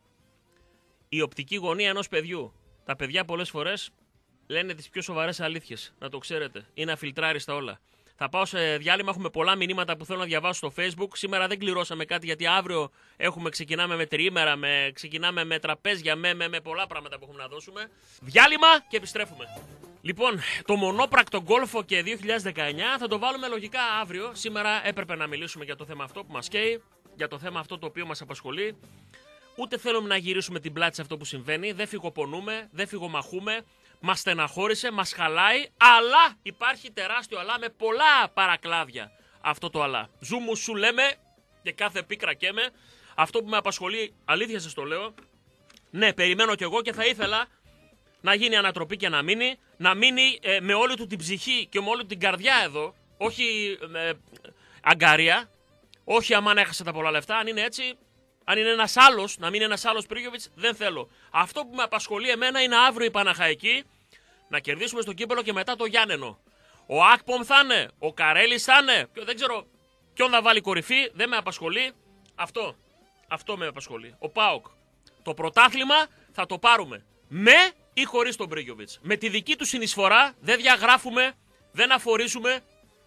Η οπτική γωνία ενός παιδιού. Τα παιδιά πολλές φορές λένε τις πιο σοβαρές αλήθειες. Να το ξέρετε. Είναι αφιλτράριστα όλα. Θα πάω σε διάλειμμα. Έχουμε πολλά μηνύματα που θέλω να διαβάσω στο Facebook. Σήμερα δεν κληρώσαμε κάτι γιατί αύριο έχουμε, ξεκινάμε με τριήμερα, με, ξεκινάμε με τραπέζια, με, με, με πολλά πράγματα που έχουμε να δώσουμε. Διάλειμμα και επιστρέφουμε. Λοιπόν, το μονόπρακτο γκόλφο και δύο χιλιάδες δεκαεννιά θα το βάλουμε λογικά αύριο. Σήμερα έπρεπε να μιλήσουμε για το θέμα αυτό που μας καίει, για το θέμα αυτό το οποίο μας απασχολεί. Ούτε θέλουμε να γυρίσουμε την πλάτη σε αυτό που συμβαίνει. Δεν φυγοπονούμε, δεν φυγομαχούμε. Μας στεναχώρησε, μας χαλάει, αλλά υπάρχει τεράστιο αλλά με πολλά παρακλάδια αυτό το αλλά. Ζούμου σου λέμε και κάθε πίκρα καίμε. Αυτό που με απασχολεί, αλήθεια σας το λέω, ναι περιμένω κι εγώ και θα ήθελα να γίνει ανατροπή και να μείνει, να μείνει ε, με όλη του την ψυχή και με όλη του την καρδιά εδώ, όχι ε, αγκαρία, όχι αμάν έχασε τα πολλά λεφτά, αν είναι έτσι... Αν είναι ένας άλλος, να μην είναι ένας άλλος Πρίγιοβιτς, δεν θέλω. Αυτό που με απασχολεί εμένα είναι αύριο η Παναχαϊκή να κερδίσουμε στο κύπελο και μετά το Γιάννενο. Ο Ακπομ θα είναι, ο Καρέλης θα είναι, δεν ξέρω ποιον θα βάλει κορυφή, δεν με απασχολεί. Αυτό, αυτό με απασχολεί. Ο ΠΑΟΚ. Το πρωτάθλημα θα το πάρουμε με ή χωρίς τον Πρίγιοβιτς. Με τη δική του συνεισφορά δεν διαγράφουμε, δεν αφορίζουμε,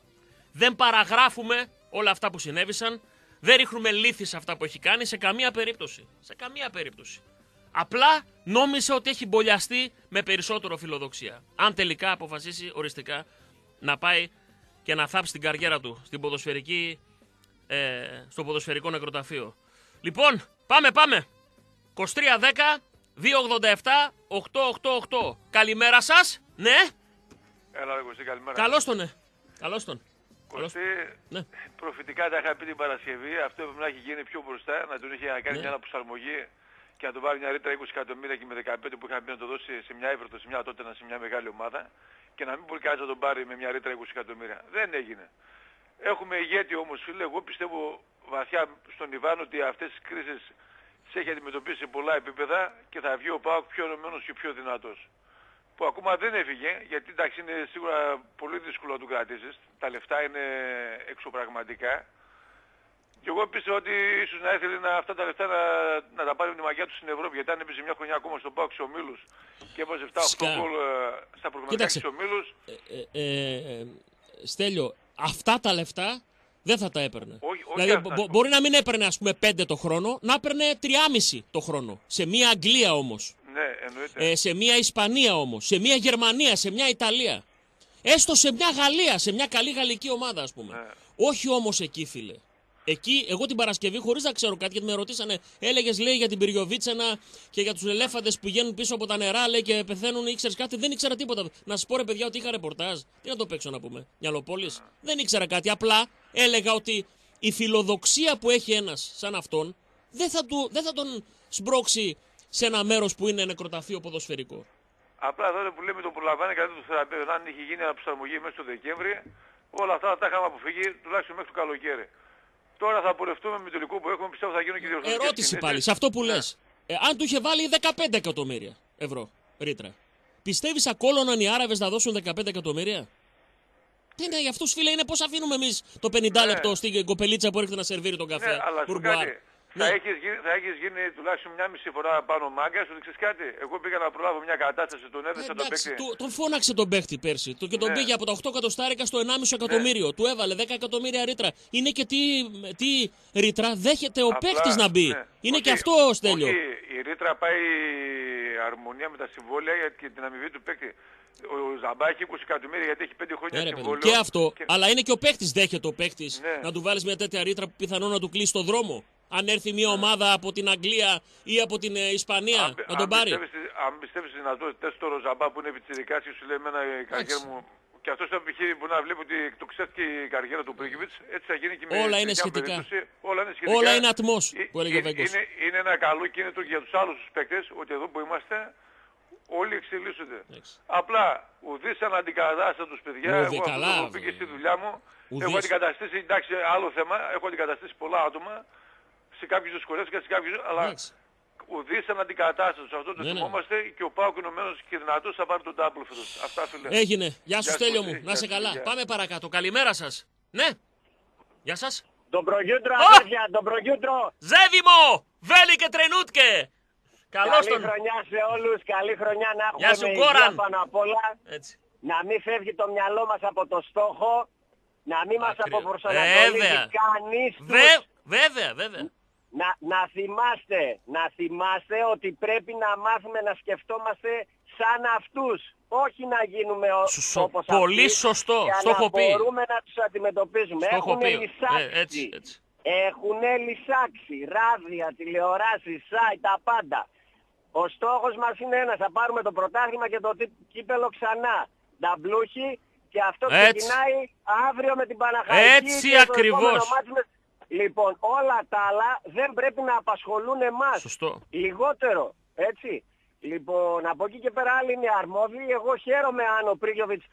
δεν παραγράφουμε όλα αυτά που συνέβησαν. Δεν ρίχνουμε λύθη σε αυτά που έχει κάνει σε καμία περίπτωση. Σε καμία περίπτωση. Απλά νόμισε ότι έχει μπολιαστεί με περισσότερο φιλοδοξία. Αν τελικά αποφασίσει οριστικά να πάει και να θάψει την καριέρα του στην ποδοσφαιρική, ε, στο ποδοσφαιρικό νεκροταφείο. Λοιπόν, πάμε, πάμε. είκοσι τρία δέκα δύο ογδόντα επτά οκτώ ογδόντα οκτώ. Καλημέρα σας. Ναι. Έλα, Κωστή, καλημέρα. Καλώς τον, ναι. Καλώς τον. Κωστή, ναι. Προφητικά τα είχα πει την Παρασκευή, αυτό έπρεπε να έχει γίνει πιο μπροστά, να τον είχε κάνει ναι. μια αναπροσαρμογή και να τον πάρει μια ρήτρα είκοσι εκατομμύρια και με δεκαπέντε που είχα πει να το δώσει σε μια Everton, σε μια τότε σε μια μεγάλη ομάδα και να μην μπορεί κανείς να τον πάρει με μια ρήτρα είκοσι εκατομμύρια. Δεν έγινε. Έχουμε ηγέτη όμως, φίλε, εγώ πιστεύω βαθιά στον Ιβάν ότι αυτές τις κρίσεις τις έχει αντιμετωπίσει σε πολλά επίπεδα και θα βγει ο ΠΑΟΚ πιο ενωμένος και πιο δυνατός. Που ακόμα δεν έφυγε, γιατί εντάξει είναι σίγουρα πολύ δύσκολο να του κρατήσεις, τα λεφτά είναι εξωπραγματικά Και εγώ πίστευα ότι ίσως να ήθελε να, αυτά τα λεφτά να, να τα πάρει με τη μαγιά του στην Ευρώπη. Γιατί αν έπαιζε μια χρονιά ακόμα στον ΠΑΟΚ στους ομίλους και έβαζε επτά οκτώ γκολ στα προγραμματικά στους ομίλους. Ε, ε, ε, Στέλιο, αυτά τα λεφτά δεν θα τα έπαιρνε. Όχι, όχι δηλαδή, αυτά, μπο, μπορεί να μην έπαιρνε ας πούμε πέντε το χρόνο, να έπαιρνε τρία το χρόνο. Σε μια Αγγλία όμως. Ναι, εννοείται. Ε, σε μια Ισπανία όμως. Σε μια Γερμανία, σε μια Ιταλία. Έστω σε μια Γαλλία, σε μια καλή γαλλική ομάδα ας πούμε. Ναι. Όχι όμως εκεί, φίλε. Εκεί, εγώ την Παρασκευή, χωρίς να ξέρω κάτι, γιατί με ρωτήσανε, έλεγες λέει για την Πυριοβίτσενα και για τους ελέφαντες που βγαίνουν πίσω από τα νερά, λέει και πεθαίνουν, ήξερες κάτι, δεν ήξερα τίποτα. Να σας πω ρε παιδιά ότι είχα ρεπορτάζ. Τι να το παίξω να πούμε, Μυαλοπόλης. Δεν ήξερα κάτι. Απλά έλεγα ότι η φιλοδοξία που έχει ένας σαν αυτόν δεν θα, του, δεν θα τον σμπρώξει σε ένα μέρος που είναι νεκροταφείο ποδοσφαιρικό. Απλά τότε που λέμε το προλαμβάνει κατά του θεραπείου, αν είχε γίνει αναπροσαρμογή μέσα στο Δεκέμβρη, όλα αυτά τα είχαμε αποφύγει τουλάχιστον μέχρι το καλοκαίρι. Τώρα θα πορευτούμε με το υλικό που έχουμε, πιστεύω θα γίνουν και διορθωτικές. Ερώτηση πάλι, σε αυτό που λες. Ε, αν του είχε βάλει δεκαπέντε εκατομμύρια ευρώ ρήτρα, πιστεύεις ακόλωναν οι Άραβες να δώσουν δεκαπέντε εκατομμύρια? Τι είναι για αυτούς, φίλε, είναι πώς αφήνουμε εμείς το πενήντα λεπτό ναι. στην κοπελίτσα που έρχεται να σερβίρει τον καφέ. Ναι, αλλά σου κάτι, ναι. θα, έχεις γίνει, θα έχεις γίνει τουλάχιστον μια μισή φορά πάνω μάγκας, ότι ξέρεις κάτι. Εγώ πήγα να προλάβω μια κατάσταση, τον έδεσα τον παίκτη. Του, τον φώναξε τον παίκτη πέρσι το, και τον ναι. πήγε από τα οκτώ εκατοστάρικα στο ενάμιση εκατομμύριο. Ναι. Του έβαλε δέκα εκατομμύρια ρήτρα. Είναι και τι, τι ρήτρα δέχεται ο παίκτης να μπει. Ναι. Είναι όχι, και αυτό, Στέλιο. Όχι, η ρήτρα πάει αρμονία με τα συμβόλαια για την αμοιβή του παίκτη. Ο Ζαμπά έχει είκοσι εκατομμύρια γιατί έχει πέντε χρόνια ναι, συμβόλαιο. Και αυτό, και... αλλά είναι και ο παίκτης δέχεται ο παίκτης ναι. να του βάλεις μια τέτοια ρήτρα που πιθανόν να του κλείσει το δρόμο. Αν έρθει μια ομάδα από την Αγγλία ή από την ε, Ισπανία αν, να τον αν πάρει. Πιστεύεις, αν πιστεύεις στις δυνατότητες τώρα ο Ζαμπά που είναι επιτσιρικάς και σου λέει εμένα η καριέρα μου και αυτός το επιχείρημα που να βλέπει ότι εκτοξεύτηκε η καριέρα του Πρίγκιβιτς, έτσι θα γίνει και με όλα είναι σχετικά. Όλα είναι σχετικά. Όλα είναι ατμός που έλεγε ο Βέγκος. Είναι, είναι ένα καλό κίνητρο για τους άλλους τους παίκτες ότι εδώ που είμαστε όλοι εξελίσσονται. Έξι. Απλά ουδής αναντικατάστατους παιδιά, εγώ αυτό το έχω πει και στη δουλειά μου, ουδής. Έχω αντικαταστήσει, εντάξει άλλο θέμα, έχω αντικαταστήσει πολλά άτομα σε κάποιους δυσκολίες και σε κάποιους, αλλά ουδής αναντικατάστατος. Αυτό το ναι, θυμόμαστε ναι. και ο ΠΑΟΚ ενωμένος και δυνατός θα πάρει τον double φέτος. Αυτά φίλε. Έγινε. Γεια σου Στέλιο μου. Να σε καλά. Γεια. Πάμε παρακάτω. Καλημέρα σας. Ναι. Γεια σας. Τον προγιούτρο αδέρφια, τον προγιούτρο. Ζέδιμο, βέλη και τρενούτκε. Καλώς καλή τον... χρονιά σε όλους, καλή χρονιά να έχουμε με υγεία πάνω απ' όλα. Έτσι. Να μην φεύγει το μυαλό μας από το στόχο, να μην μας αποπροσανατολίζει κανείς τους. Βε... Βέβαια, βέβαια. Να, να, θυμάστε, να θυμάστε ότι πρέπει να μάθουμε να σκεφτόμαστε σαν αυτούς. Όχι να γίνουμε Σω... όπως αυτοί. Πολύ σωστό, στο έχω πει. Για να μπορούμε να τους αντιμετωπίζουμε. Έχουν λυσάξει. Ε, έτσι, έτσι. Έχουν λυσάξει. Ράδια, τηλεοράσεις, site, τα πάντα. Ο στόχος μας είναι ένας, θα πάρουμε το πρωτάθλημα και το κύπελο ξανά. Νταμπλούχι και αυτό έτσι. Ξεκινάει αύριο με την Παναχαϊκή. Έτσι ακριβώς. Λοιπόν, όλα τα άλλα δεν πρέπει να απασχολούν εμάς. Σωστό. Λιγότερο, έτσι. Λοιπόν, από εκεί και πέρα άλλοι είναι αρμόδιοι. Εγώ χαίρομαι αν ο Πρίγιοβιτς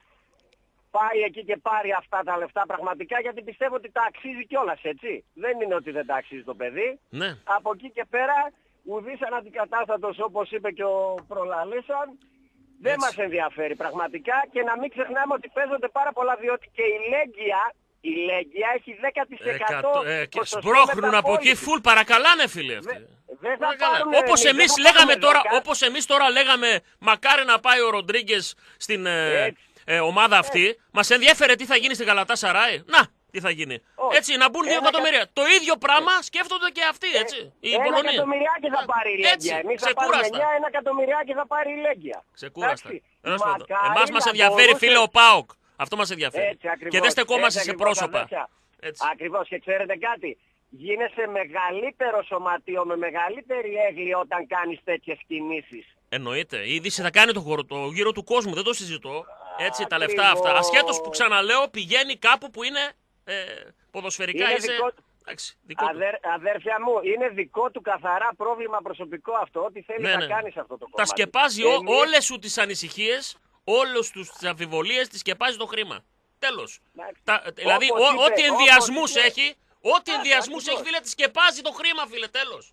πάει εκεί και πάρει αυτά τα λεφτά πραγματικά, γιατί πιστεύω ότι τα αξίζει κιόλας, έτσι. Δεν είναι ότι δεν τα αξίζει το παιδί. Ναι. Από εκεί και πέρα, ουδής αναντικατάστατος όπως είπε και ο προλαλήσαν, δεν μας ενδιαφέρει πραγματικά και να μην ξεχνάμε ότι παίζονται πάρα πολλά, διότι και η Λέγκια, η Λέγκια έχει δέκα τοις εκατό ε, και σπρώχνουν από εκεί φουλ, παρακαλάνε φίλε αυτοί. Δε, δεν όπως εμείς λέγαμε τώρα, όπως εμείς τώρα λέγαμε μακάρι να πάει ο Ροντρίγκες στην ε, ε, ομάδα αυτή, έτσι. Μας ενδιαφέρε τι θα γίνει στην Γαλατάσαράι. Να, τι θα γίνει. Όχι. Έτσι, να μπουν δύο εκατομμύρια. Το ίδιο πράγμα σκέφτονται και αυτοί, έτσι. Οι ένα εκατομμυριάκι θα πάρει η Λέγκια. Εμείς θα πάρουμε εννιά, ένα εκατομμυριάκι θα πάρει η Λέγκια. Ξεκούραστα. Εμάς μας ενδιαφέρει, φίλε, ο ΠΑΟΚ. Αυτό μας ενδιαφέρει. Έτσι, ακριβώς, και δεν στεκόμαστε σε πρόσωπα. Ακριβώς. Και ξέρετε κάτι. Γίνεσαι μεγαλύτερο σωματείο με μεγαλύτερη έγκλη όταν κάνεις τέτοιες κινήσεις. Εννοείται. Η είδηση θα κάνει το, χώρο, το γύρο του κόσμου. Δεν το συζητώ. Έτσι, τα λεφτά αυτά. Ασχέτως που ξαναλέω πηγαίνει κάπου που είναι ε, ποδοσφαιρικά. Είναι είσαι... δικό... Άξι, δικό Αδέρ, αδέρφια μου, είναι δικό του καθαρά πρόβλημα προσωπικό αυτό. Ό,τι θέλει ναι, να ναι. κάνει σε αυτό το κομμάτι. Τα σκεπάζει Εμείς... όλες σου τις ανησυχίες, όλες τις αμφιβολίες, τις σκεπάζει το χρήμα. Τέλος. Τα, δηλαδή, ό,τι ενδιασμούς έχει, ό,τι ενδιασμούς έχει, φίλε, τις σκεπάζει το χρήμα, φίλε. Τέλος.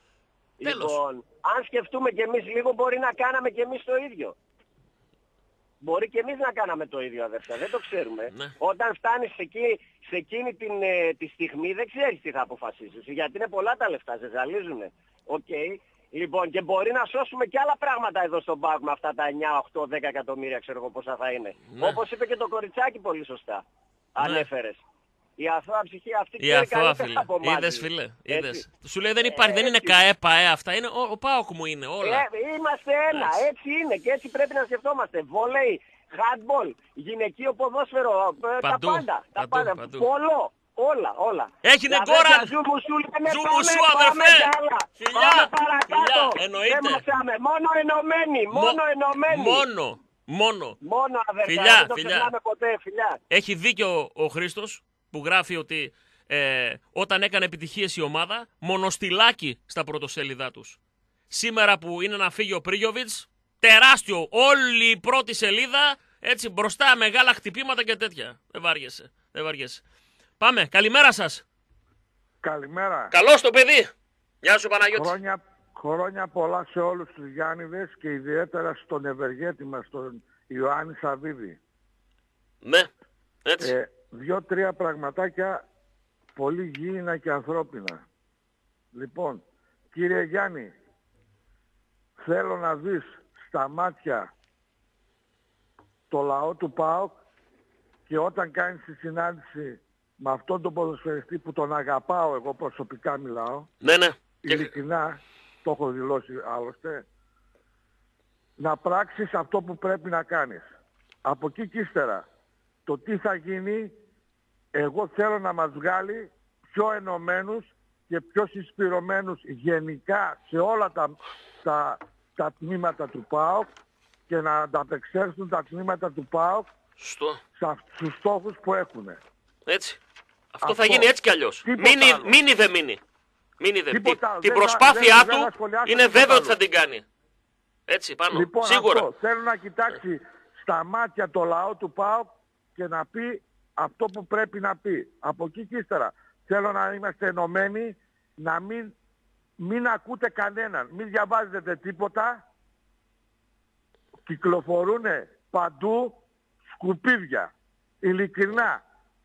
Λοιπόν, αν σκεφτούμε κι εμείς λίγο, μπορεί να κάναμε κι εμείς το ίδιο. Μπορεί και εμείς να κάναμε το ίδιο, αδερφέ, δεν το ξέρουμε. Ναι. Όταν φτάνεις σε, εκεί, σε εκείνη την, ε, τη στιγμή δεν ξέρεις τι θα αποφασίσεις, γιατί είναι πολλά τα λεφτά, σε ζαλίζουνε. Οκ. Okay. Λοιπόν, και μπορεί να σώσουμε και άλλα πράγματα εδώ στον ΠΑΟΚ με αυτά τα εννιά, οκτώ, δέκα εκατομμύρια, ξέρω εγώ πόσα θα είναι. Ναι. Όπως είπε και το κοριτσάκι πολύ σωστά. Ναι. Ανέφερες. Η αθώα ψυχή αυτή η αθώα, φίλε. Είδες, φίλε. Είδες. Σου λέει δεν υπάρχει, ε, δεν είναι ΚΑΕ, ΠΑΕ, αυτά είναι. Ο, ο ΠΑΟΚ μου είναι όλα. Ε, είμαστε ένα, έτσι. έτσι είναι και έτσι πρέπει να σκεφτόμαστε. Βόλεϊ, handball, γυναικείο ποδόσφαιρο, παντού, τα πάντα. Παντού, τα πάντα. παντού. Πόλο, όλα, όλα. Έχει την κόρα. Ζούμουσου, λέμε, Ζούμουσου, πάμε, αδερφέ. Φιλιά, πάμε παρακάτω. Φιλιά, εννοείται. Μόνο ενωμένοι, μόνο ενωμένοι. Μόνο. Μόνο. Μόνο αδερφέ, φιλιά, δεν το φιλιά. ξεχνάμε ποτέ, φιλιά. Έχει δίκιο ο Χρήστος που γράφει ότι ε, όταν έκανε επιτυχίες η ομάδα, μονοστιλάκι στα πρωτοσέλιδά τους. Σήμερα που είναι να φύγει ο Πρίγιοβιτς, τεράστιο, όλη η πρώτη σελίδα, έτσι μπροστά μεγάλα χτυπήματα και τέτοια. Δεν βάριεσαι, δεν βάριεσαι. Πάμε, καλημέρα σας. Καλημέρα. Καλώς το παιδί. Γεια σου Παναγιώτη. Χρόνια, χρόνια πολλά σε όλους τους Γιάννηδες και ιδιαίτερα στον ευεργέτη μας, τον Ιωάννη Σαββίδη. Ναι, έτσι. Ε, Δύο-τρία πραγματάκια πολύ γήινα και ανθρώπινα. Λοιπόν, κύριε Γιάννη, θέλω να δεις στα μάτια το λαό του ΠΑΟΚ και όταν κάνεις τη συνάντηση με αυτόν τον ποδοσφαιριστή που τον αγαπάω, εγώ προσωπικά μιλάω, ναι, ναι. ειλικρινά, το έχω δηλώσει άλλωστε, να πράξεις αυτό που πρέπει να κάνεις. Από εκεί και ύστερα, το τι θα γίνει, εγώ θέλω να μας βγάλει πιο ενωμένους και πιο συσπηρωμένους γενικά σε όλα τα, τα, τα τμήματα του ΠΑΟΚ και να ανταπεξέλθουν τα τμήματα του ΠΑΟΚ Στο. στους στόχους που έχουν. Έτσι. Αυτό, Αυτό θα γίνει έτσι κι αλλιώς. Μείνει δε μείνει. Μείνει δε. Την, την προσπάθειά δεν, του δεν είναι βέβαιο ότι θα την κάνει. Έτσι πάνω. Λοιπόν, σίγουρα. Αυτό, θέλω να κοιτάξει στα μάτια το λαό του ΠΑΟΚ και να πει αυτό που πρέπει να πει. Από εκεί και ύστερα θέλω να είμαστε ενωμένοι, να μην, μην ακούτε κανέναν, μην διαβάζετε τίποτα. Κυκλοφορούν παντού σκουπίδια. Ειλικρινά.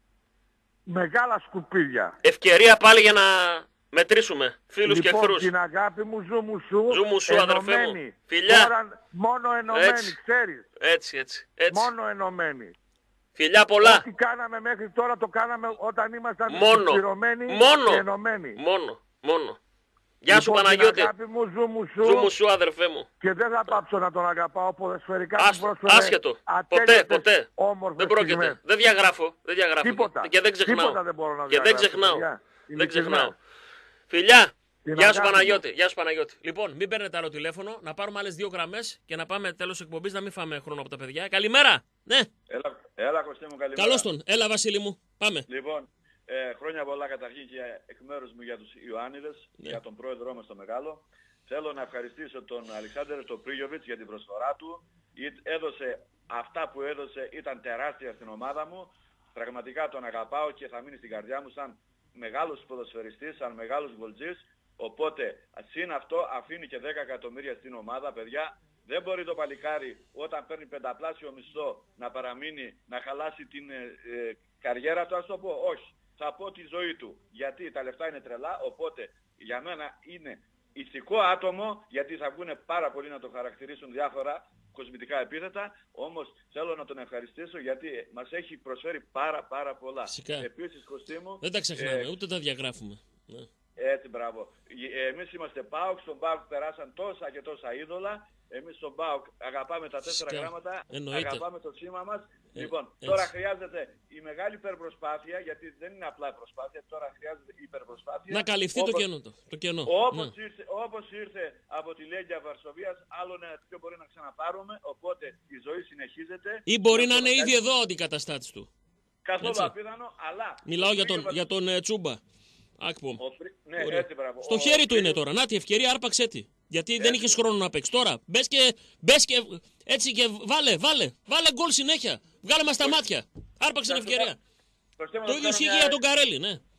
Μεγάλα σκουπίδια. Ευκαιρία πάλι για να μετρήσουμε φίλους λοιπόν, και εχθρούς. Την αγάπη μου, ζούμουσου, ζούμουσου αδερφέ μου. Φιλιά. Τώρα, μόνο ενωμένοι, έτσι. Ξέρεις. Έτσι, έτσι, έτσι. Μόνο ενωμένοι. Φιλιά πολλά. Ό,τι κάναμε μέχρι τώρα το κάναμε όταν ήμασταν συσπηρωμένοι και ενωμένοι. Μόνο, μόνο. Γεια σου λοιπόν, Παναγιώτη. Την αγάπη μου, ζούμουσου. Ζούμουσου αδερφέ μου. Και δεν θα πάψω να τον αγαπάω ποδοσφαιρικά. Άσχετο. Ποτέ, ποτέ. Δεν πρόκειται. Στιγμές. Δεν διαγράφω. Δεν διαγράφω. Τίποτα. Και δεν ξεχνάω. Τίποτα δεν μπορώ να και δεν ξεχνάω. Δεν ξεχνάω. Φιλιά. Την Γεια σου Παναγιώτη. Γεια σου Παναγιώτη. Λοιπόν, μην παίρνετε άλλο τηλέφωνο, να πάρουμε άλλες δύο γραμμές και να πάμε τέλος εκπομπής, να μην φάμε χρόνο από τα παιδιά. Καλημέρα. Ναι. Έλα, έλα Κωστή μου, καλημέρα. Καλώς τον. Έλα Βασίλη μου. Πάμε. Λοιπόν, ε, χρόνια πολλά καταρχήν και εκ μέρους μου για τους Ιωάννηδες, ναι. για τον πρόεδρό μας το μεγάλο. Θέλω να ευχαριστήσω τον Αλεξάνδρ τον Πρίγιοβιτς για την προσφορά του. Έδωσε αυτά που έδωσε, ήταν τεράστια στην ομάδα μου. Πραγματικά τον αγαπάω και θα μείνει στην καρδιά μου σαν μεγάλος ποδοσφαιριστής, σαν μεγάλος γκολτζής. Οπότε, συν αυτό αφήνει και δέκα εκατομμύρια στην ομάδα, παιδιά. Δεν μπορεί το παλικάρι όταν παίρνει πενταπλάσιο μισθό να παραμείνει, να χαλάσει την ε, ε, καριέρα του, ας το πω. Όχι. Θα πω τη ζωή του. Γιατί τα λεφτά είναι τρελά, οπότε για μένα είναι ηθικό άτομο, γιατί θα βγουν πάρα πολλοί να το χαρακτηρίσουν διάφορα κοσμητικά επίθετα, όμως θέλω να τον ευχαριστήσω γιατί μας έχει προσφέρει πάρα πάρα πολλά. Φυσικά. Επίσης, Κωστή μου, δεν τα ξεχνάμε, ε, ούτε τα διαγράφουμε. Ναι. Έτσι, μπράβο. Εμείς είμαστε ΠΑΟΚ, στον ΠΑΟΚ περάσαν τόσα και τόσα είδωλα. Εμείς στον ΠΑΟΚ αγαπάμε τα τέσσερα Φυσικά. γράμματα, Εννοείται. αγαπάμε το σήμα μας. Ε, λοιπόν, έτσι. Τώρα χρειάζεται η μεγάλη υπερπροσπάθεια, γιατί δεν είναι απλά προσπάθεια, τώρα χρειάζεται υπερπροσπάθεια. Να καλυφθεί όπως, το κενό. Το, το κενό. Όπως, ναι. ήρθε, όπως ήρθε από τη Λέγκια Βαρσοβίας, άλλο ένα τέτοιο μπορεί να ξαναπάρουμε, οπότε η ζωή συνεχίζεται. Ή μπορεί να είναι κάτι... ήδη εδώ ο αντικαταστάτης του. Καθόλου απίθανο, αλλά... Μιλάω για τον, για τον ε, Τσούμπα. Άκπομ. Ναι, έτσι, στο ο, χέρι ο, του ο, είναι τώρα. Να τη ευκαιρία, άρπαξε τη. Γιατί έτσι. Δεν είχες χρόνο να παίξει. Τώρα μπες και, μπες και έτσι και βάλε, βάλε. Βάλε γκολ συνέχεια. Βγάλε μας τα μάτια. Άρπαξε την ευκαιρία. Το ίδιο ισχύει μια... για τον Καρέλη, ναι.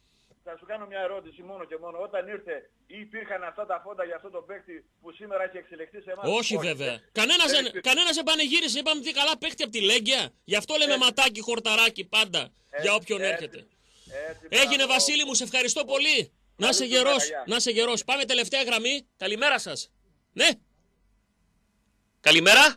θα σου κάνω μια ερώτηση μόνο και μόνο. Όταν ήρθε, υπήρχαν αυτά τα φόντα για αυτό το παίκτη που σήμερα έχει εξελιχθεί σε εμάς? Όχι, όχι βέβαια. Κανένας δεν, κανένας δεν πανηγύρισε. Είπαμε τι καλά παίκτη από τη Λέγκια. Γι' αυτό λέμε έτσι. Ματάκι, χορταράκι πάντα. Έτσι, για όποιον έτσι, έρχεται. Έτσι, Έγινε πράγμα. Βασίλη μου, σε ευχαριστώ πολύ. Να είσαι γερός, να είσαι γερός. Πάμε τελευταία γραμμή. Καλημέρα σας. Ναι. Καλημέρα.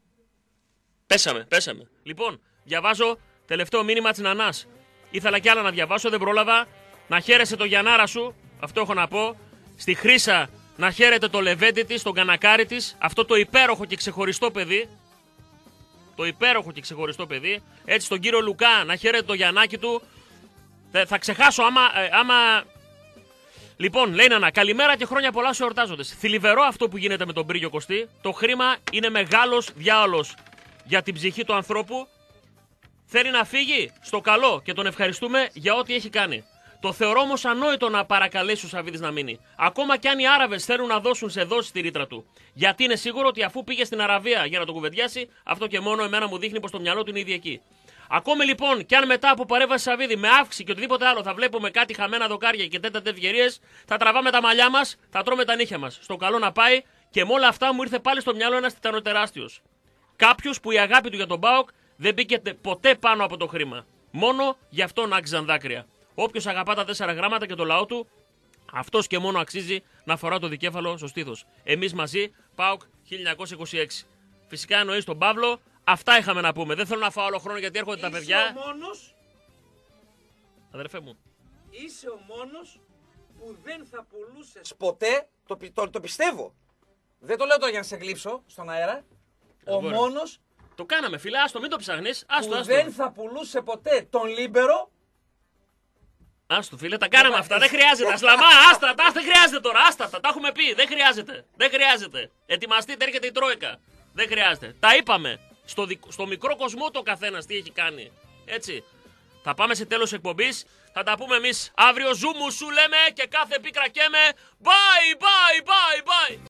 Πέσαμε, πέσαμε. Λοιπόν, διαβάζω τελευταίο μήνυμα της Νανάς. Ήθελα κι άλλα να διαβάσω, δεν πρόλαβα. Να χαίρεσαι το Γιαννάρα σου, αυτό έχω να πω. Στη Χρύσα να χαίρεται το Λεβέντη της, τον Κανακάρι της. Αυτό το υπέροχο και ξεχωριστό παιδί. Το υπέροχο και ξεχωριστό παιδί. Έτσι τον κύριο Λουκά να χαίρεται το Γιαννάκι του. Θα ξεχάσω άμα... Ε, άμα... Λοιπόν, λέει Νανά, καλημέρα και χρόνια πολλά σε εορτάζοντες. Θλιβερό αυτό που γίνεται με τον Πρίγιο Κωστή. Το χρήμα είναι μεγάλος διάολος για την ψυχή του ανθρώπου. Θέλει να φύγει στο καλό και τον ευχαριστούμε για ό,τι έχει κάνει. Το θεωρώ όμως ανόητο να παρακαλέσει ο Σαββίδης να μείνει. Ακόμα κι αν οι Άραβες θέλουν να δώσουν σε δόση τη ρήτρα του. Γιατί είναι σίγουρο ότι αφού πήγε στην Αραβία για να τον κουβεντιάσει, αυτό και μόνο εμένα μου δείχνει πως το μυαλό του είναι ήδη εκεί. Ακόμη λοιπόν, κι αν μετά από παρέμβαση Σαββίδη με αύξηση και οτιδήποτε άλλο θα βλέπουμε κάτι χαμένα δοκάρια και τέτοιες ευκαιρίες, θα τραβάμε τα μαλλιά μας, θα τρώμε τα νύχια μας. Στο καλό να πάει και με όλα αυτά μου ήρθε πάλι στο μυαλό ένας τιτανοτεράστιος. Κάποιος που η αγάπη του για τον ΠΑΟΚ δεν μπήκε ποτέ πάνω από το χρήμα. Μόνο γι' αυτόν άξιζαν δάκρυα. Όποιος αγαπά τα τέσσερα γράμματα και το λαό του, αυτός και μόνο αξίζει να φορά το δικέφαλο στο στήθος. Εμείς μαζί, ΠΑΟΚ χίλια εννιακόσια είκοσι έξι. Φυσικά εννοείς τον Παύλο, αυτά είχαμε να πούμε. Δεν θέλω να φάω άλλο χρόνο γιατί έρχονται Είσαι τα παιδιά. Είσαι ο μόνος... Αδερφέ μου. Είσαι ο μόνος που δεν θα πουλούσες ποτέ, το, το, το πιστεύω. Δεν το λέω τώρα για να σε γλύψω στον αέρα. Ο Αγόρι. μόνος... Το κάναμε φίλε, άστο, μην το ψάχνεις. Άστο, που άστο. δεν θα πουλούσε ποτέ τον Λίμπερο. Άστο φίλε, τα κάναμε αυτά, δεν χρειάζεται. Ασλαμά, άστα, τα, δεν χρειάζεται τώρα, άστα, τα, τα έχουμε πει, δεν χρειάζεται. Δεν χρειάζεται. Ετοιμαστείτε, έρχεται η Τρόικα. Δεν χρειάζεται. Τα είπαμε. Στο, δικ, στο μικρό κοσμό το καθένας τι έχει κάνει. Έτσι. Θα πάμε σε τέλος εκπομπής. Θα τα πούμε εμείς αύριο. Ζούμου σου λέμε και κάθε πίκρα καίμε. Bye, bye, bye, bye.